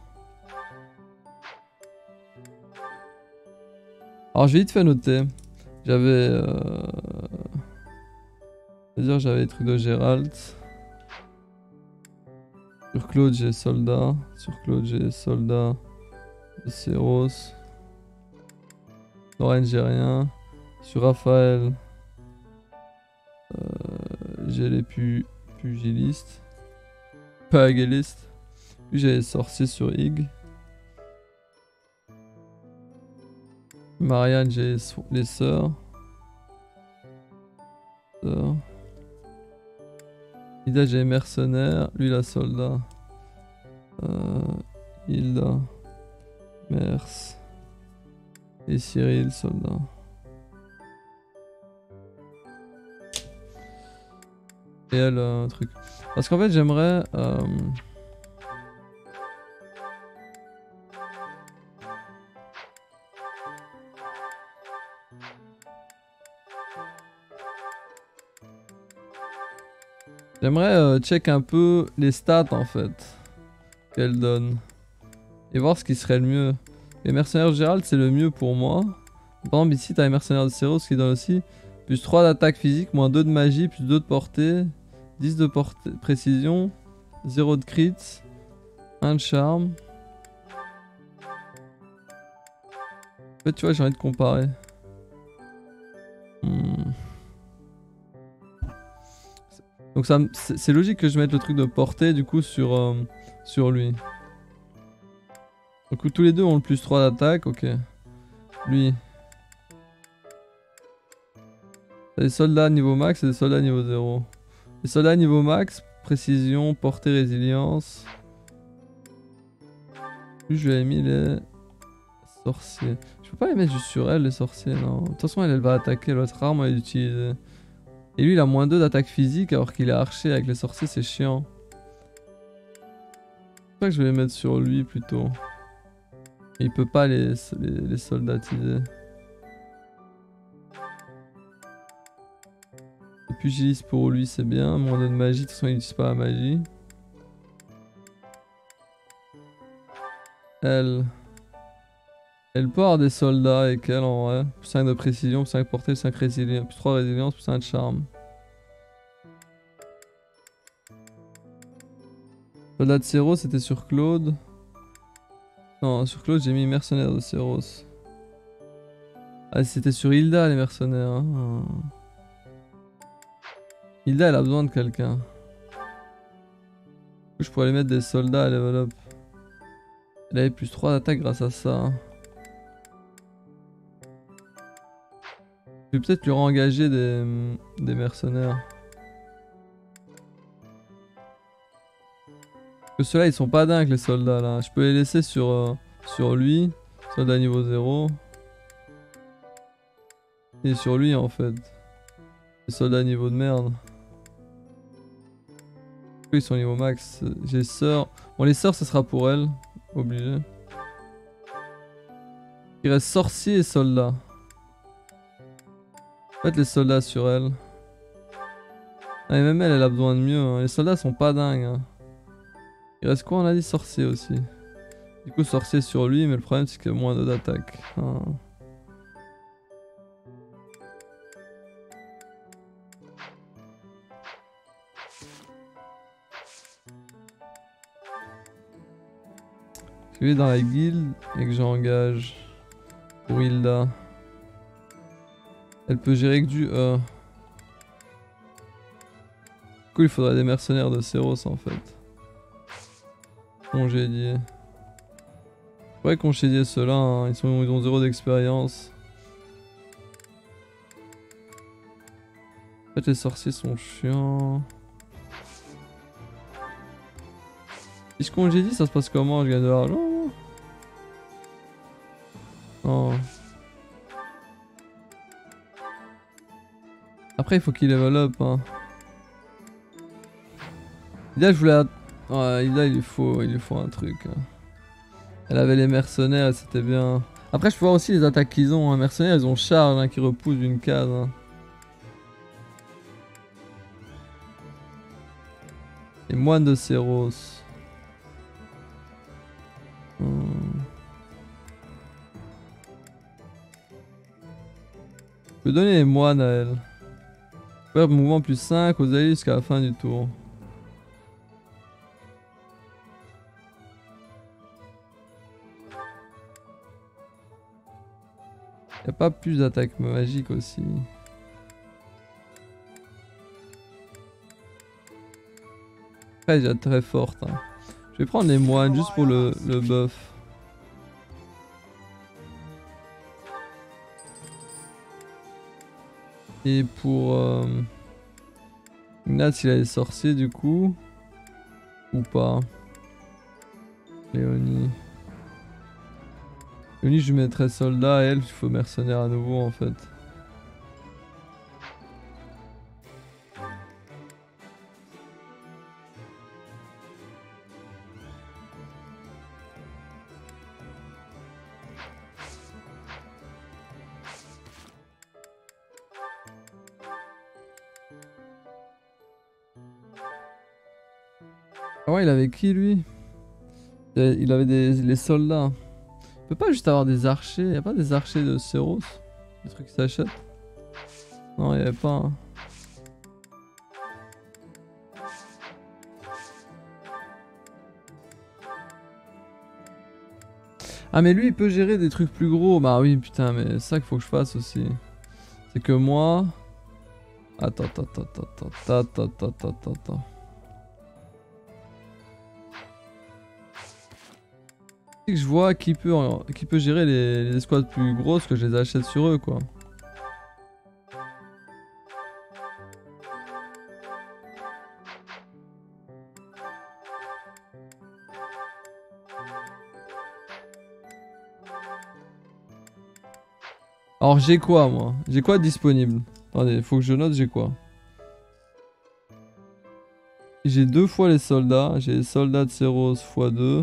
S1: Alors j'ai vite fait noter. J'avais... Euh... C'est-à-dire j'avais les trucs de Gérald. Sur Claude j'ai soldat. Sur Claude j'ai soldat de Céros. Lorraine j'ai rien. Sur Raphaël euh, j'ai les pu pugilistes. Pas aguilistes. Puis j'ai les sorciers sur Ig. Marianne j'ai les sœurs. Sœurs. Ida j'ai les mercenaires. Lui la soldat. Euh, Hilda. Mers. Et Cyril soldat. Et elle un truc. Parce qu'en fait j'aimerais... Euh, J'aimerais euh, check un peu les stats en fait qu'elle donne et voir ce qui serait le mieux. Les mercenaires de Gérald c'est le mieux pour moi. Par exemple ici t'as les mercenaires de Céros qui donnent aussi plus trois d'attaque physique, moins deux de magie, plus deux de portée, dix de portée, précision, zéro de crit, un de charme. En fait tu vois j'ai envie de comparer. Hmm. Donc c'est logique que je mette le truc de portée du coup sur, euh, sur lui. Donc tous les deux ont le plus trois d'attaque, ok. Lui. T'as des soldats niveau max et des soldats niveau zéro. Les soldats niveau max, précision, portée, résilience. Lui je lui ai mis les sorciers. Je peux pas les mettre juste sur elle les sorciers, non. De toute façon elle, elle va attaquer, elle va être rarement utilisée. Et lui il a moins deux d'attaque physique alors qu'il est archer avec les sorciers c'est chiant. C'est pas que je vais les mettre sur lui plutôt. Il peut pas les, les, les soldatiser. Le pugiliste pour lui c'est bien, moins deux de magie, de toute façon il n'utilise pas la magie. Elle... Elle peut avoir des soldats avec elle en vrai. Plus cinq de précision, plus cinq portée, plus cinq résilience, plus trois résilience, plus un de charme. Soldat de Céros c'était sur Claude. Non, sur Claude j'ai mis mercenaire de Céros. Ah, c'était sur Hilda les mercenaires. Hein. Hilda, elle a besoin de quelqu'un. Je pourrais aller mettre des soldats à level up. Elle avait plus trois d'attaque grâce à ça. Je vais peut-être lui rengager des, des mercenaires. Parce que ceux-là ils sont pas dingues les soldats là. Je peux les laisser sur, euh, sur lui. Soldat niveau zéro. Et sur lui en fait. Les soldats niveau de merde. Ils sont niveau max. J'ai sœur. Bon les sœurs ce sera pour elle. Obligé. Il reste sorcier et soldat. Faites les soldats sur elle. Ah, et même elle, elle a besoin de mieux. Hein. Les soldats sont pas dingues. Hein. Il reste quoi? On a dit sorcier aussi. Du coup sorcier sur lui, mais le problème c'est qu'il y a moins d'attaque. Hein. Je vais dans la guilde et que j'engage pour Hilda. Elle peut gérer que du E. Du coup il faudrait des mercenaires de Seros en fait. Congédier. Je pourrais congédier ceux-là, hein. ils, sont, ils ont zéro d'expérience. En fait les sorciers sont chiants. Si je congédie ça se passe comment? Je gagne de l'argent? Non. Après il faut qu'il level up hein. Là je voulais... Ouais, là il lui faut, il lui faut un truc. Hein. Elle avait les mercenaires et c'était bien. Après je peux voir aussi les attaques qu'ils ont. Hein. Mercenaires ils ont charge hein, qui repousse d'une case. Hein. Les moines de Seros. Hmm. Je peux donner les moines à elle. Faire mouvement plus cinq aux alliés jusqu'à la fin du tour. Y'a pas plus d'attaque magique aussi. Elle est déjà très forte. Hein. Je vais prendre les moines juste pour le, le buff. Et pour... Euh, Ignatz il a les sorciers du coup. Ou pas. Léonie. Léonie je mettrais soldat et elle il faut mercenaire à nouveau en fait. Ah ouais il avait qui lui? Il avait des, les soldats. Il peut pas juste avoir des archers, y a pas des archers de Seros? Des trucs qui s'achètent? Non y avait pas. Hein. Ah mais lui il peut gérer des trucs plus gros. Bah oui putain mais c'est ça qu'il faut que je fasse aussi. C'est que moi... Attends attends attends attends attends attends attends attends attends. Que je vois qui peut, qui peut gérer les, les escouades plus grosses, que je les achète sur eux quoi. Alors j'ai quoi moi? J'ai quoi disponible? Attendez, faut que je note j'ai quoi. J'ai deux fois les soldats, j'ai les soldats de Seros fois deux.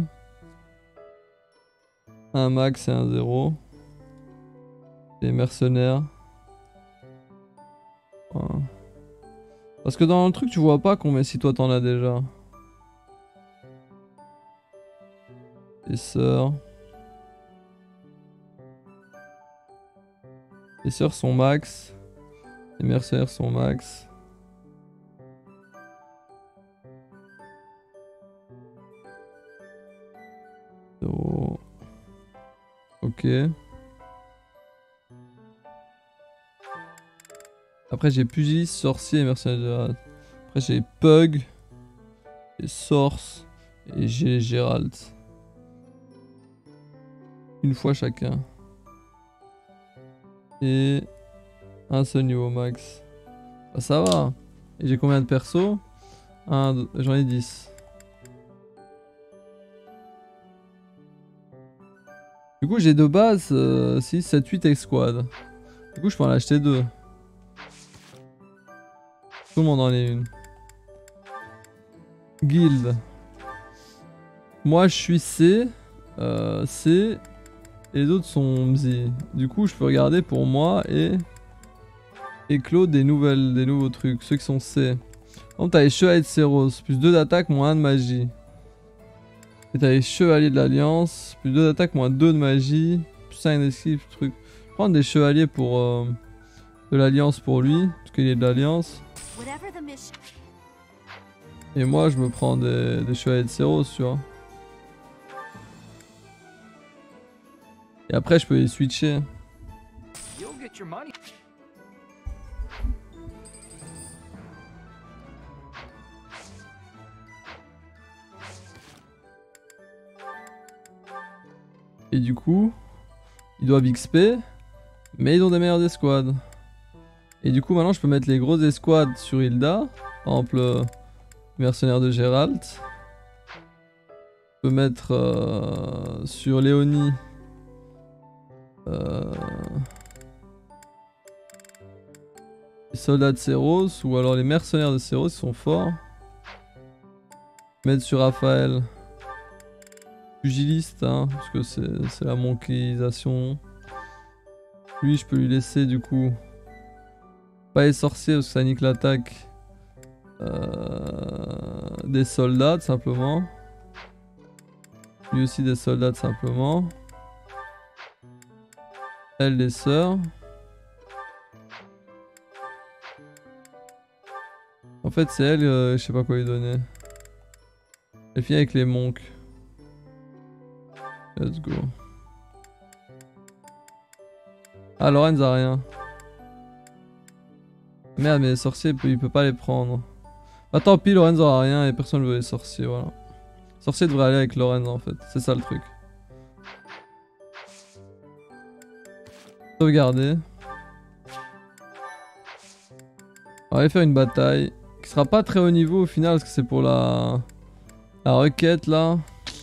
S1: Un max et un zéro. Les mercenaires. Voilà. Parce que dans le truc tu vois pas combien si toi t'en as déjà. Les sœurs. Les sœurs sont max. Les mercenaires sont max. zéro. Ok. Après j'ai pugiliste, sorcier et mercenaire de Gérald. Après j'ai Pug, et Source et j'ai Gérald. Une fois chacun. Et un seul niveau max. Bah, ça va. Et j'ai combien de persos? un, J'en ai dix. Du coup j'ai de base euh, six, sept, huit ex-squad. Du coup je peux en acheter deux. Tout le monde en est une. Guild. Moi je suis C. Euh, C. Et les autres sont Mzi. Du coup je peux regarder pour moi et... éclore des nouvelles, des nouveaux trucs. Ceux qui sont C. Donc t'as les chevaliers de Seros. Plus deux d'attaque, moins un de magie. Et t'as les chevaliers de l'Alliance, plus deux d'attaque, moins deux de magie, plus cinq d'esquive, truc. Je vais prendre des chevaliers pour euh, de l'Alliance pour lui, parce qu'il est de l'Alliance. Et moi je me prends des, des chevaliers de Seros, tu vois. Et après je peux les switcher. Et du coup, ils doivent X P, mais ils ont des meilleurs escouades. Et du coup, maintenant, je peux mettre les grosses escouades sur Hilda. Par exemple, euh, mercenaire de Gérald. Je peux mettre euh, sur Léonie. Euh, les soldats de Seros, ou alors les mercenaires de Seros, ils sont forts. Mettre sur Raphaël. Pugiliste, hein, parce que c'est la monkeisation. Lui, je peux lui laisser du coup. Pas les sorciers parce que ça nique l'attaque. Euh, des soldats, tout simplement. Lui aussi, des soldats, tout simplement. Elle, des sœurs. En fait, c'est elle, euh, je sais pas quoi lui donner. Elle finit avec les monks. Let's go. Ah, Lorenz a rien. Merde, mais les sorciers, il peut pas les prendre. Bah tant pis, Lorenz aura rien et personne ne veut les sorciers, voilà. Sorcier devrait aller avec Lorenz en fait, c'est ça le truc. Sauvegarder. On va aller faire une bataille qui sera pas très haut niveau au final parce que c'est pour la... la requête là.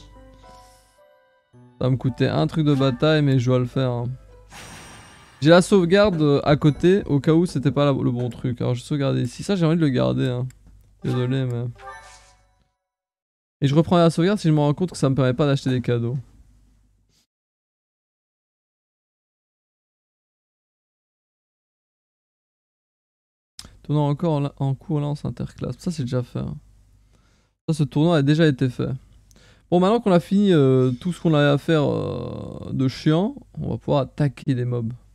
S1: Ça va me coûter un truc de bataille mais je dois le faire. Hein. J'ai la sauvegarde à côté au cas où c'était pas la, le bon truc. Alors je vais sauvegarder ici. Ça j'ai envie de le garder. Hein. Désolé mais... Et je reprends la sauvegarde si je me rends compte que ça me permet pas d'acheter des cadeaux. Tournoi encore en, en cours lance interclasse. Ça c'est déjà fait. Hein. Ça ce tournoi a déjà été fait. Bon maintenant qu'on a fini euh, tout ce qu'on avait à faire euh, de chiant, on va pouvoir attaquer les mobs.